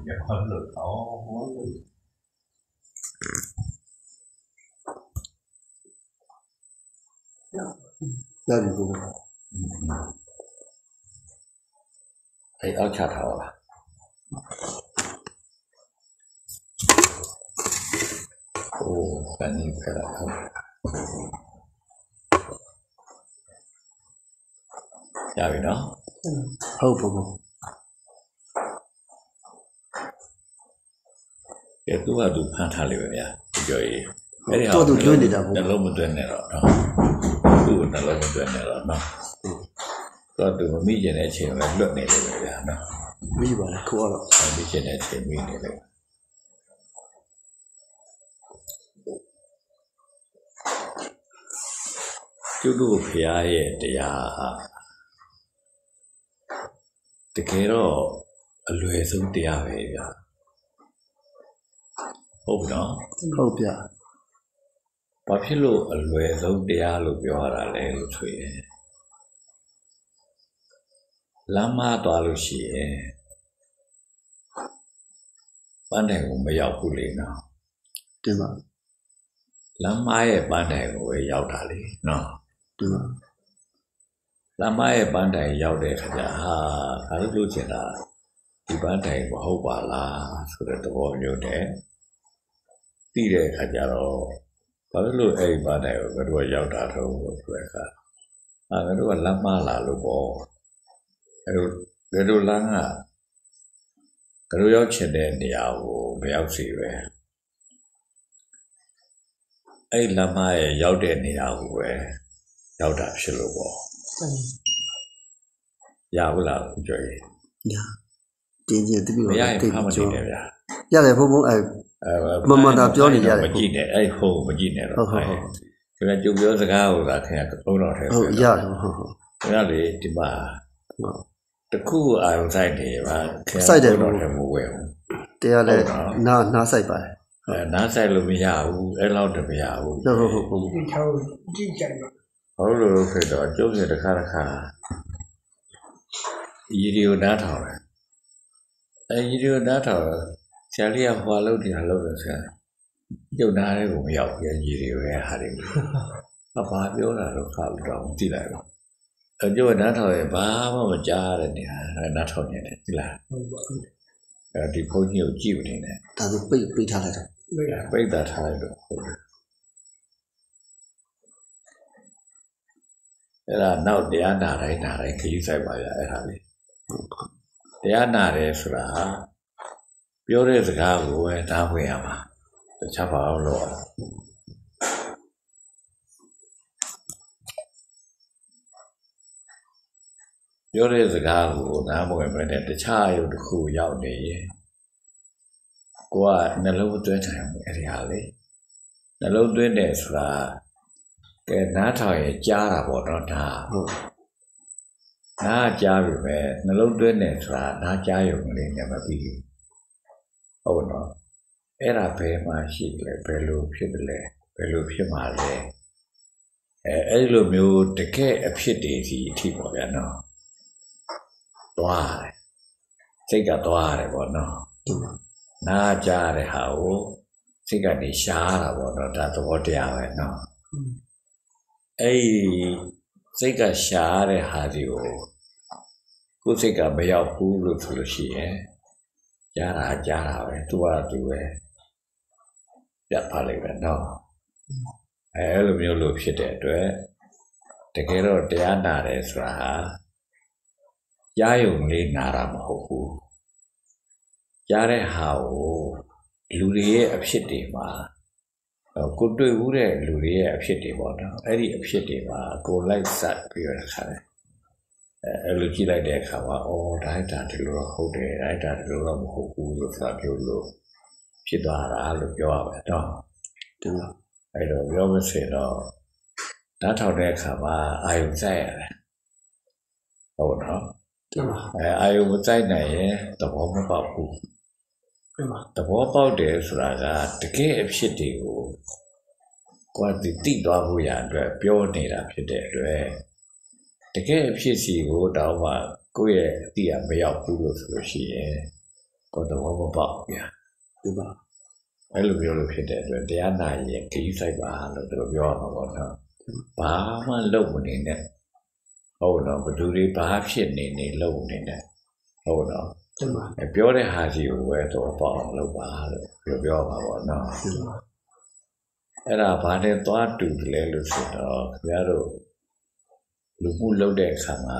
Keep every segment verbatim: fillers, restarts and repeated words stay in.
也快乐哦，我那你不嗯，哎，要掐头了。哦，反正快了，下雨了。 嗯，好不不。 也都要都看他里边，就伊， 哎呀，多都对你的不？ 那老不对你了，啊，都那老不对你了，喏。都都没见那钱来落你里边，喏。 没吧？可了。 没见那钱没你里。ကျုပ်တို့ဖရာရဲ့တရားတကယ်တော့အလွယ်ဆုံးတရားပဲဗျာဟုတ်ပြီနော်ဟုတ်ဗျာဘာဖြစ်လို့အလွယ်ဆုံးတရားလို့ပြောရတာလဲလို့ဆိုရင်လမ်းမသွားလို့ရှိရင်ပန်းတိုင်ကိုမရောက်ဘူးလေနော်တင်ပါလမ်းမရဲ့ပန်းတိုင်ကိုပဲရောက်တာလေနော်တင်ပါလမ်းမရဲ့ပန်းတိုင်ရောက်တဲ့ခါကျဟာဒါလို့လို့ချင်တာဒီပန်းတိုင်မဟုတ်ပါလားဆိုတဲ့သဘောမျိုးနဲ့သိတဲ့ခါကျတော့ဘာလို့အဲ့ဒီပန်းတိုင်ကိုငါတို့ကရောက်တာတော့ဆိုတဲ့အခါအာငါတို့ကလမ်းမလာလို့ပေါ့အဲ့လိုငါတို့လမ်းကငါတို့ရောက်ချင်တဲ့နေရာကိုမရောက်စီပဲအဲ့လမ်းမရဲ့ရောက်တဲ့နေရာကိုပဲရောက်တာဖြစ်လို့ပေါ့ရဘူးလားကြွေရတင်းကျပ်တပြီးတော့မရရင်ဖားမကြည့်နဲ့ဗျာရတယ်ဘုံဘုံအဲ့မမတာပြောနေရတယ်မကြည့်နဲ့အဲ့ဖုန်းမကြည့်နဲ့တော့ဟုတ်ဟုတ်ဒီကကြုံပြောစကားကိုသာခင်ဗျာသုံးတော့ထဲဟုတ်ရတယ်ဟုတ်ဟုတ်ခင်ဗျာလေဒီမှာတခုအာရုံဆိုင်နေပါခင်ဗျာစိုက်တယ်တော့ထဲမဝဲဘူးတရားလဲနာနာစိုက်ပါတယ်အဲနားဆိုင်လို့မရဘူးအဲ့လောက်တမရဘူးဟုတ်ဟုတ်ဟုတ်ဒီထောက်ကြည့်ကြတယ်ဟုတ်လို့ဖြစ်တော့ကျုပ်ရတစ်ခါတစ်ခါရီဒီယိုနားထောင်တယ်အဲရီဒီယိုနားထောင်ဆရာလေးကဟွာလို့တရားလို့ဆိုဆရာကျုပ်နားလေးကိုမရောက်ဘူးရီဒီယိုရဲ့ဟာတွေဘာဘာပြောတာတော့ခါလို့တော့ကြည့်လိုက်တော့အဲကျုပ်နားထောင်ရင်ဘာမှမကြားတဲ့နေရာနားထောင်နေတယ်ဒီလားအဲဒီဖုန်းကြီးကိုကြည့်နေတယ်ဒါဆိုပိတ်ပိတ်ထားလိုက်တော့ပိတ်တာထားလိုက်တော့ဟုတ်တယ်အဲ့ဒါနောက်တရားနာတိုင်းနာတိုင်းခရီးဆိုင်ပါရအဲ့ဒါလေးတရားနာတယ်ဆိုတာပြောတဲ့စကားကိုပဲနားဝင်ရမှာတခြားဘာလို့လို့ပြောတဲ့စကားကိုနားမဝင်ပဲနဲ့တခြားအယုတ်တစ်ခုရောက်နေရင်ကိုကနှလုံးသွင်းထိုင်အဲ့ဒီဟာလေနှလုံးသွင်းတယ်ဆိုတာကဲနားထောင်ရင်ကြားတာပေါ့နော်ဒါဟုတ်နားကြားပြီပဲနှလုံးသွင်းတယ်ဆိုတာနားကြားရုံလေးနဲ့မပြီးဘူးဟုတ်နော်အဲ့ဒါဘယ်မှာရှိလဲဘယ်လိုဖြစ်တယ်လဲဘယ်လိုဖြစ်မှာလဲအဲအဲ့လိုမျိုးတကယ်အဖြစ်တွေစီအထိပေါ့ဗျာနော်တွားတယ်စိတ်ကတွားတယ်ပေါ့နော်နားကြားတဲ့ဟာကိုစိတ်ကနေရှားတာပေါ့နော်ဒါသဘောတရားပဲနော်အဲ့စိတ်ကရှားတဲ့ဟာဒီကိုကိုယ်စိတ်ကမရောက်ဘူးလို့ဆိုလို့ရှိရင်ကြားတာကြားတာပဲသူကသူပဲပြတ်သွားလိမ့်မယ်နော်အဲအဲ့လိုမျိုးလို့ဖြစ်တဲ့အတွက်တကယ်တော့တရားနာတယ်ဆိုတာဟာကြားယုံလေးနာတာမဟုတ်ဘူးကြားတဲ့ဟာကိုလူတွေရဲ့အဖြစ်တွေမှာကိုတွေ့ဘူးတဲ့လူတွေရဲ့အဖြစ်တွေပေါ့နော်အဲ့ဒီအဖြစ်တွေမှာကိုလိုက်ဆက်ပြီးတော့ခါတယ်အဲအဲ့လိုကြည့်လိုက်တဲ့အခါမှာအော်ဒါဒါဒီလိုတော့ဟုတ်တယ်ဒါဒါဒီလိုတော့မဟုတ်ဘူးလို့ဆိုတာပြောလို့ဖြစ်သွားတာလို့ပြောရမယ်နော်ဒီလိုအဲ့တော့ပြောမစင်တော့ဓာတ်ထောက်တဲ့အခါမှာအာယုံစိုက်ရတယ်ဟုတ်နော်အဲအာယုံမစိုက်နိုင်ရင်သဘောမပေါက်ဘူးသဘောပေါက်တယ်ဆိုတာကတကယ်အဖြစ်တွေကိုကိုယ်သိသွားဖို့ရအတွက်ပြောနေတာဖြစ်တဲ့အတွက်တကယ်အဖြစ်စီကိုတောင်းမှကိုယ့်ရဲ့အတိအမရောက်ဘူးလို့ဆိုလို့ရှိရင်ကိုယ်တော်မပေါ့ဗျာဒီပါအဲ့လိုပြောလို့ဖြစ်တဲ့အတွက်တရားနာရင်ခီးဆိုင်ပါလို့သူတို့ပြောမှာပေါ့နော်ဘာမှလုပ်မနေနဲ့ဟုတ်တော့ဘသူတွေဘာဖြစ်နေနေလုပ်နေနဲ့ဟုတ်တော့ဒီပါပြောတဲ့ဟာစီကိုပဲတော့ပေါ့အောင်လုပ်ပါလို့ပြောပြောမှာပေါ့နော်ဒီပါအဲ့ဒါဘာနဲ့သွားတူတယ်လဲလို့ဆိုတော့ခင်ဗျားတို့လူမှုလုပ်တဲ့အခါမှာ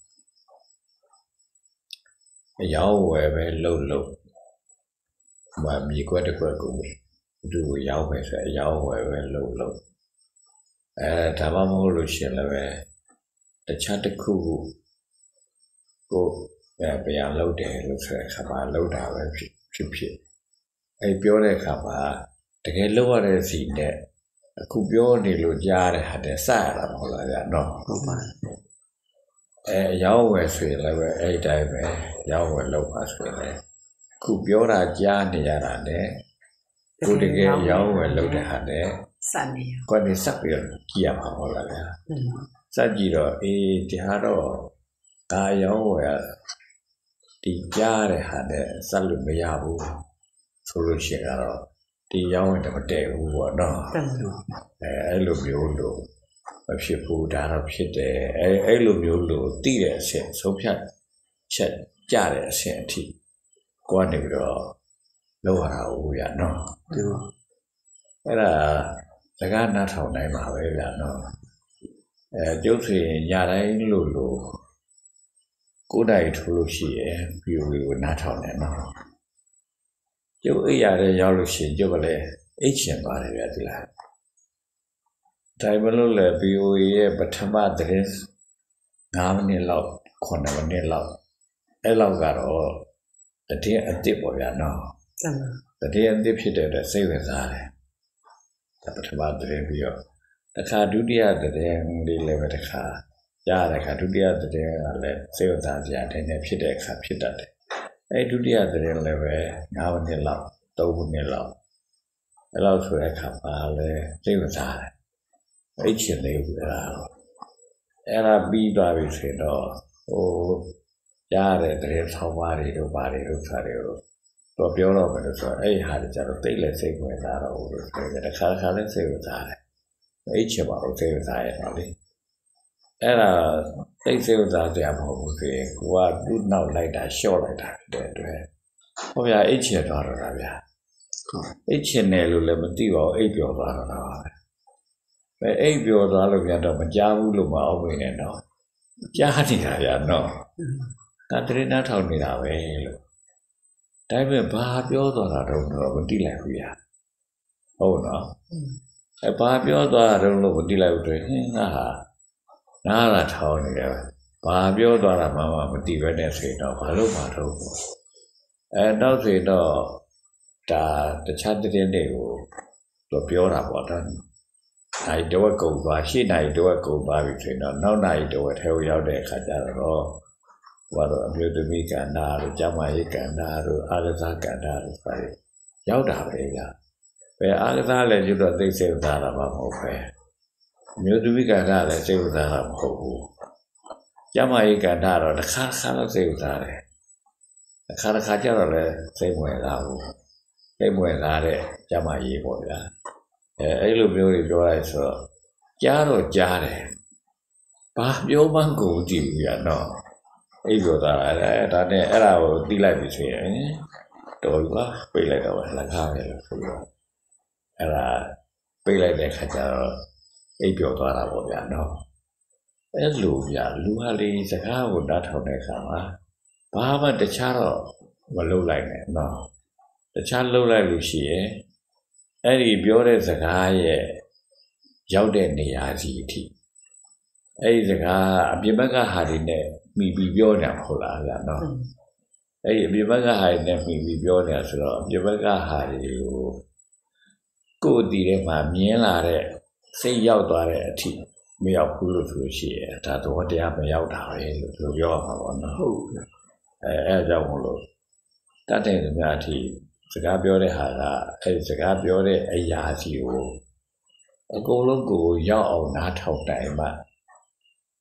အယောင်းဝယ်ပဲလှုပ်လှုပ်ဘာမြေကွက်တစ်ကွက်ကိုသူ့ကိုရောက်ပဲဆိုအယောင်းဝယ်ပဲလှုပ်လှုပ်အဲဒါမှမဟုတ်လို့ရှင်လည်းပဲတခြားတစ်ခုကိုအဲပြန်လှုပ်တယ်လို့ဆိုတဲ့အခါမှာလှုပ်တာပဲဖြစ်ဖြစ်ဖြစ်အဲပြောတဲ့အခါမှာတကယ်လှုပ်ရတဲ့စီနဲ့အခုပြောနေလို့ကြားတဲ့ဟာတဲ့စရတာမဟုတ်လားဗျာနော်ဟုတ်ပါအဲရောက်ဝယ်ဆိုရင်လည်းပဲအဲ့တိုင်းပဲရောက်ဝယ်လောက်ပါဆိုရင်လည်းခုပြောတာကြားနေရတာနဲ့ကိုတကယ်ရောက်ဝယ်လောက်တဲ့ဟာနဲ့စနေရကိုယ်နေစပ်ပြီးတော့ကြည့်ရမှာဟုတ်လားဗျာစပ်ကြည့်တော့အေးဒီဟာတော့ကာရောက်ဝယ်ဒီကြားတဲ့ဟာနဲ့စပ်လို့မရဘူးဆိုလို့ရှိရင်တော့ဒီရောက်ဝင်တော့မတည့်ဘူးပေါ့နော်တန်အဲအဲ့လိုမျိုးလို့မဖြစ်ဘူးဒါတော့ဖြစ်တယ်အဲအဲ့လိုမျိုးလို့သိတဲ့အဆင့်ဆုံးဖြတ်ချက်ကြတဲ့အဆင့်အထိကိုကနေပြီးတော့လောက်ရတာဟုတ်ဗျာနော်ဒီပါအဲ့ဒါစကားနားထောင်နိုင်ပါပဲဗျာနော်အဲကျုပ်ဆိုရင်ညတိုင်းလို့လို့ကိုယ်တိုင်ထိုးလို့ရှိရင်ဗီဒီယိုကိုနားထောင်တယ်နော်ကျုပ်အိပ်ရတဲ့ရောက်လို့ရှိရင်ကျုပ်ကလည်းအိတ်ချင်ပါတယ်ဗျာဒီလားဒါမှမဟုတ်လေ ဗီအိုအေ ရဲ့ပထမသတင်း၅မိနစ်လောက်ခုနှစ်မိနစ်လောက်အဲ့လောက်ကတော့တည်အစ်စ်ပေါ့ဗျာနော်တန်တည်အစ်စ်ဖြစ်တဲ့အတွက်စိတ်ဝင်စားတယ်ဒါပထမသတင်းပြီးတော့တစ်ခါဒုတိယသတင်းလေးလည်းပဲတစ်ခါရတဲ့အခါဒုတိယသတင်းကလည်းစိတ်ဝင်စားစရာတည်းနဲ့ဖြစ်တဲ့အခါဖြစ်တတ်တယ်အဲ့ဒုတိယသတင်းလည်းပဲ၅မိနစ်လောက်၃မိနစ်လောက်အဲ့လောက်ဆိုတဲ့အခါမှာလည်းစိတ်ဝင်စားတယ်အိတ်ချင်လေးဘူးအဲ့ဒါတော့အဲ့ဒါပြီးသွားပြီဆိုတော့ဟိုကြားတဲ့တရေဆောင်းပါးတွေတို့ဘာတွေတို့စားတွေတို့တော့ပြောတော့မယ်လို့ဆိုတော့အဲ့ဒီဟာတွေကျတော့တိတ်လည်းစိတ်ဝင်စားတော့ဘူးလို့ဆိုတယ်တခါတခါလည်းစိတ်ဝင်စားတယ်အိတ်ချင်ပါဘူးစိတ်ဝင်စားရတော့လေအဲ့ဒါတိတ်စိတ်ဝင်စားကြမဟုတ်ဘူးဆိုရင်ကိုကသူ့နောက်လိုက်တာရှော့လိုက်တာတဲ့အတွက်ဟောဗျာအိတ်ချင်သွားတော့တာဗျာအိတ်ချင်တယ်လို့လည်းမသိပါဘူးအိတ်ပြောသွားတော့တာပဲပဲအိပ်ပြောသွားလို့ပြန်တော့မကြားဘူးလို့မအောင်ဝင်နဲ့တော့ကြားနေတာဗျာနော်ဒါတရင်နားထောင်နေတာပဲလို့ဒါပေမဲ့ဘာပြောသွားတာတော့တော့မသိလိုက်ဘူးဗျာဟုတ်နော်အဲဘာပြောသွားတာတော့လို့မသိလိုက်ဘူးတွေ့ဟင်းငါဟာနားလာထောင်နေတယ်ဘာပြောသွားတာမှမသိပဲနဲ့ဆိုတော့ဘာလို့မှတော့အဲတော့ဆိုတော့ဒါတခြားတရင်တွေကိုတော့ပြောတာပေါ့ဒါနိုင်တော့ကုန်သွားရှေ့နိုင်တော့ကုန်သွားပြီဆိုတော့နောက်နိုင်တော့ထဲကိုရောက်တဲ့အခါကျတော့ဘာလို့အမျိုးသမီးကဏ္ဍတို့ကျမရေးကဏ္ဍတို့အာရဇကဏ္ဍတို့ဆိုရင်ရောက်တာပဲဗျာပဲအာရဇလည်းကျွတ်တော့သိစိတ်သားတာမဟုတ်ပဲအမျိုးသမီးကဏ္ဍလည်းစိတ်သားတာမဟုတ်ဘူးကျမရေးကဏ္ဍတော့တစ်ခါတစ်ခါတော့စိတ်သားတယ်တစ်ခါတစ်ခါကျတော့လည်းစိတ်ဝင်စားဘူးစိတ်ဝင်စားတဲ့ကျမရေးပေါ့ဗျာအဲအဲ့လိုမျိုးတွေပြောလိုက်ဆိုတော့ကြားတော့ကြားတယ်ဘာပြောမှန်းကိုကြည့်ဘူးရတော့အဲ့ပြောတာအဲဒါနဲ့အဲ့ဒါကိုသိလိုက်ပြီဆိုရင်တော်ပြီကွာပြေးလိုက်တော့လက်ခါပဲလို့ဆိုတော့အဲ့ဒါပြေးလိုက်တဲ့ခါကျတော့အိပ်ပြောသွားတာပေါ့ဗျာနော်အဲ့လိုဗျာလူဟာလေးစကားကိုနားထောင်တဲ့အခါမှာဘာမှတခြားတော့မလုပ်လိုက်နဲ့နော်တခြားလုပ်လိုက်လို့ရှိရင်အဲ့ဒီပြောတဲ့စကားရဲ့ရောက်တဲ့နေရာစီအထိအဲ့ဒီစကားအပြင်ဘက်ကဟာတွေနဲ့မိပြီးပြောနေတာမဟုတ်လားဗျာနော်အဲ့ဒီအပြင်ဘက်ကဟာတွေနဲ့မိပြီးပြောနေတာဆိုတော့အပြင်ဘက်ကဟာတွေကိုကိုယ်တည်ထဲမှာမြင်လာတဲ့စိတ်ရောက်သွားတဲ့အထိမရောက်ဘူးလို့ဆိုရှိရင်ဒါတော့တရားမရောက်တာပဲလို့ပြောရမှာပေါ့နော်ဟုတ်အဲအဲကြောင့်မလို့တတ်တဲ့များအထိစကားပြောတဲ့ဟာကအဲစကားပြောတဲ့အရာစီကိုအကုန်လုံးကိုရောက်အောင်နားထောင်တိုင်မှ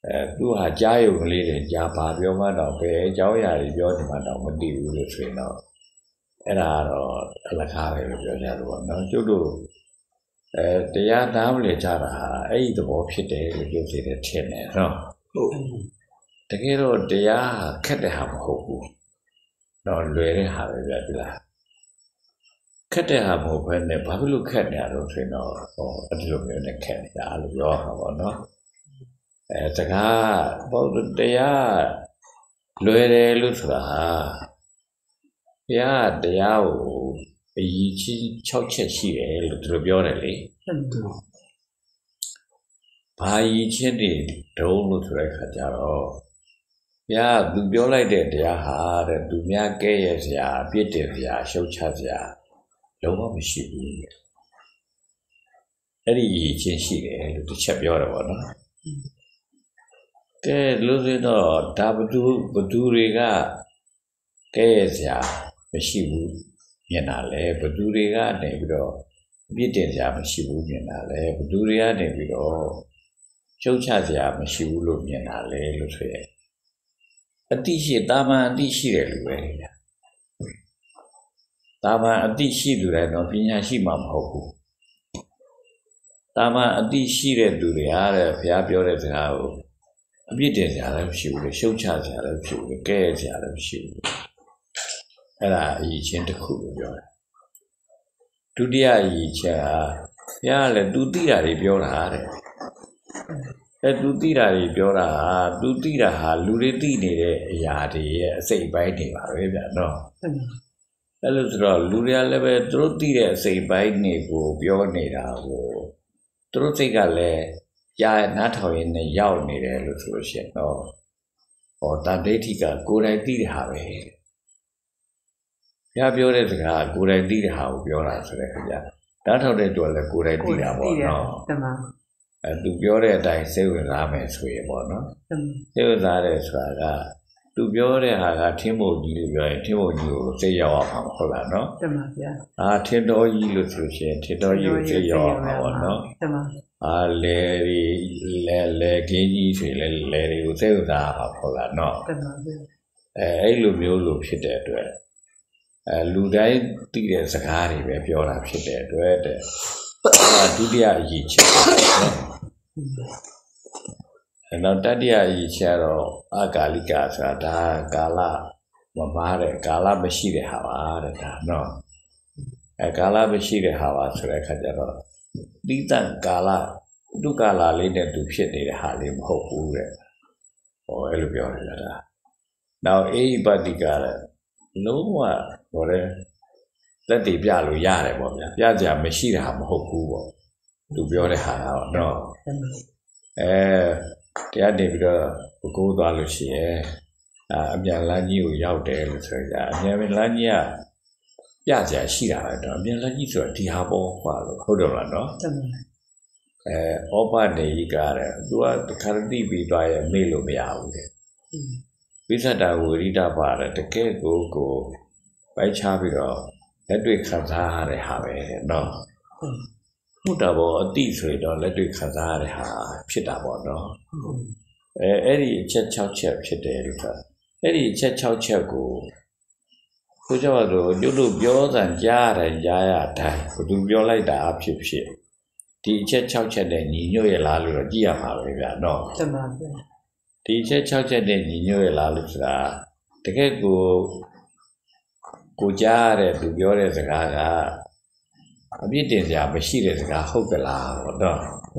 အဲသူဟာကြားယုံကလေးတွေကြားပါပြောမှတော့ဘယ်အကြောင်းအရာတွေပြောနေမှတော့မသိဘူးလို့ဆိုရင်တော့အဲ့ဒါတော့အလကားပဲလို့ပြောကြတယ်ပေါ့နော်ကျုပ်တို့အဲတရားနားမလည်ကြတာဟာအဲ့ဒီသဘောဖြစ်တယ်လို့ပြောစီတယ်ထင်တယ်နော်ဟုတ်တကယ်တော့တရားခက်တဲ့ဟာမဟုတ်ဘူးတော့လွယ်တဲ့ဟာပဲပြပြီလားခက်တဲ့ဟာမဟုတ်ဘဲနဲ့ဘာဖြစ်လို့ခက်နေရတော့ဆိုရင်တော့ဟောအဲ့ဒီလိုမျိုးနဲ့ခက်နေတာလို့ပြောမှာပေါ့နော်အဲစကားပေါ့တရားလွယ်တယ်လို့ဆိုတာဟာဘုရားတရားကိုအရေးကြီး၆ချက်ရှိတယ်လို့သူတို့ပြောတယ်လေဘာအရေးချင်းတွေတုံးလို့ဆိုတဲ့ခါကျတော့ဘုရားသူပြောလိုက်တဲ့တရားဟာတဲ့သူများကဲရဲ့စရာအပြစ်တင်စရာရှုတ်ချစရာလုံးဝမရှိဘူးအဲ့ဒီအရေးချင်းရှိတယ်လို့တစ်ချက်ပြောတယ်ပေါ့နော်ကဲလို့ဆိုတော့ဒါဘသူဘသူတွေကကဲရဲ့စရာမရှိဘူးမြင်တာလေဘသူတွေကနေပြီးတော့အပြစ်တင်စရာမရှိဘူးမြင်တာလေဘသူတွေကနေပြီးတော့ရှုတ်ချစရာမရှိဘူးလို့မြင်တာလေလို့ဆိုရင်အတိရှိတာမန်အတိရှိတယ်လို့ပဲတာမန်အတိရှိသူတွေတော့ပညာရှိမှမဟုတ်ဘူးတာမန်အတိရှိတဲ့သူတွေအားတဲ့ဘုရားပြောတဲ့စကားကိုအပြစ်တင်စရာလည်းမရှိဘူးလေရှုတ်ချစရာလည်းမရှိဘူးလေကဲစရာလည်းမရှိဘူးအဲ့ဒါအရေးချင်းတစ်ခုလို့ပြောတယ်ဒုတိယအရေးချင်းဟာဘုရားလည်းသူသိတာတွေပြောတာတဲ့အဲသူသိတာတွေပြောတာဟာသူသိတာဟာလူတွေသိနေတဲ့အရာတွေရဲ့အစိတ်ပိုင်းတွေပါပဲဗျာနော်အဲ့လိုဆိုတော့လူတွေကလည်းပဲသူတို့သိတဲ့အစိတ်ပိုင်းတွေကိုပြောနေတာကိုသူတို့စိတ်ကလည်းကြားနားထောင်ရင်းနဲ့ရောက်နေတယ်လို့ဆိုလို့ရှိရင်တော့ဟောတန်ဒိဋ္ဌိကကိုယ်တိုင်သိတဲ့ဟာပဲဘုရားပြောတဲ့စကားကိုယ်တိုင်သိတဲ့ဟာကိုပြောတာဆိုတဲ့ခါကျနားထောင်တဲ့သူကလည်းကိုယ်တိုင်သိတာပေါ့နော်တမန်အဲသူပြောတဲ့အတိုင်းစိတ်ဝင်စားမယ်ဆိုရင်ပေါ့နော်စိတ်ဝင်စားတယ်ဆိုတာကသူပြောတဲ့ဟာကထင်းမို့ကြီးလို့ပြောရင်ထင်းမို့ကြီးကိုစိတ်ရောက်အောင်မှာဟုတ်လားနော်တမန်ဗျာအာထင်းတော်ကြီးလို့ဆိုရှင်ထင်းတော်ကြီးကိုစိတ်ရောက်အောင်မှာပေါ့နော်တမန်အာလေရီလေလေကင်းကြီးဆိုရင်လေလေတွေကိုစိတ်ဝင်စားအောင်ဟုတ်လားနော်တမန်ဗျာအဲအဲ့လိုမျိုးလို့ဖြစ်တဲ့အတွက်အဲလူတိုင်းသိတဲ့စကားတွေပဲပြောတာဖြစ်တဲ့အတွက်တဲ့အဲဒုတိယအရေးချက်နော်အဲနောက်တတိယအရေးချက်တော့အကာလိကဆိုတာဒါကာလမမားတဲ့ကာလမရှိတဲ့ဟာပါတဲ့ဒါနော်အဲကာလမရှိတဲ့ဟာပါဆိုတဲ့အခါကျတော့တိတန်ကာလဒုကာလလေးနဲ့သူဖြစ်နေတဲ့ဟာလေးမဟုတ်ဘူးတဲ့ဟောအဲ့လိုပြောနေတာဒါနောက်အေဟိပတိကတဲ့လုံးဝဟောတယ်လက်တည်ပြလို့ရတယ်ပေါ့ဗျာပြကြမရှိတာမဟုတ်ဘူးပေါ့သူပြောတဲ့ဟာကတော့နော်အဲတရားတင်ပြီးတော့ဘကိုးသွားလို့ရှိရဲ့အအပြန်လမ်းကြီးကိုရောက်တယ်လို့ဆိုကြအပြန်လမ်းကြီးကပြကြရှိတာပဲတော့အပြန်လမ်းကြီးဆိုတော့ဒီဟာပေါ့ကွာလို့ဟုတ်တယ်လားနော်အဲဩပနေကြီးကတဲ့သူကတခါတိပြီးသွားရဲ့မေ့လို့မရဘူးတဲ့ဝိသတ္တဝိရိဒပါတဲ့တကယ်ကိုကိုပိုက်ချပြီးတော့လက်တွေ့ခံစားရတဲ့ဟာပဲနော်ဟုတ်တာပေါ့အတိဆိုတော့လက်တွေ့ခံစားရတဲ့ဟာဖြစ်တာပေါ့နော်အဲအဲ့ဒီအချက်၆ချက်ဖြစ်တယ်လို့ဆိုတာအဲ့ဒီအချက်၆ချက်ကိုဆိုကြပါစို့ညတို့ပြောစံကြားရတယ်ကြားရတိုင်းဘသူပြောလိုက်တာအဖြစ်ဖြစ်ဒီအချက်၆ချက်နဲ့ညီညွတ်ရလားလို့တော့ကြည့်ရမှာပဲဗျာနော်တမန်ပါဒီအချက်၆ချက်နဲ့ညီညွတ်ရလားလို့ဆိုတာတကယ်ကိုကိုကြားရတဲ့သူပြောတဲ့စကားကအပြစ်တင်စရာမရှိတဲ့စကားဟုတ်ကလားပေါ့နော်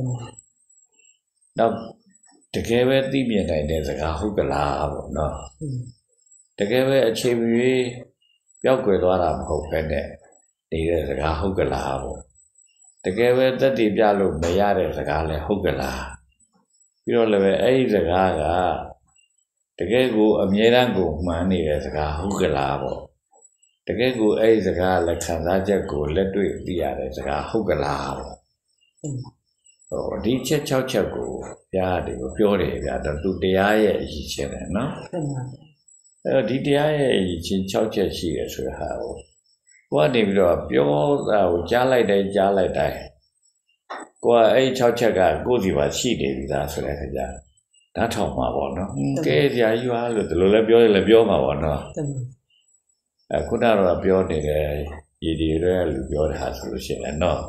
နောက်တကယ်ပဲသိမြင်နိုင်တဲ့စကားဟုတ်ကလားပေါ့နော်တကယ်ပဲအခြေမရွေးပျောက်ကွယ်သွားတာမဟုတ်ပဲနဲ့နေတဲ့စကားဟုတ်ကလားပေါ့တကယ်ပဲသက်တည်ပြလို့မရတဲ့စကားလည်းဟုတ်ကလားပြီးတော့လည်းပဲအဲ့ဒီစကားကတကယ်ကိုအမြဲတမ်းကိုမှန်နေတဲ့စကားဟုတ်ကလားပေါ့တကယ်ကိုအဲ့ဒီစကားလက်ခံစားချက်ကိုလက်တွေ့သိရတဲ့စကားဟုတ်ကလားပေါ့ဟိုဒီချက်၆ချက်ကိုဘုရားဒီကိုပြောတယ်ဗျာတော့သူတရားရဲ့အရေးချင်းတယ်နော်အဲ့တော့ဒီတရားရဲ့အရေးချင်း၆ချက်ရှိတယ်ဆိုတဲ့ဟာကိုကိုကနေပြီးတော့ပြောတာကိုကြားလိုက်တိုင်းကြားလိုက်တိုင်းကိုကအဲ့၆ချက်ကကိုယ်စီပါရှိနေပြီသားဆိုတဲ့အခါကျဒါထောက်မှာပေါ့နော်ကဲကြာကြီးပါလို့ဒီလိုလဲပြောရလဲပြောမှာပေါ့နော်အခုတော့ပြောနေတယ်ဒီဒီရဲလူပြောတာဆိုလို့ရှိရင်နော်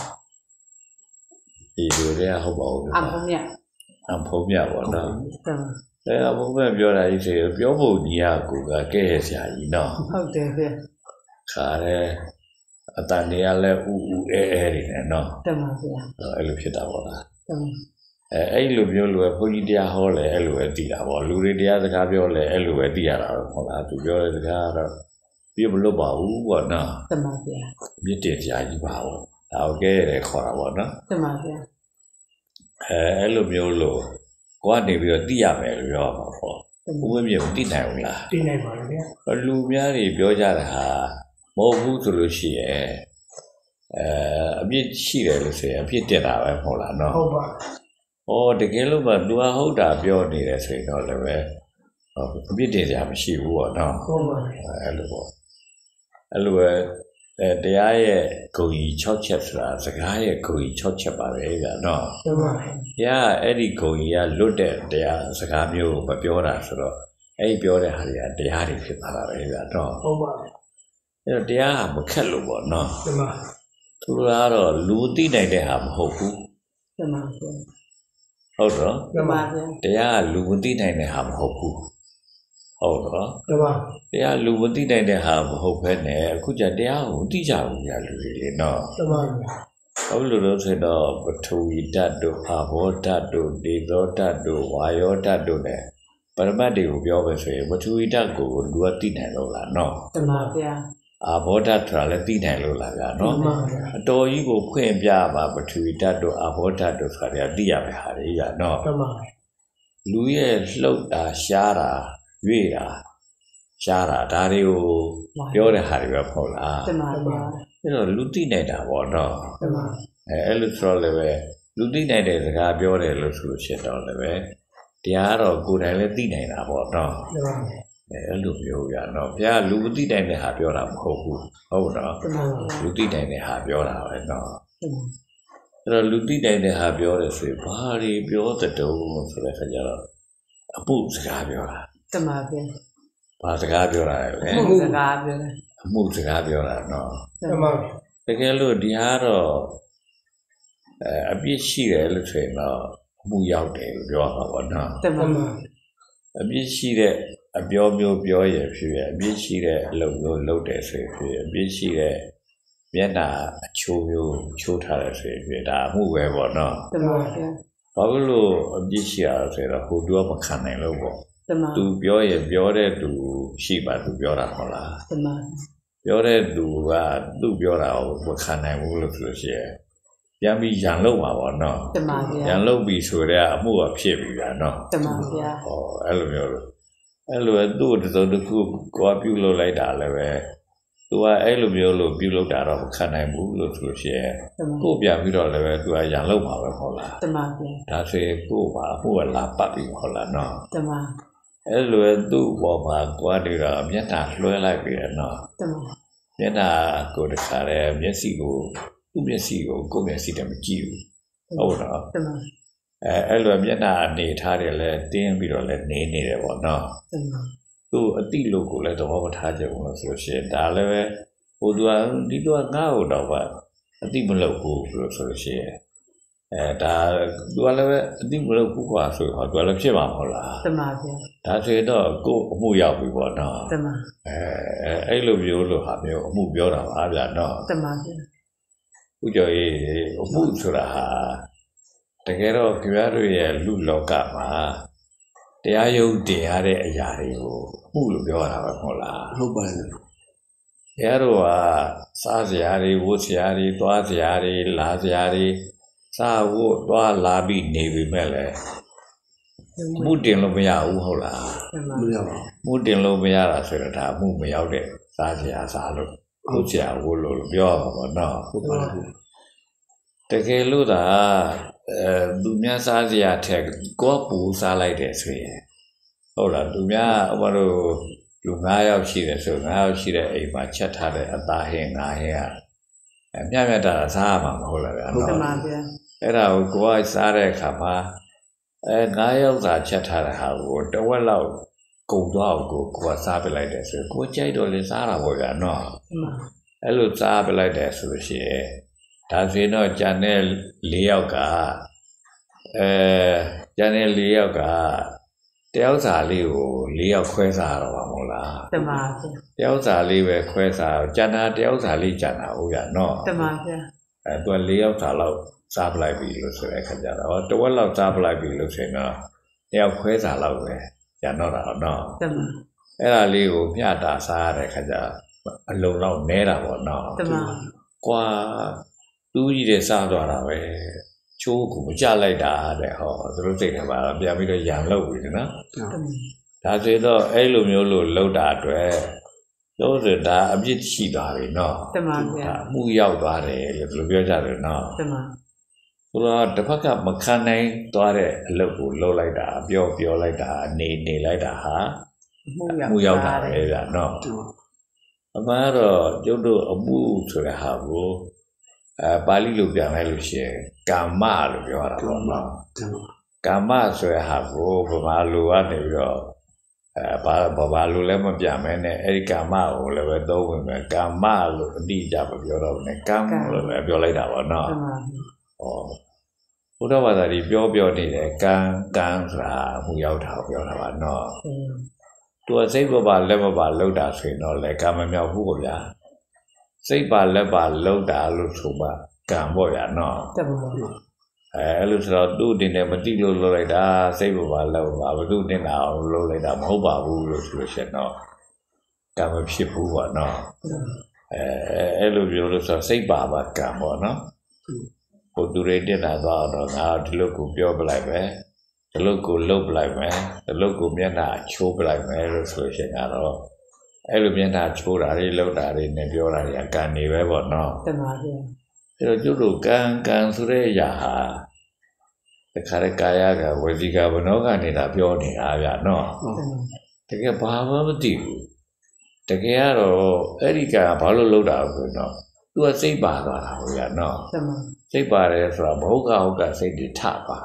ဒီဒီရဲဟုတ်ပါဘူးအဖုံးမြအဖုံးမြပေါ့နော်အဲအဖုံးမြပြောတာကြီးဆိုပြောဖို့ညီရကိုကကဲရဆရာကြီးနော်ဟုတ်တယ်ဗျခါရဲအတန်နေရလဲဥဥအဲအဲနေနော်တမန်ဗျာအဲ့လိုဖြစ်တာပေါ့လားအဲအဲ့လိုမျိုးလိုပဲဘုန်းကြီးတရားဟောလဲအဲ့လိုပဲသိတာပေါ့လူတွေတရားစကားပြောလဲအဲ့လိုပဲသိရတာဟုတ်လားသူပြောတဲ့စကားတော့ပြမလို့ပါဘူးပေါ့နော်တမန်ဗျာမြစ်တင်ကြာကြီးပါပေါ့ဒါကိုကဲရတယ်ခေါ်တာပေါ့နော်တမန်ဗျာအဲအဲ့လိုမျိုးလို့ကိုကနေပြီးတော့သိရမယ်လို့ပြောမှာပေါ့ဘုမမြေကိုသိနိုင်ဘူးလားသိနိုင်ပါလေဗျာလူများတွေပြောကြတာဟာမဟုတ်ဘူးဆိုလို့ရှိရဲ့အဲအပြစ်ရှိတယ်လို့ဆိုရင်အပြစ်တက်တာပဲမဟုတ်လားနော်ဟုတ်ပါဩတကယ်လို့မှသူကဟုတ်တာပြောနေတယ်ဆိုရင်တော့လည်းပဲအပြစ်တင်စရာမရှိဘူးပေါ့နော်ဟုတ်ပါအဲ့လိုပေါ့အဲ့လိုပဲအဲတရားရဲ့ဂုဏ်ကြီး၆ချက်ဆိုတာစကားရဲ့ဂုဏ်ကြီး၆ချက်ပါပဲဗျာနော်ဟုတ်ပါဘုရားအဲ့ဒီဂုဏ်ကြီးကလွတ်တဲ့တရားစကားမျိုးကိုမပြောတာဆိုတော့အဲ့ဒီပြောတဲ့ဟာတွေကတရားတွေဖြစ်သွားတာပဲဗျာနော်ဟုတ်ပါအဲ့တော့တရားကမခက်လို့ပေါ့နော်တမန်သူကတော့လူသိနိုင်တဲ့ဟာမဟုတ်ဘူးတမန်ဟုတ်တော့တမန်တရားကလူမသိနိုင်တဲ့ဟာမဟုတ်ဘူးဟုတ်တော့တမန်တရားလူမသိနိုင်တဲ့ဟာမဟုတ်ဘဲနဲ့အခုကျတရားကိုသိကြဘူးညာလူတွေလေနော်တမန်ဟုတ်လို့လို့ဆိုတော့ပထဝီဓာတ်တို့အာဘောဓာတ်တို့ဒေဇောဓာတ်တို့ဝါယောဓာတ်တို့ ਨੇ ပရမတ်တွေကိုပြောပဲဆိုရင်ပထဝီဓာတ်ကိုလူကသိနိုင်လို့လားနော်တမန်ဗျာအာဘောဓာတ်ဆိုတာလည်းသိနိုင်လို့လားဗျာနော်အတော်ကြီးကိုဖွင့်ပြပါပထဝီဓာတ်တို့အာဘောဓာတ်တို့ဆိုတာသိရမယ်ဟာတွေကြာနော်တမန်လူရဲ့လှုပ်တာရှားတာရွေ့တာရှားတာဒါတွေကိုပြောတဲ့ဟာတွေပဲပေါ့လားတမန်ဗျာအဲ့တော့လူသိနိုင်တာပေါ့နော်တမန်အဲအဲ့လိုဆိုတော့လည်းပဲလူသိနိုင်တဲ့စကားပြောတယ်လို့ဆိုလို့ရှိတော့လည်းပဲတရားတော့ကိုယ်တိုင်လည်းသိနိုင်တာပေါ့နော်တမန်အဲ့လိုမျိုးရတော့ဘုရားလူသိနိုင်တဲ့ဟာပြောတာမဟုတ်ဘူးဟုတ်တော့လူသိနိုင်တဲ့ဟာပြောတာပဲနော်အဲ့တော့လူသိနိုင်တဲ့ဟာပြောတယ်ဆိုရင်ဘာတွေပြောတဲ့တုံးဆိုတဲ့ခါကျတော့အမှုစကားပြောတာတမန်ဗျာဘာစကားပြောတာလဲအမှုစကားပြောတာအမှုစကားပြောတာနော်တမန်တကယ်လို့ဒီဟာတော့အဲအပြစ်ရှိတယ်လို့ဆိုရင်တော့အမှုရောက်တယ်လို့ပြောမှာပေါ့နော်တမန်အပြစ်ရှိတဲ့အပြောမျိုးပြောရဖြစ်ရအပြစ်ရှိတဲ့အလုပ်မျိုးလုပ်တယ်ဆိုဖြစ်အပြစ်ရှိတဲ့မျက်နှာအချိုးမျိုးချိုးထားတယ်ဆိုဖြစ်ဒါအမှုပဲပေါ့နော်တမန်ဗျာဘာလို့အပြစ်ရှိရဆိုတော့ဟိုသူကမခံနိုင်လို့ပေါ့တမန်သူပြောရပြောတဲ့သူရှိပါသူပြောတာဟုတ်လားတမန်ပြောတဲ့သူကသူ့ပြောတာကိုမခံနိုင်ဘူးလို့ဆိုလို့ရှိရင်ပြန်ပြီးရန်လုပ်မှာပေါ့နော်တမန်ဗျာရန်လုပ်ပြီးဆိုတော့အမှုကဖြစ်ပြီဗျာနော်တမန်ဗျာဟောအဲ့လိုမျိုးအဲ့လိုသူ့တစုံတစ်ခုကိုပြုလုပ်လိုက်တာလည်းပဲသူကအဲ့လိုမျိုးလို့ပြုလုပ်တာတော့မခံနိုင်ဘူးလို့ဆိုလို့ရှိရင်ကိုပြန်ပြီးတော့လည်းပဲသူကရန်လုပ်မှာပဲဟုတ်လားတမန်ဗျာဒါဆိုရင်ကိုပါအမှုကလာပတ်ပြီးဟုတ်လားနော်တမန်အဲ့လိုသူ့ဘောမှာကိုကနေတော့မျက်နှာလွှဲလိုက်ပြီနော်တမန်မျက်နှာကိုတခါတည်းမျက်စိကိုသူ့မျက်စိကိုကိုယ်မျက်စိတည်းမကြည့်ဘူးဟုတ်တော့တမန်အဲအဲ့လိုမျက်နှာအနေထားတယ်လဲတင်းပြီးတော့လဲနေနေတယ်ပေါ့နော်တမန်သူ့အတိလို့ကိုလည်းသဘောမထားကြဘူးလို့ဆိုရှင်ဒါလည်းပဲဟိုသူကဒီတော့ငါ့ကိုတော့ပါအတိမလုပ်ဘူးလို့ဆိုလို့ရှိရင်အဲဒါသူကလည်းပဲအတိမလုပ်ဘူးကွာဆိုတော့သူကလည်းဖြစ်မှာမဟုတ်လားတမန်ဗျာဒါဆိုတော့ကိုယ်အမှုရောက်ပြီပေါ့နော်တမန်အဲအဲ့လိုမျိုးလို့ဟာမျိုးအမှုပြောတာပါဗျာနော်တမန်ဗျာဥကြော်ရေးအမှုဆိုတာဟာတကယ်တော့ကြွားတို့ရဲ့လူလောကမှာတရားယုံတင်ရတဲ့အရာတွေကိုအမှုလို့ပြောရတာပဲမဟုတ်လားဟုတ်ပါတယ်တရားတို့ကစားစရာတွေဝတ်စရာတွေသွားစရာတွေလာစရာတွေစားဖို့သွားလာပြီးနေပြီမဲ့လေအမှုတင်လို့မရဘူးဟုတ်လားမရပါဘူးအမှုတင်လို့မရတာဆိုတော့ဒါအမှုမရောက်တဲ့စားစရာစားလို့ဝတ်စရာဝတ်လို့ပြောရမှာပေါ့နော်ဟုတ်ပါတယ်တကယ်လို့သာအဲသူများစားစရာထက်ကိုယ်ပူစားလိုက်တယ်ဆိုရင်ဟုတ်လားသူများဥပမာတို့လူ၅ယောက်ရှိတယ်ဆို၅ယောက်ရှိတဲ့အိမ်မှာချက်ထားတဲ့အသားဟင်းငါးဟင်းကအမြတ်မြတ်တာစားရမှာမဟုတ်လားဗျာဟုတ်ပါဗျာအဲ့ဒါကိုကိုယ်ကစားတဲ့အခါမှာအဲငါးယောက်စာချက်ထားတဲ့ဟာကိုတဝက်လောက်ကုန်သွားကိုကိုကစားပလိုက်တယ်ဆိုကိုကြိုက်တော့လေစားတာပေါ့ဗျာနော်အဲ့လိုစားပလိုက်တယ်ဆိုလို့ရှိရင်ဒါဆိုရင်တော့ဂျန်တဲ့၄ယောက်ကအဲဂျန်တဲ့၄ယောက်ကတယောက်စာလေးကို၄ယောက်ခွဲစားရတော့မှာမဟုတ်လားတမန်ပါတယောက်စာလေးပဲခွဲစားဂျန်တာတယောက်စာလေးဂျန်တာဟုတ်ဗျာနော်တမန်ပါအဲသူက၄ယောက်စာလောက်စားပလိုက်ပြီလို့ဆိုတဲ့အခါကျတော့တဝက်လောက်စားပလိုက်ပြီလို့ဆိုရင်တော့တယောက်ခွဲစားလောက်ပဲကျန်တော့တာနော်တမန်အဲ့ဒါလေးကိုမျှတာစားရတဲ့အခါကျအလုံးလောက်နဲတာပေါ့နော်တမန်ကွာသူကြီးတွေစားသွားတာပဲချိုးကိုမကြလိုက်တာတဲ့ဟောသူတို့စိတ်ထဲမှာပြန်ပြီးတော့ရံလောက်ပြီနော်ဒါဆိုတော့အဲ့လိုမျိုးလို့လှုပ်တာအတွက်လို့ဆိုတာအပြစ်ရှိသွားပြီနော်တမန်ဗျာမှုရောက်သွားတယ်လို့ပြောကြတယ်နော်တမန်ဆိုတော့တစ်ဖက်ကမခံနိုင်သွားတဲ့အလုပ်ကိုလှုပ်လိုက်တာပြောပြောလိုက်တာနေနေလိုက်တာဟာမှုရောက်တာပဲဗျာနော်အမှန်တော့ကျုပ်တို့အမှုဆိုတဲ့ဟာကိုအဲပါဠိလိုပြန်လိုက်လို့ရှိရင်ကာမလို့ပြောရတာပေါ့နော်ကာမဆိုတဲ့ဟာကိုဗမာလိုကနေပြီးတော့အဲဘာဘာလိုလည်းမပြန်မဲနဲ့အဲဒီကာမကိုလည်းပဲသုံးဝင်မယ်ကာမလို့အတိအကျမပြောတော့ဘူးနဲ့ကံလို့လည်းပြောလိုက်တာပေါ့နော်ဟောဘုရားဘာသာကြီးပြောပြောနေတယ်ကံကံဆိုတာမှုရောက်တာပြောတာပါနော်သူကစိတ်ဘဘလက်ဘဘလောက်တာဆိုရင်တော့လည်းကံမမြောက်ဘူးပေါ့ဗျာစိတ်ပါလက်ပါလောက်တာလို့ဆိုမှကံပေါ့ဗျာနော်တပည့်အဲအဲ့လိုဆိုတော့သူ့တင်တယ်မတိလို့လုပ်လိုက်တာစိတ်ဘဘလက်ဘဘဘသူတင်တာအောင်လုပ်လိုက်တာမဟုတ်ပါဘူးလို့ဆိုလို့ရှိရင်တော့ကံမဖြစ်ဘူးပေါ့နော်အဲအဲ့လိုပြောလို့ဆိုစိတ်ပါပါကံပေါ့နော်ဟိုသူတွေတင်တာတော့တော့ငါဒီလိုကိုပြောပလိုက်ပဲဒီလိုကိုလှုပ်ပလိုက်မယ်ဒီလိုကိုမျက်နှာချိုးပလိုက်မယ်လို့ဆိုရှင်ကတော့အဲ့လိုမျက်နှာချိုးတာတွေလှုပ်တာတွေနဲ့ပြောတာတွေကကံနေပဲပေါ့နော်တမန်ပါဗျာအဲ့တော့ကျုပ်တို့ကံကံဆိုတဲ့အရာဟာတခါတည်းကာယကဝစီကဘနောကနေတာပြောနေတာဗျာနော်တကယ်ဘာမှမသိဘူးတကယ်ကတော့အဲ့ဒီကံဘာလို့လှုပ်တာဆိုတော့သူကစိတ်ပါသွားတာဟုတ်ဗျာနော်တမန်စိတ်ပါတယ်ဆိုတာဘုက္ခဟုတ်ကစိတ်တွေထပါ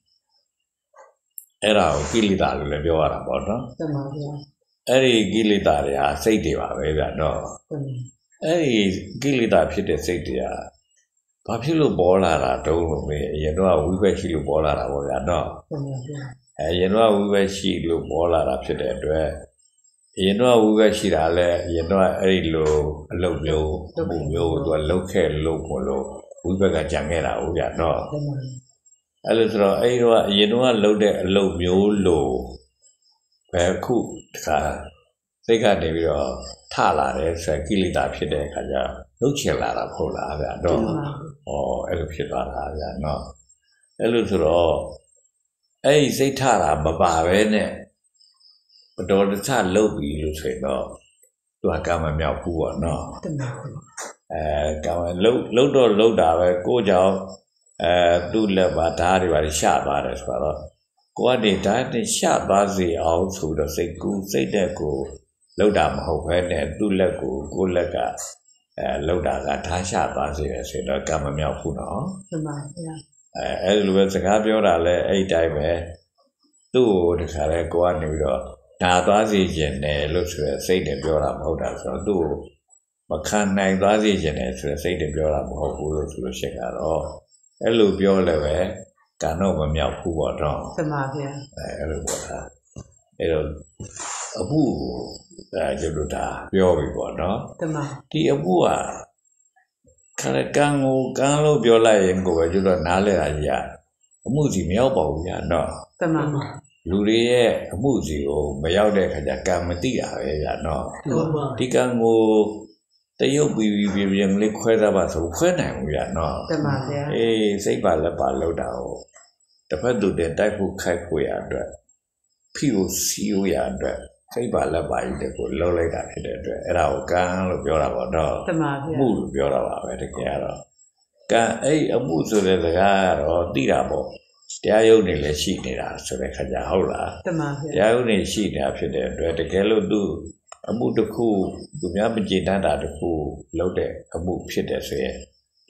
အဲ့ဒါကိုကိလေသာလို့လည်းပြောရတာပေါ့နော်တမန်ဗျာအဲ့ဒီကိလေသာတွေဟာစိတ်တွေပါပဲဗျာနော်အဲ့ဒီကိလေသာဖြစ်တဲ့စိတ်တွေကဘာဖြစ်လို့ပေါ်လာတာတုံးလို့ပဲအရင်တော့ဝိဘက်ရှိလို့ပေါ်လာတာပေါ့ဗျာနော်အဲအရင်တော့ဝိဘက်ရှိလို့ပေါ်လာတာဖြစ်တဲ့အတွက်အရင်တော့ဝိဘက်ရှိတာလဲအရင်တော့အဲ့ဒီလိုအလုပ်မျိုးပုံမျိုးသူကလှုပ်ခဲ့လို့ပေါ့လို့ဝိဘက်ကကြံခဲ့တာဟုတ်ဗျာနော်အဲ့လိုဆိုတော့အဲ့ဒီတော့အရင်တော့လှုပ်တဲ့အလုပ်မျိုးလို့ဘယ်ခုတခါစိတ်ကနေပြီးတော့ထလာတယ်ဆိုကိလေသာဖြစ်တဲ့အခါကျလှုပ်ချင်လာတာဟုတ်လားဗျာတော့ဩအဲ့လိုဖြစ်သွားတာဗျာနော်အဲ့လိုဆိုတော့အဲ့ဒီစိတ်ထတာမပါပဲနဲ့ဘတော်တခြားလှုပ်ပြီးလို့ဆိုရင်တော့သူကကာမမြောက်ဘူးပေါ့နော်အဲကာမလှုပ်လှုပ်တော့လှုပ်တာပဲကိုယ့်ကြောင့်အဲသူ့လက်ပါဓာတ်တွေပါရှသွားတယ်ဆိုတော့ကိုယ်ကနေဓာတ်နဲ့ရှသွားစေအောင်ဆိုတော့စိတ်ကူးစိတ်တဲ့ကိုလောက်တာမဟုတ်ဘဲနဲ့သူ့လက်ကိုကိုယ့်လက်ကအဲလောက်တာကထားရှသွားစေတယ်ဆိုတော့ကံမမြောက်ဘူးနော်မှန်ပါဗျာအဲအဲ့လိုပဲစကားပြောတာလဲအဲ့တိုင်းပဲသူ့ကိုတခါလဲကိုကနေပြီးတော့ဒါသွားစေခြင်းနဲ့လို့ဆိုရစိတ်နဲ့ပြောတာမဟုတ်တာဆိုတော့သူ့ကိုမခံနိုင်သွားစေခြင်းနဲ့ဆိုရစိတ်နဲ့ပြောတာမဟုတ်ဘူးလို့ဆိုလို့ရှိရင်တော့အဲ့လိုပြောလဲပဲကံတော့မမြောက်ဘူးပေါ့တော့မှန်ပါဗျာအဲအဲ့လိုပေါ့ဒါအဲ့တော့အမှုအဲကျတို့ဒါပြောပြီပေါ့နော်တမန်ဒီအမှုကခရကံကိုကံလို့ပြောလိုက်ရင်ကိုပဲကျတော့နားလဲတာကြီးကအမှုစီမရောက်ပါဘူးညာနော်တမန်လူတွေရဲ့အမှုစီကိုမရောက်တဲ့ခါကျကံမသိတာပဲညာနော်ဒီကံကိုတရုပ်ပြီးပြီးပြင်းလေးခွဲသားပါဆိုခွဲနိုင်ဘူးညာနော်တမန်ဗျာအေးစိတ်ပါလက်ပါလောက်တာကိုတစ်ဖက်သူတည်းတိုက်ဖို့ခိုက်ဖို့ရအတွက်ဖိကိုစီးရအတွက်စိတ်ပါလက်ပါကြီးတဲ့ကိုလှုပ်လိုက်တာဖြစ်တဲ့အတွက်အဲ့ဒါကိုကံလို့ပြောတာပေါ့တော့တမန်ဗျာမှုလို့ပြောတာပါပဲတကယ်ကတော့ကံအဲ့အမှုဆိုတဲ့စကားကတော့သိတာပေါ့တရားရုပ်နေလည်းရှိနေတာဆိုတဲ့ခါကျဟုတ်လားတမန်ဗျာတရားရုပ်နေရှိနေတာဖြစ်တဲ့အတွက်တကယ်လို့သူအမှုတစ်ခုသူများမကျေနပ်တာတစ်ခုလုပ်တဲ့အမှုဖြစ်တယ်ဆိုရင်သူ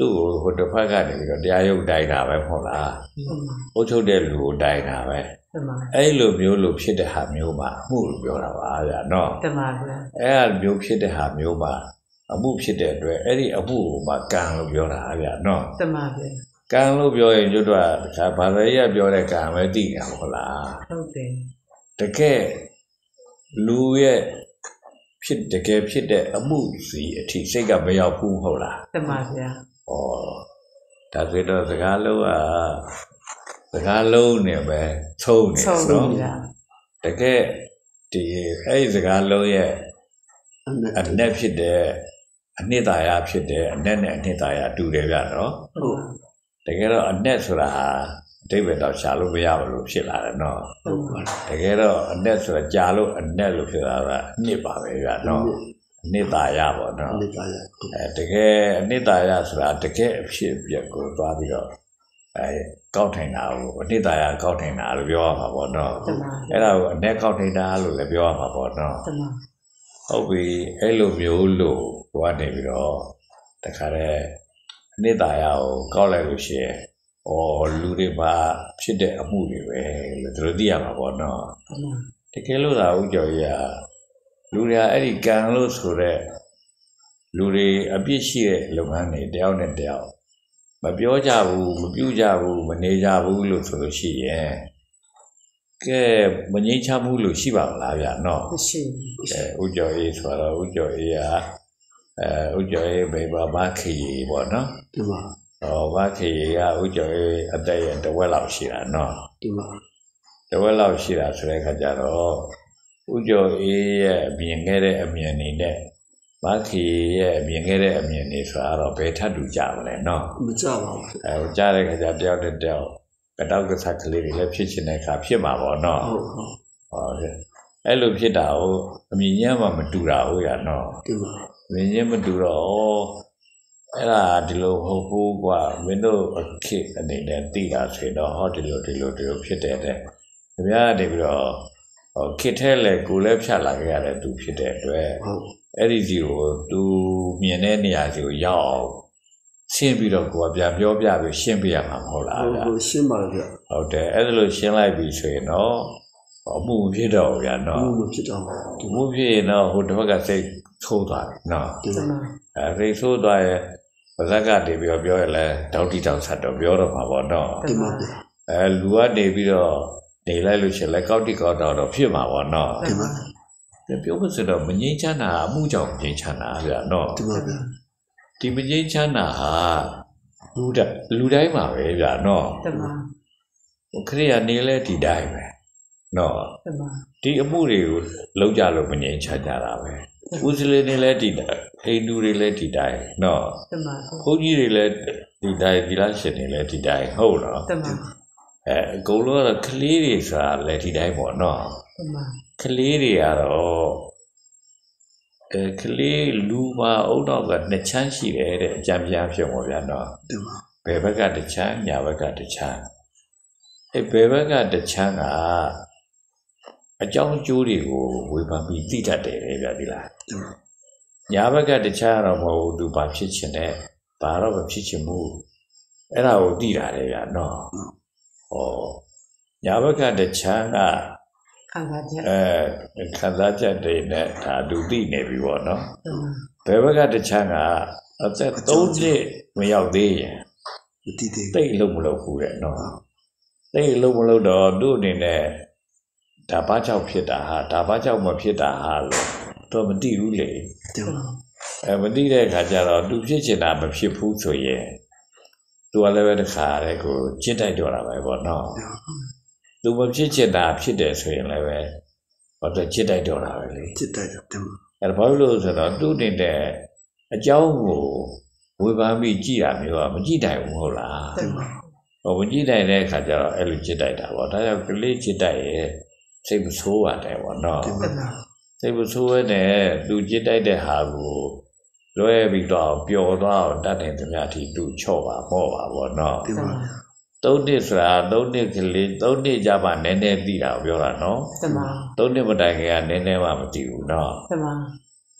သူ့ကိုဟိုတစ်ဖက်ကနေပြီးတော့တရားရုပ်တိုင်းတာပဲမဟုတ်လားအုတ်ချုပ်တဲ့လူကိုတိုင်းတာပဲအဲ့လိုမျိုးလို့ဖြစ်တဲ့ဟာမျိုးမှာအမှုလို့ပြောတာပါဗျာနော်တမန်ဗျာအဲ့လိုမျိုးဖြစ်တဲ့ဟာမျိုးမှာအမှုဖြစ်တဲ့အတွက်အဲ့ဒီအမှုကိုမှကံလို့ပြောတာဗျာနော်တမန်ဗျာကံလို့ပြောရင်ကျွတ်တော့ဒါဘာသာရေးပြောတဲ့ကံပဲသိတာဟုတ်လားဟုတ်တယ်တကယ်လူရဲ့ဖြစ်တကယ်ဖြစ်တဲ့အမှုစီအထိစိတ်ကမရောက်ဘူးဟုတ်လားတမန်ဗျာဩဒါဆိုတော့စကားလုံးကစကားလုံးနဲ့ပဲသုံးနေနော်တကယ်ဒီအဲ့ဒီစကားလုံးရဲ့အနက်ဖြစ်တဲ့အနှစ်သာရဖြစ်တဲ့အနက်နဲ့အနှစ်သာရတူတယ်ဗျာနော်ဟုတ်တကယ်တော့အနက်ဆိုတာဟာအတိတ်ပဲတော့ရှာလို့မရဘူးလို့ဖြစ်လာတယ်နော်တကယ်တော့အနက်ဆိုတာကြာလို့အနက်လို့ဖြစ်လာတာအနှစ်ပါပဲဗျာနော်အနှစ်သာရပေါ့နော်အနှစ်သာရအဲတကယ်အနှစ်သာရဆိုတာတကယ်အဖြစ်အပျက်ကိုသွားပြီးတော့အဲကောက်ထိုင်တာကိုအနှစ်သာရကောက်ထိုင်တာလို့ပြောရမှာပေါ့နော်အဲ့ဒါကိုအနက်ကောက်ထိုင်တာလို့လည်းပြောရမှာပေါ့နော်ဟုတ်ပြီအဲ့လိုမျိုးလို့သွားနေပြီးတော့တခါတည်းအနှစ်သာရကိုကောက်လိုက်လို့ရှိရင်ဩလူတွေမှာဖြစ်တဲ့အမှုတွေပဲလို့သူတို့သိရမှာပေါ့နော်တကယ်လို့သာဥကြော်ကြီးကလူတွေကအဲ့ဒီကံလို့ဆိုတဲ့လူတွေအပြစ်ရှိတဲ့လုပ်ငန်းတွေတယောက်နဲ့တယောက်မပြောကြဘူးမပြုကြဘူးမနေကြဘူးလို့ဆိုလို့ရှိရင်ကဲမငြိမ်းချမ်းမှုလို့ရှိပါမလားဗျာနော်မရှိဘူးဥကြော်ကြီးဆိုတော့ဥကြော်ကြီးကအဲဥကြော်ကြီးဘေဘာဘာခီပေါ့နော်ဒီမှာဟောဘာခေကဥကျော်ရဲ့အသက်ရဲ့တဝက်လောက်ရှိတာနော်ဒီမှာတဝက်လောက်ရှိတာဆိုတဲ့အခါကျတော့ဥကျော်ရဲ့မြင်ခဲ့တဲ့အမြင်တွေနဲ့ဘာခေရဲ့မြင်ခဲ့တဲ့အမြင်တွေဆိုတာတော့ဘယ်ထပ်တူကြမလဲနော်မကြပါဘူးအဲကြားတဲ့အခါကျတယောက်တစ်ယောက်ကတော့ကစားကလေးတွေလည်းဖြစ်ချင်တဲ့အခါဖြစ်မှာပေါ့နော်ဟုတ်ဟုတ်ဟောအဲ့လိုဖြစ်တာကိုအမြင်ညံ့မှမတူတာဟုတ်ရနော်ဒီမှာအမြင်ညံ့မတူတော့အဲ့ဒါဒီလိုဟုတ်ဘူးကွာမင်းတို့အခက်အနေနဲ့သိတာဆိုတော့ဟောဒီလိုဒီလိုဒီလိုဖြစ်တဲ့တဲ့ခင်ဗျားတည်းပြီးတော့ဟောခက်ထဲလေကိုလည်းဖြတ်လာခဲ့ရတယ်သူဖြစ်တဲ့အတွက်ဟုတ်အဲ့ဒီစီကိုသူမြင်တဲ့နေရာစီကိုရောက်အောင်ရှင်းပြီးတော့ကိုကပြန်ပြောပြပြီးရှင်းပြရမှာမဟုတ်လားဗျာဟုတ်ရှင်းပါလေဗျဟုတ်တယ်အဲ့ဒါလို့ရှင်းလိုက်ပြီဆိုရင်တော့အမှုမဖြစ်တော့ဘူးဗျာနော်အမှုမဖြစ်တော့ဘူးအမှုဖြစ်ရင်တော့ဟိုတစ်ဖက်ကစိတ်ထိုးသွားတယ်နော်ဒီမှာအဲစိတ်ထိုးသွားရဲ့ပါဇက်ကနေပြီးတော့ပြောရလဲတောက်တိတောက်ဆက်တော့ပြောတော့မှာပေါ့နော်ဒီမှာအဲလူကနေပြီးတော့နေလိုက်လို့ရှိရင်လည်းကောက်တိကောက်တော့တော့ဖြစ်မှာပေါ့နော်ဒီမှာပြောမစတော့မငြိမ်းချမ်းတာအမှုကြောင့်ငြိမ်းချမ်းတာဗျာနော်ဒီမှာဗျာဒီမငြိမ်းချမ်းတာဟာလူတလူတိုင်းမှာပဲဗျာနော်ဒီမှာဟိုခရိယာနေလဲဒီတိုင်းပဲနော်ဒီမှာဒီအမှုတွေကိုလုံးကြလို့မငြိမ်းချမ်းကြတာပဲဦးစလေးတွေလည်းဒီတိုင်းဟိန္ဒူတွေလည်းဒီတိုင်းနော်တမန်ဘုန်းကြီးတွေလည်းဒီတိုင်းဒီလားရှင်တွေလည်းဒီတိုင်းဟုတ်နော်တမန်အဲအကုန်လုံးကကလေးတွေဆိုတာလည်းဒီတိုင်းပေါ့နော်တမန်ကလေးတွေကတော့အဲကလေးလူပါအုံတော့ကနှစ်ချမ်းရှိတယ်တဲ့အကြံပြဖြစ်ပါဗျာနော်တမန်ဘယ်ဘက်ကတစ်ချမ်းညာဘက်ကတစ်ချမ်းအဲဘယ်ဘက်ကတစ်ချမ်းကအကြောင်းကျိုးတွေကိုဝေဖန်ပြီးသိတတ်တယ်ဗျာဒီလားညာဘက်ကတခြားတော့မဟုတ်ဘူးသူဘာဖြစ်ချင်တယ်ဘာတော့မဖြစ်ချင်ဘူးအဲ့ဒါကိုသိတာလေဗျာနော်ဟောညာဘက်ကတခြားကခံစားချက်အဲခံစားချက်တွေနဲ့ဒါသူသိနေပြီပေါ့နော်ဘယ်ဘက်ကတခြားကအသက်သုံးနှစ်မရောက်သေးရင်မသိသေးတိတ်လုံးမလုပ်ဘူးတဲ့နော်တိတ်လုံးမလုပ်တော့သူ့အနေနဲ့ဒါဘာကြောင့်ဖြစ်တာဟာဒါဘာကြောင့်မဖြစ်တာဟာလို့တော့မသိဘူးလေအဲမသိတဲ့အခါကျတော့သူဖြစ်ချင်တာမဖြစ်ဘူးဆိုရင်သူကလည်းပဲတစ်ခါတည်းကိုချစ်တိုက်တော့တာပဲပေါ့နော်သူမဖြစ်ချင်တာဖြစ်တယ်ဆိုရင်လည်းပဲဟောတော့ချစ်တိုက်တော့တာပဲလေချစ်တိုက်တော့တယ်အဲဘာလို့ဆိုတော့သူ့အနေနဲ့အကြောင်းကိုဝေဖန်ပြီးကြည့်ရမျိုးကမကြည့်နိုင်ဘူးဟုတ်လားဟောမကြည့်နိုင်တဲ့အခါကျတော့အဲ့လိုချစ်တိုက်တာပေါ့ဒါကြောင့်ကလေးချစ်တိုက်ရဲ့စိတ်မဆိုးပါတယ်ပေါ့နော်စိတ်မဆိုးရတဲ့သူကြစ်တိုက်တဲ့ဟာကိုလွဲပြီးတော့ပျော်သွားအောင်တတ်တယ်သမျှထိသူချော့ပါပေါ့ပါပေါ့နော်သုံးနှစ်ဆိုတာသုံးနှစ်ကလေးသုံးနှစ်ကြပါနည်းနည်းသိတာပြောတာနော်တမန်သုံးနှစ်မတိုင်ခင်ကနည်းနည်းမှမသိဘူးနော်တမန်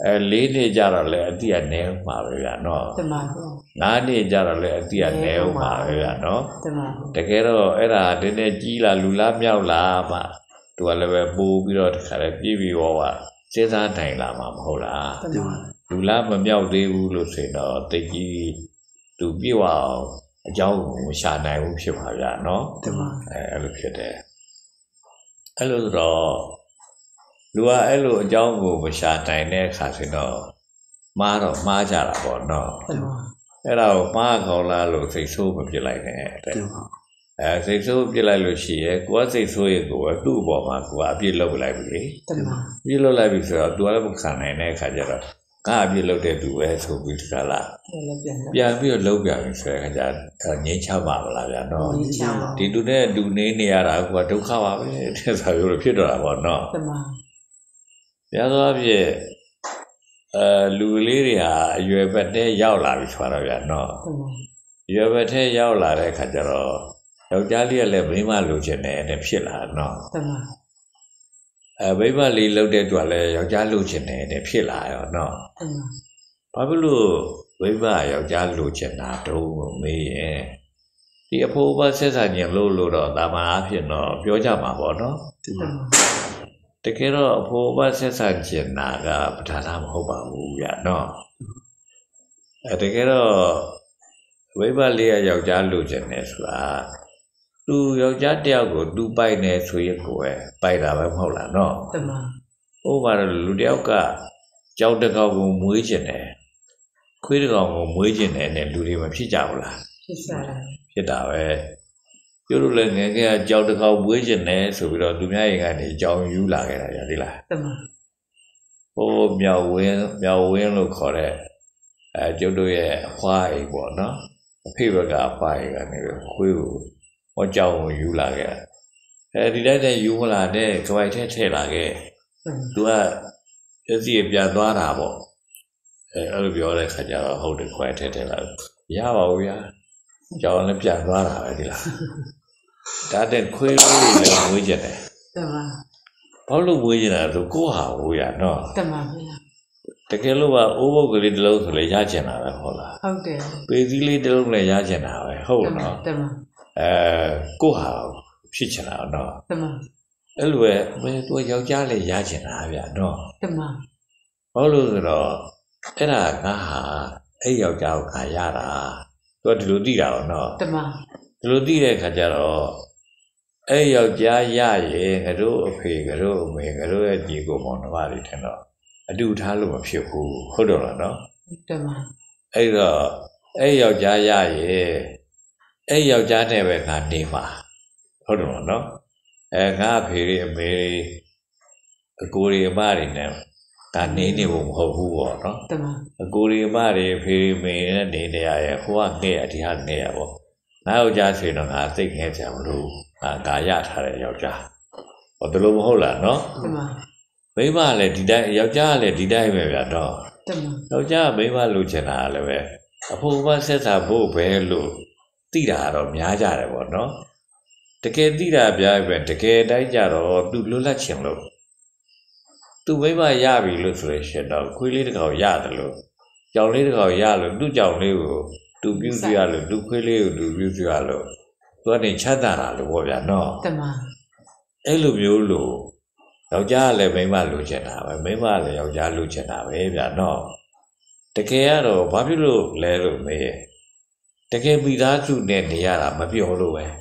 အဲလေးနေကြတော့လေအတိအနည်းမှာပဲဗျာနော်တမန်ဗျာငါးနေကြတော့လေအတိအနည်းမှာပဲဗျာနော်တမန်တကယ်တော့အဲ့ဒါတည်းတည်းကြီးလာလူလားမြောက်လာမှသူကလည်းပဲပိုးပြီးတော့တခါလေပြည့်ပြီးတော့ကစဉ်းစားနိုင်လာမှာမဟုတ်လားတမန်လူလားမမြောက်သေးဘူးလို့ဆိုရင်တော့တိတ်ကြီးသူပြည့်ဝအောင်အကြောင်းကိုမရှာနိုင်ဘူးဖြစ်ပါဗျာနော်တမန်အဲအဲ့လိုဖြစ်တယ်အဲ့လိုဆိုတော့လူကအဲ့လိုအကြောင်းကိုမရှာနိုင်တဲ့အခါဆိုတော့မှားတော့မှားကြတာပေါ့နော်တမန်အဲ့ဒါကိုမှားကောင်းလားလို့စိတ်ဆိုးမပြစ်လိုက်နဲ့တဲ့တင်ပါအဲစိတ်ဆိုးပြစ်လိုက်လို့ရှိရဲကိုကစိတ်ဆိုးရဲ့ကိုကသူ့အပေါ်မှာကိုကအပြစ်လုပ်လိုက်ပြီလေတမန်ပြစ်လုပ်လိုက်ပြီဆိုတော့သူကလည်းမခံနိုင်တဲ့အခါကျတော့ငါအပြစ်လုပ်တဲ့သူပဲဆိုပြီးတခါလားလည်းပြန်လာပြန်ပြီးတော့လုပ်ပြန်ပြီဆိုတဲ့အခါကျတော့ငြိမ်းချပါမလားဗျာနော်ဒီချောင်းဒီသူနဲ့လူနေနေရတာကဒုက္ခပါပဲတဲ့ဆိုလိုဖြစ်တော့တာပေါ့နော်တမန်ဘုရားသောအဖြစ်အဲလူလေးတွေဟာအရွယ်ဘက်တည်းရောက်လာပြီဆိုတော့ဗျာနော်တမန်အရွယ်ဘက်တည်းရောက်လာတဲ့အခါကျတော့ယောက်ျားလေးကလည်းမိန်းမလိုချင်တယ်တဲ့ဖြစ်လာနော်တမန်အဲမိန်းမလေးလှုပ်တဲ့သူကလည်းယောက်ျားလိုချင်တယ်တဲ့ဖြစ်လာရောနော်တမန်ဘာဖြစ်လို့မိန်းမယောက်ျားလိုချင်တာတုံးလို့မေးရင်ဒီအဖိုးဘဆက်ဆံညင်လို့လို့တော့တာမန်အဖြစ်တော့ပြောကြမှာပေါ့နော်တင်တပါမန်တကယ်တော့အဖိုးဘဆက်ဆံကျင်တာကပဋ္ဌာန်းမဟုတ်ပါဘူးဗျာနော်အဲတကယ်တော့ဝိဘလေးကယောက်ျားလိုချင်တယ်ဆိုတာသူယောက်ျားတယောက်ကိုသူပိုက်နေဆိုရင်ကိုယ်ပဲပိုက်တာပဲမဟုတ်လားနော်တမန်ဟိုမှာလူတယောက်ကကြောက်တကောင်ကိုမွေးကျင်တယ်ခွေးတကောင်ကိုမွေးကျင်တယ်နဲ့လူတွေမဖြစ်ကြဘူးလားဖြစ်စားတယ်ဖြစ်တာပဲကျတို့လည်းငယ်ငယ်ကကြောက်တကောင်မွေးကျင်တယ်ဆိုပြီးတော့သူများရင်ကနေကြောင်ယူလာခဲ့တာရသေးလားတမန်ဟိုမြောက်ဝင်းမြောက်ဝင်းလို့ခေါ်တဲ့အဲကျုပ်တို့ရဲ့အဖွားအိမ်ပေါ့နော်အဖေဘက်ကအဖွားအိမ်ကနေခွေးကိုဟောကြောင်ကိုယူလာခဲ့အဲဒီတိုင်းနဲ့ယူမလာတဲ့ကြွိုက်ထဲထည့်လာခဲ့တမန်သူကပြည့်စည်ပြန်သွားတာပေါ့အဲအဲ့လိုပြောတဲ့ခါကျတော့ဟုတ်တယ်ခွဲထဲထဲလာရပါဘူးဗျာကြောင်လည်းပြန်သွားတာပဲဒီလားဒါတဲ့ခွေးလေးလည်းမွေးကြတယ်တမန်ဘာလို့မွေးကြတာဆိုကိုဟာဝေးရနော်တမန်ဗျာတကယ်လို့ကအိုးဘုတ်ကလေးတစ်လုံးဆိုလေရချင်တာပဲဟုတ်လားဟုတ်တယ်ပေသီးလေးတစ်လုံးလည်းရချင်တာပဲဟုတ်နော်တမန်အဲကိုဟာဖြစ်ချင်တာနော်တမန်အဲ့လိုပဲမင်းတို့ယောက်ျားလည်းရချင်တာဗျာနော်တမန်ဘာလို့ဆိုတော့အဲ့ဒါငါဟာအဲ့ယောက်ျားကိုခါရတာသူကဒီလိုသိတာပေါ့နော်တမန်ဒီလိုသိတဲ့ခါကျတော့အဲ့ယောက်ျားရရင်ငါတို့အဖေငါတို့အမေငါတို့ရဲ့ညီကိုမောင်နှမတွေထင်တော့အတူထားလို့မဖြစ်ဘူးဟုတ်တော့လားနော်တမန်အဲ့တော့အဲ့ယောက်ျားရရင်အဲ့ယောက်ျားနဲ့ပဲငါနေမှာဟုတ်တော့လားနော်အဲငါအဖေတွေအမေတွေအကိုတွေအမတွေနဲ့ဒါနေနေဖို့မဟုတ်ဘူးပေါ့နော်တမန်အကိုရီမတွေဖေးမေနဲ့နေနေရရဲ့ဟိုကငဲ့အဒီဟာငဲ့ရပေါ့ငါယောက်ျားဆိုရင်တော့ငါသိငဲ့ကြမလို့ငါကာရထားတဲ့ယောက်ျားဟောတလို့မဟုတ်လားနော်တမန်မိမလည်းဒီတိုင်းယောက်ျားလည်းဒီတိုင်းပဲဗျာတော့တမန်ယောက်ျားမိမလိုချင်တာလည်းပဲအဖို့မဆက်စာဖို့ပဲလို့သိတာတော့များကြတယ်ပေါ့နော်တကယ်သိတာပြားပဲတကယ်တိုင်းကြတော့သူလွတ်လပ်ချင်လို့သူမိမရပြီလို့ဆိုလို့ရှင်တော့ခွေးလေးတစ်ကောင်ရတယ်လို့ကြောင်လေးတစ်ကောင်ရလို့သူ့ကြောင်လေးကိုသူပြုစုရလို့သူခွေးလေးကိုသူပြုစုရလို့သူကနေချမ်းသာတာလို့ပေါ့ဗျာနော်တမန်အဲ့လိုမျိုးလို့ယောက်ျားကလည်းမိန်းမလိုချင်တာပဲမိန်းမကလည်းယောက်ျားလိုချင်တာပဲဗျာနော်တကယ်ကတော့ဘာဖြစ်လို့လဲလို့မေးတကယ်မိသားစုနဲ့နေရတာမပြောလို့ပဲ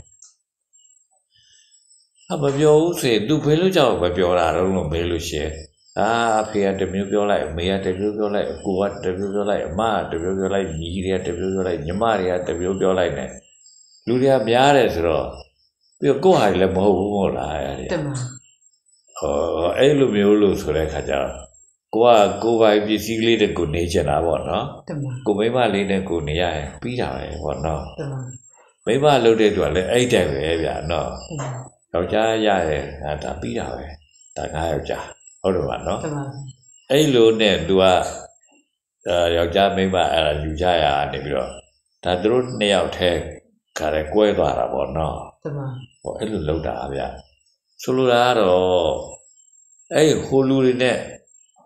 အမပြောဘူးဆိုရင်သူဖေးလို့ကြောက်မပြောတာတော့လို့မေးလို့ရှိရင်အာအဖေကတမျိုးပြောလိုက်အမေကတမျိုးပြောလိုက်အကိုကတမျိုးပြောလိုက်အမကတမျိုးပြောလိုက်ညီတွေကတမျိုးပြောလိုက်ညီမတွေကတမျိုးပြောလိုက်နဲ့လူတွေကများတယ်ဆိုတော့ပြီးတော့ကိုယ့်ဟာလည်းမဟုတ်ဘူးမဟုတ်လားအဲ့ဒီတမန်ဟောအဲ့လိုမျိုးလို့ဆိုတဲ့ခါကျတော့ကိုကကိုယ်ပိုင်ပစ္စည်းကလေးတွေကိုနေချင်တာပေါ့နော်တမန်ကိုမိမလေးနဲ့ကိုနေရရင်ပြီးတာပဲပေါ့နော်တမန်မိမလုပ်တဲ့သူကလည်းအဲ့တိုင်ပဲဗျာနော်တမန်ယောက်ျားရရဲ့ငါဒါပြီးတာပဲဒါငါယောက်ျားဟုတ်တယ်ပါနော်တမန်အဲ့လိုနဲ့ तू ကအဲယောက်ျားမိန်းမအဲ့ဒါယူကြရနေပြီးတော့ဒါသူတို့နှစ်ယောက်ထဲခါရဲကွဲသွားတာပေါ့နော်တမန်ဟောအဲ့လိုလုပ်တာဗျဆိုလိုတာကတော့အဲ့ဟိုလူတွေနဲ့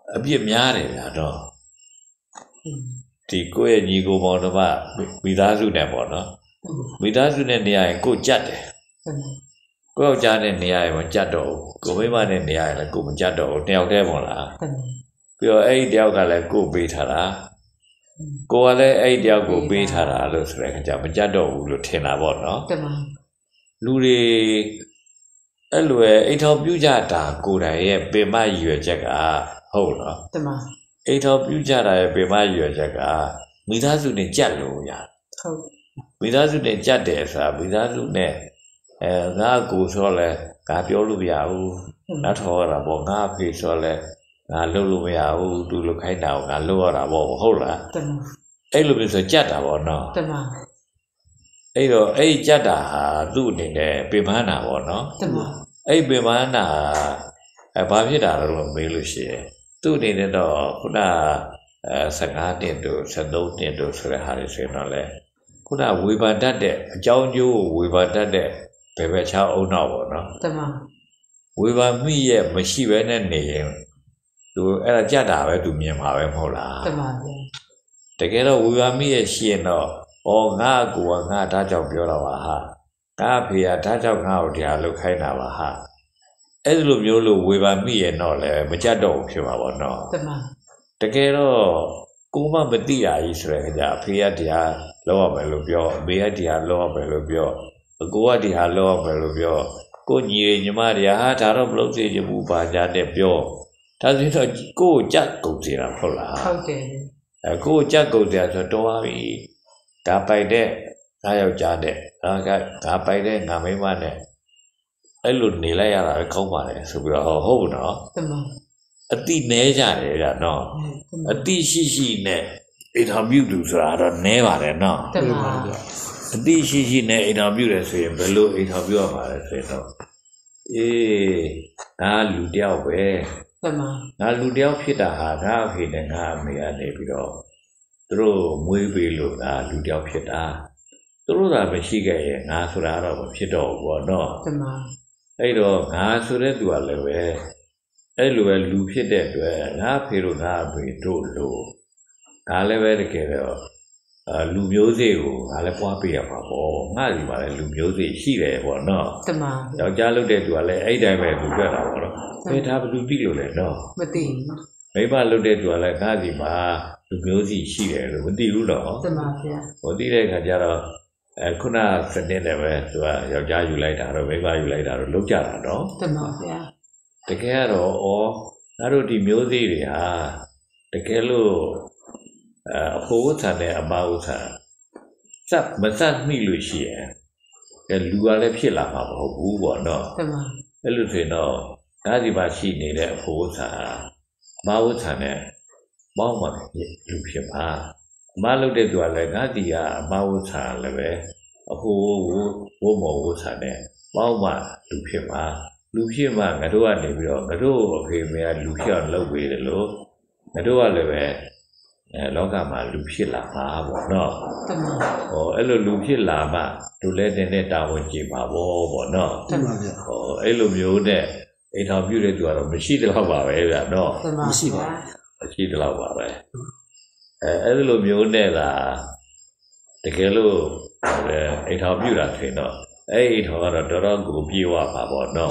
အပြစ်များတယ်ဗျာတော့ဒီကိုယ့်ရဲ့ညီကိုမောင်တို့ကမိသားစုနဲ့ပေါ့နော်မိသားစုနဲ့နေရာရင်ကိုယ်ကြက်တယ်ကိုယ့်ယောက်ျားနဲ့နေရာရင်မကြက်တော့ဘူးကိုမိမနဲ့နေရာရင်လည်းကိုယ်မကြက်တော့ဘူးတယောက်တည်းပေါ့လားပြီးတော့အဲ့ဒီတယောက်ကလည်းကိုယ်ပေးထားတာကိုယ်ကလည်းအဲ့ဒီတယောက်ကိုပေးထားတာလို့ဆိုတဲ့အခါကျမကြက်တော့ဘူးလို့ထင်တာပေါ့နော်လူတွေအဲ့လိုအိမ်ထောင်ပြုကြတာကိုယ်တိုင်ရဲ့ပင်မရည်ရွယ်ချက်ကဟုတ်နော်တမအိမ်ထောင်ပြုကြတာရဲ့ပင်မရည်ရွယ်ချက်ကမိသားစုနဲ့ကြက်လို့ရဟုတ်မိသားစုနဲ့ကြက်တယ်ဆိုတာမိသားစုနဲ့အဲငါကိုဆိုလဲငါပြောလို့မရဘူးနောက်ထော်ရတာပေါ့ငါအဖေဆိုလဲငါလုပ်လို့မရဘူးသူလုပ်ခိုင်းတာကိုငါလုပ်ရတာပေါ့ဟုတ်လားတမအဲ့လိုမျိုးဆိုကြက်တာပေါ့နော်တမအဲ့တော့အဲ့ကြက်တာဟာသူ့အနေနဲ့ပင်မနာပေါ့နော်တမအဲ့ပင်မနာအဲဘာဖြစ်တာလို့မေးလို့ရှိရင်သူ့အနေနဲ့တော့ခုနအဲဆယ်ငါးနှစ်တို့ဆယ်သုံးနှစ်တို့ဆိုတဲ့ဟာတွေဆိုရင်တော့လေခုနဝေဘာတတ်တဲ့အကြောင်းကျိုးဝေဘာတတ်တဲ့ဘယ်ဘက်ချောင်းအုံတော့ပေါ့နော်တမဝေဘာမိရဲ့မရှိဘဲနဲ့နေရင်သူအဲ့ဒါကြက်တာပဲသူမြင်မှာပဲမဟုတ်လားတမပါတကယ်တော့ဝေဘာမိရဲ့ရှိရင်တော့ဩငါ့ကိုကငါဒါကြောင့်ပြောတော့ပါဟာငါဖေကဒါကြောင့်ငါ့ကိုတရားလုပ်ခိုင်းတာပါဟာအဲ့လိုမျိုးလို့ဝေဘာမိရဲ့တော့လည်းမကြက်တော့ဘူးဖြစ်မှာပေါ့နော်တမတကယ်တော့ကိုမမသိရကြီးဆိုတဲ့အခါကျအဖေကတရားလုပ်ရမယ်လို့ပြောအမေကတရားလုပ်ရမယ်လို့ပြောအကိုကတရားလုပ်ရမယ်လို့ပြောကိုညီညီမတရားဟာဒါတော့မလုပ်သေးချင်ဘူးဘာညာနဲ့ပြောဒါဆိုတော့ကိုကိုကြက်ကုန်စီတာဟုတ်လားဟုတ်တယ်အဲကိုကြက်ကုန်စီတာဆိုတော့ပြီဒါပိုက်တဲ့ငါယောက်ျားတဲ့ငါကငါပိုက်တဲ့ငါမိန်းမနဲ့အဲ့လိုနေလိုက်ရတာပဲကောင်းပါလေဆိုပြီးတော့ဟုတ်ဘူးနော်တမအတိနဲကြတယ်ကနော်အတိရှိရှိနဲ့အိမ်တော်ပြုသူဆိုတာတော့နဲပါတယ်နော်တမအတိရှိရှိနဲ့အိမ်တော်ပြုတယ်ဆိုရင်ဘယ်လိုအိမ်တော်ပြုရမှာလဲဆိုတော့အေးငါလူတယောက်ပဲတမငါလူတယောက်ဖြစ်တာဟာငါအဖေနဲ့ငါအမေကနေပြီးတော့သူတို့မွေးပေးလို့ငါလူတယောက်ဖြစ်တာသူတို့ကမရှိခဲ့ရင်ငါဆိုတာတော့မဖြစ်တော့ဘူးပေါ့နော်တမအဲ့တော့ငါဆိုတဲ့သူကလည်းပဲအဲ့လိုပဲလူဖြစ်တဲ့အတွက်ငါဖေတို့ငါအဖေတို့လို့ငါလည်းပဲတကယ်တော့အာလူမျိုးစေ့ကိုငါလည်းပွားပေးရမှာပေါ့ငါဒီမှာလည်းလူမျိုးစေ့ရှိတယ်ပေါ့နော်တမယောက်ျားလုပ်တဲ့သူကလည်းအဲ့တိုင်းပဲသူပြတာပေါ့နော်ဖေဒါဘယ်သူသိလို့လဲနော်မသိဘူးမိမလုပ်တဲ့သူကလည်းငါဒီမှာလူမျိုးစီရှိတယ်လို့မသိဘူးတော့တမဗျာဟိုသိတဲ့အခါကျတော့အဲခုနစနစ်နဲ့ပဲသူကယောက်ျားယူလိုက်တာတော့မိန်းမယူလိုက်တာတော့လုံးကြတာတော့တမဗျာတကယ်ကတော့ဩငါတို့ဒီမျိုးစေ့တွေဟာတကယ်လို့အဖိုးဆန်နဲ့အမဥဆန်စက်မစက်မိလို့ရှိရင်အဲလူကလည်းဖြစ်လာမှာမဟုတ်ဘူးပေါ့နော်တမအဲ့လိုဆိုရင်တော့ဒါဒီမှာရှိနေတဲ့အဖိုးဆန်အမဥဆန်နဲ့မောင်းမှလူဖြစ်မှာအမလုပ်တဲ့သူကလည်းငါတီကအမဝဆာလည်းပဲအဖိုးဝိုးမော်ဝဆာနဲ့ပေါင်းမှလူဖြစ်မှာလူဖြစ်မှငါတို့ကနေပြီးတော့ငါတို့အဖေမေကလူဖြစ်အောင်လုပ်ပေးတယ်လို့ငါတို့ကလည်းပဲအဲလောကမှာလူဖြစ်လာမှာပေါ့နော်တမန်ဟောအဲ့လိုလူဖြစ်လာမှတို့လည်းတင်းနဲ့တာဝန်ကြည့်ပါဘောပေါ့နော်တမန်ဗျဟောအဲ့လိုမျိုးနဲ့အိမ်ထောင်ပြုတဲ့သူကတော့မရှိတော့ပါပဲဗျနော်မရှိပါဘူးမရှိတော့ပါပဲအဲအဲ့လိုမျိုးနဲ့သာတကယ်လို့အိမ်ထောင်ပြုတာဆိုရင်တော့အဲ့အိမ်ထောင်ကတော့တော်တော်ကိုပြေဝပါပေါ့နော်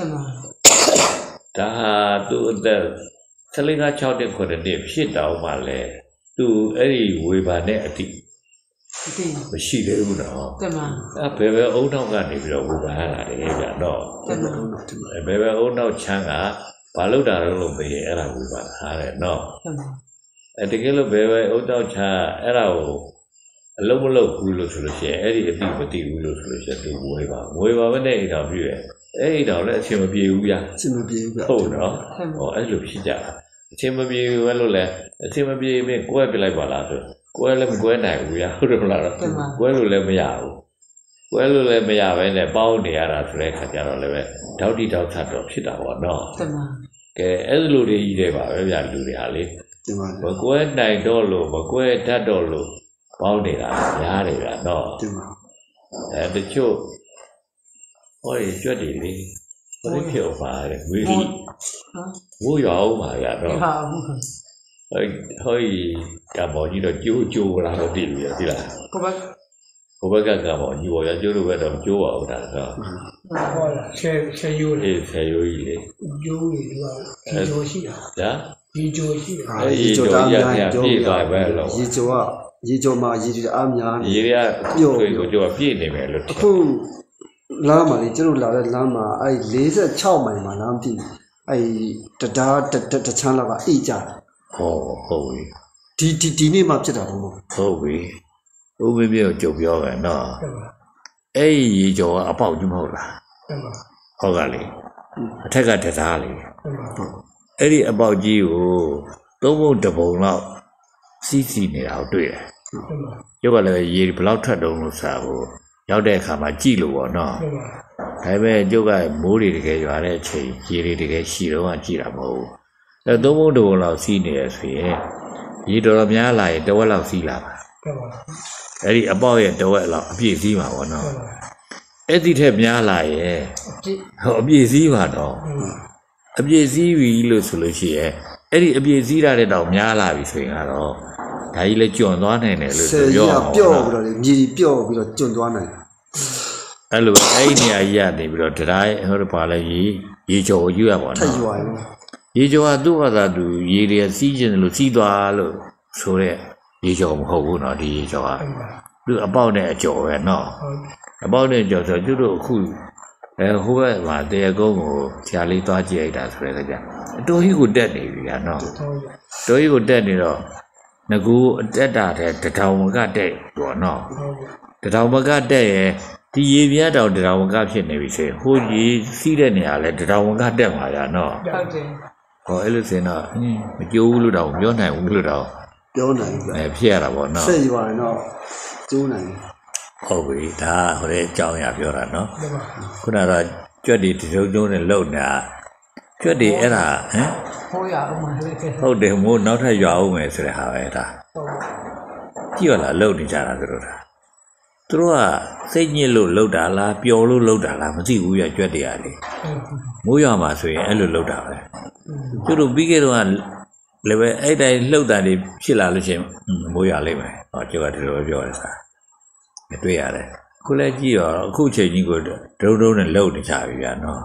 ဒါဟာသူ့အသက်ဆယ်လေးက၆နှစ်ခုနှစ်ဖြစ်တော့မှလဲသူအဲ့ဒီဝေဘာနဲ့အတိအတိမရှိသေးဘူးနော်တမန်အဲ့ဘယ်ဘယ်အုံနောက်ကနေပြီးတော့ဝေဘာလာတယ်ဗျာနော်တမန်ဘယ်ဘယ်အုံနောက်ချမ်းကဘာလို့တာတော့လို့မေးရင်အဲ့ဒါဝေဘာထားတယ်နော်တမန်အဲတကယ်လို့ဘယ်ပဲအုတ်တောက်ချအဲ့ဒါကိုအလုံးမလုံးဘူးလို့ဆိုလို့ရှိရင်အဲ့ဒီအတိမတိဘူးလို့ဆိုလို့ရှိရင်သူဝေးပါဝေးပါပဲနဲ့အိမ်တော်ပြည့်ရဲ့အဲ့အိမ်တော်လည်းအချင်းမပြေဘူးဗျာအချင်းမပြေဘူးဗျာဟုတ်နော်ဟောအဲ့လိုဖြစ်ကြတာအချင်းမပြေဘူးပဲလို့လဲအချင်းမပြေရင်ကိုယ်ပြလိုက်ပါလားဆိုကိုယ်လည်းမကွဲနိုင်ဘူးဗျာဟုတ်တယ်မလားကွဲလို့လည်းမရဘူးကွဲလို့လည်းမရပဲနဲ့ပေါင်းနေရတာဆိုတဲ့ခါကျတော့လည်းပဲတောက်တိတောက်ထတော့ဖြစ်တာပေါ့နော်တမန်ကဲအဲ့လိုတွေကြီးတယ်ပါပဲဗျာလူတွေဟာလေမကွဲနိုင်တော့လို့မကွဲတတ်တော့လို့ပေါင်းနေတာများတယ်ဗျာနော်အဲတချို့ဟောရကြွက်တယ်လေဘယ်ဖြစ်အောင်ပါလဲဝေလီဝမိုးရွာအောင်ပါဗျာတော့ဟုတ်ဟိုဟိုကံပေါ်ကြီးတော့ကျိုးကျိုးလာတော့တည်ပြီသိလားကိုဘဟိုဘက်ကကံပေါ်ကြီးပေါ်ရကျိုးလို့ပဲတော့ကျိုးပါဦးတာတော့ဟောလားဆယ်ဆယ်ယူလေအေးဆယ်ရိုးကြီးလေကျိုးတွေဒီကဒီကျိုးရှိတာညာဒီကျိုးရှိတာရေကြောတာအများကြီးရေကြောကရေကြောမှာရေကြောအားများရေရတွေ့ကိုကျိုးကပြည့်နေမယ်လို့အခုလမ်းမှာလေကျတို့လာတဲ့လမ်းမှာအဲ့၄၆မိုင်မှာလမ်းပြီအဲ့တရားတချမ်းလောက်ကအိတ်ကြဟောဟုတ်ပြီဒီဒီဒီနေ့မှဖြစ်တာဘုံဟုတ်ပြီဦးမင်းမျိုးကြုံပြောမယ်နော်ဟုတ်ပါအဲ့ဒီရေကျော်ကအပေါက်ကြီးမဟုတ်လားဟုတ်ပါဟုတ်ကလေအထက်ကတရားလေဟုတ်ပါဟုတ်အဲ့ဒီအပေါက်ကြီးကိုသုံးပုံတစ်ပုံလောက်စီးစီးနေတာကိုတွေ့တယ်ဟုတ်ပါရုပ်ကလည်းရေဘယ်လောက်ထွက်တုံးလို့စာကိုရောက်တဲ့အခါမှာကြည့်လို့ပေါ့နော်ဟုတ်ပါဒါပေမဲ့ကျုပ်ကမိုးတွေတကယ်ရွာတဲ့အချိန်ရေတွေတကယ်ရှိတော့ကြည့်တာမဟုတ်ဘူးအဲသုံးပုံတစ်ပုံလောက်စီးနေရဆိုရင်ရေတော်တော်များလာရင်တဝက်လောက်စီးလာပါဟုတ်ပါအဲ့ဒီအပေါက်ရဲ့တဝက်လောက်အပြည့်စီးမှာပေါ့နော်ဟုတ်ပါအဲ့ဒီထက်များလာရင်ဒီဟောအပြည့်စည်းပါတော့အပြည့်စည်းပြီလို့ဆိုလို့ရှိရင်အဲ့ဒီအပြည့်စည်းရတဲ့တောင်များလာပြီဆိုရင်ကတော့ဒါကြီးလည်းကျွံသွားနိုင်တယ်လို့ဆယ်ပြောရအောင်ပြော့ပြီးတော့မြေပြော့ပြီးတော့ကျွံသွားနိုင်အဲ့လိုအဲ့ဒီနေရာကြီးကနေပြီးတော့တရားဟိုဘာလဲရေရေကျော်ယူရပါထက်တော့ရွာရင်ရေကျော်ကသူ့ဘာသာသူရေတွေစီးကျင်တယ်လို့စီးသွားလို့ဆိုတဲ့ရေကျော်မဟုတ်ဘူးနော်ဒီရေကျော်ကဟုတ်ပါသူအပေါက်နဲ့အကျော်ပဲနော်ဟုတ်အပေါက်နဲ့ကျော်ဆိုသူတို့အခုအဲဟိုဘက်မှာတရားကုန်းကိုဆရာလေးသွားကြည့်လိုက်တာဆိုတဲ့ကြအတော်ကြီးကိုတက်နေပြီဗျာနော်ဟုတ်တော်ကြီးကိုတက်နေတော့ငကူအတက်တာတဲ့တထောင်မကတက်ပေါ့နော်ဟုတ်တထောင်မကတက်ရဲ့ဒီရေပြားတောင်တထောင်မကဖြစ်နေပြီဆိုရင်ဟိုကြီးစီးတဲ့နေရာလဲတထောင်မကတက်မှာဗျာနော်ဟုတ်တယ်ဟောအဲ့လိုစင်တော့ဟင်းမကြိုးဘူးလို့တော့ပြောနိုင်ဘူးလို့တော့ပြောနိုင်ပြီအဲဖြစ်ရတာပေါ့နော်ဆက်ရွာရင်တော့ကျိုးနိုင်ဟုတ်ပြီဒါဟိုတဲ့အကြောင်းအရာပြောတာနော်ဟုတ်ပါခုနကတော့ကြွက်ဒီတစုံစုံနဲ့လှုပ်နေတာကြွက်ဒီအဲ့ဒါဟမ်ဟိုရအောင်မလေးကဲဟုတ်တယ်မို့နောက်ထပ်ရွာအောင်မယ်ဆိုတဲ့ဟာပဲဒါဟုတ်ကြည့်ရလားလှုပ်နေကြတာသူတို့ဒါသူတို့ကစိတ်ညစ်လို့လှုပ်တာလားပျော်လို့လှုပ်တာလားမသိဘူးရကြွက်တရားလေမိုးရွာမှာဆိုရင်အဲ့လိုလှုပ်တာပဲသူတို့ပြီးခဲ့တော့လည်းပဲအဲ့တိုင်းလှုပ်တာတွေဖြစ်လာလို့ရှိရင်မိုးရွာလိမ့်မယ်ဟောကျုပ်ကဒီလိုပဲပြောတယ်စားတွေ့ရတယ်ခုလည်းကြည့်ရောအခုချိန်ကြီးကိုဒုံဒုံနဲ့လှုပ်နေကြပြီဗျာနော်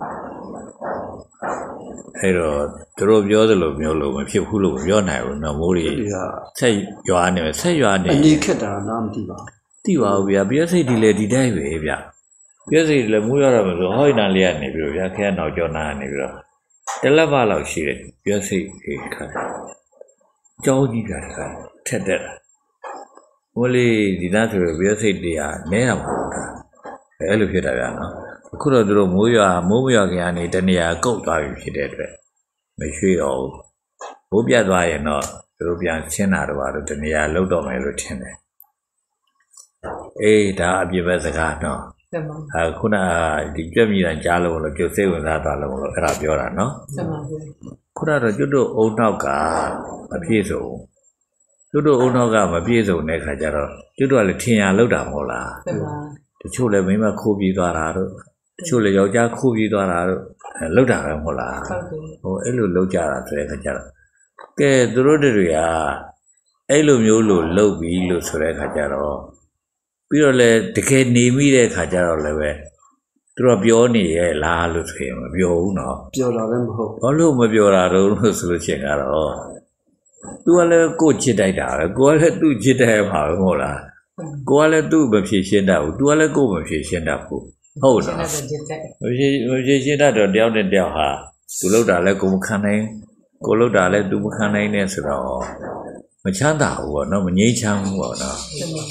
အဲ့တော့သူတို့ပြောသလိုမျိုးလို့မဖြစ်ဘူးလို့ပြောနိုင်ဘူးနော်မိုးတွေဒီကဆက်ရွာနေမယ်ဆက်ရွာနေအနေခက်တာလားမသိပါသိပါဘူးဗျာပြည့်စိတ်ဒီလေဒီတိုင်းပဲဗျာပြည့်စိတ်ဒီလေမိုးရတော့မယ်ဆိုဟောဒီနာလေးကနေပြီးတော့ဗျာခဲနောက်ကျော်နာကနေပြီးတော့တလက်ပါလောက်ရှိတယ်ပြည့်စိတ်ခေခါကြောင်းကြီးပြတာထက်တဲ့မိုးလေးဒီသားဆိုပြည့်စိတ်တရားနဲတာမဟုတ်တာအဲ့လိုဖြစ်တာဗျာနော်အခုတော့သူတို့မိုးရွာမိုးမရွာခင်ကနေတနေရာကုတ်သွားပြီဖြစ်တဲ့အတွက်မရွှေ့တော့ဘူးမိုးပြတ်သွားရင်တော့သူတို့ပြန်ရှင်းတာတော့တော့တနေရာလောက်တော့မယ်လို့ထင်တယ်အေးဒါအပြည့်ပဲစကားနော်တယ်မအခုနဒီကြွက်မြည်တာကြားလို့လို့ကျုပ်စိတ်ဝင်စားသွားလို့လို့အဲ့ဒါပြောတာနော်တယ်မပဲခုနတော့ကျွတ်တို့အုံနောက်ကမပြည့်စုံကျွတ်တို့အုံနောက်ကမပြည့်စုံတဲ့ခါကျတော့ကျွတ်တို့ကလည်းထင်ရလောက်တာမဟုတ်လားတယ်မတချို့လည်းမိမခိုးပြေးသွားတာတို့တချို့လည်းယောက်ျားခိုးပြေးသွားတာတို့လောက်တာပဲမဟုတ်လားဟုတ်တယ်ဟိုအဲ့လိုလောက်ကြတာဆိုတဲ့ခါကျတော့ကဲသူတို့တွေကအဲ့လိုမျိုးလို့လောက်ပြီးလို့ဆိုတဲ့ခါကျတော့ပြီးတော့လည်းတကယ်နေမိတဲ့ခါကျတော့လည်းပဲသူတို့ပြောနေရဲ့လားလို့ဆိုရင်မပြောဘူးနော်ပြောတာလည်းမဟုတ်ဘာလို့မပြောတာတော့လို့ဆိုလို့ရှိရင်ကတော့သူကလည်းကိုယ်ချစ်တိုက်တာပဲကိုယ်ကလည်းသူ့ချစ်တဲ့မှာပဲမဟုတ်လားကိုယ်ကလည်းသူ့မဖြေရှင်းတတ်ဘူးသူကလည်းကိုယ်မဖြေရှင်းတတ်ဘူးဟုတ်ရှင်းနော်တဲ့จิตတဲ့မဖြေမဖြေရှင်းတတ်တော့တယောက်နဲ့တယောက်ဟာသူလောက်တာလည်းကိုယ်မခံနိုင်ကိုယ်လောက်တာလည်းသူမခံနိုင်နဲ့ဆိုတော့မချမ်းသာဘူးပေါ့နော်မငြိမ်းချမ်းဘူးပေါ့နော်တယ်မ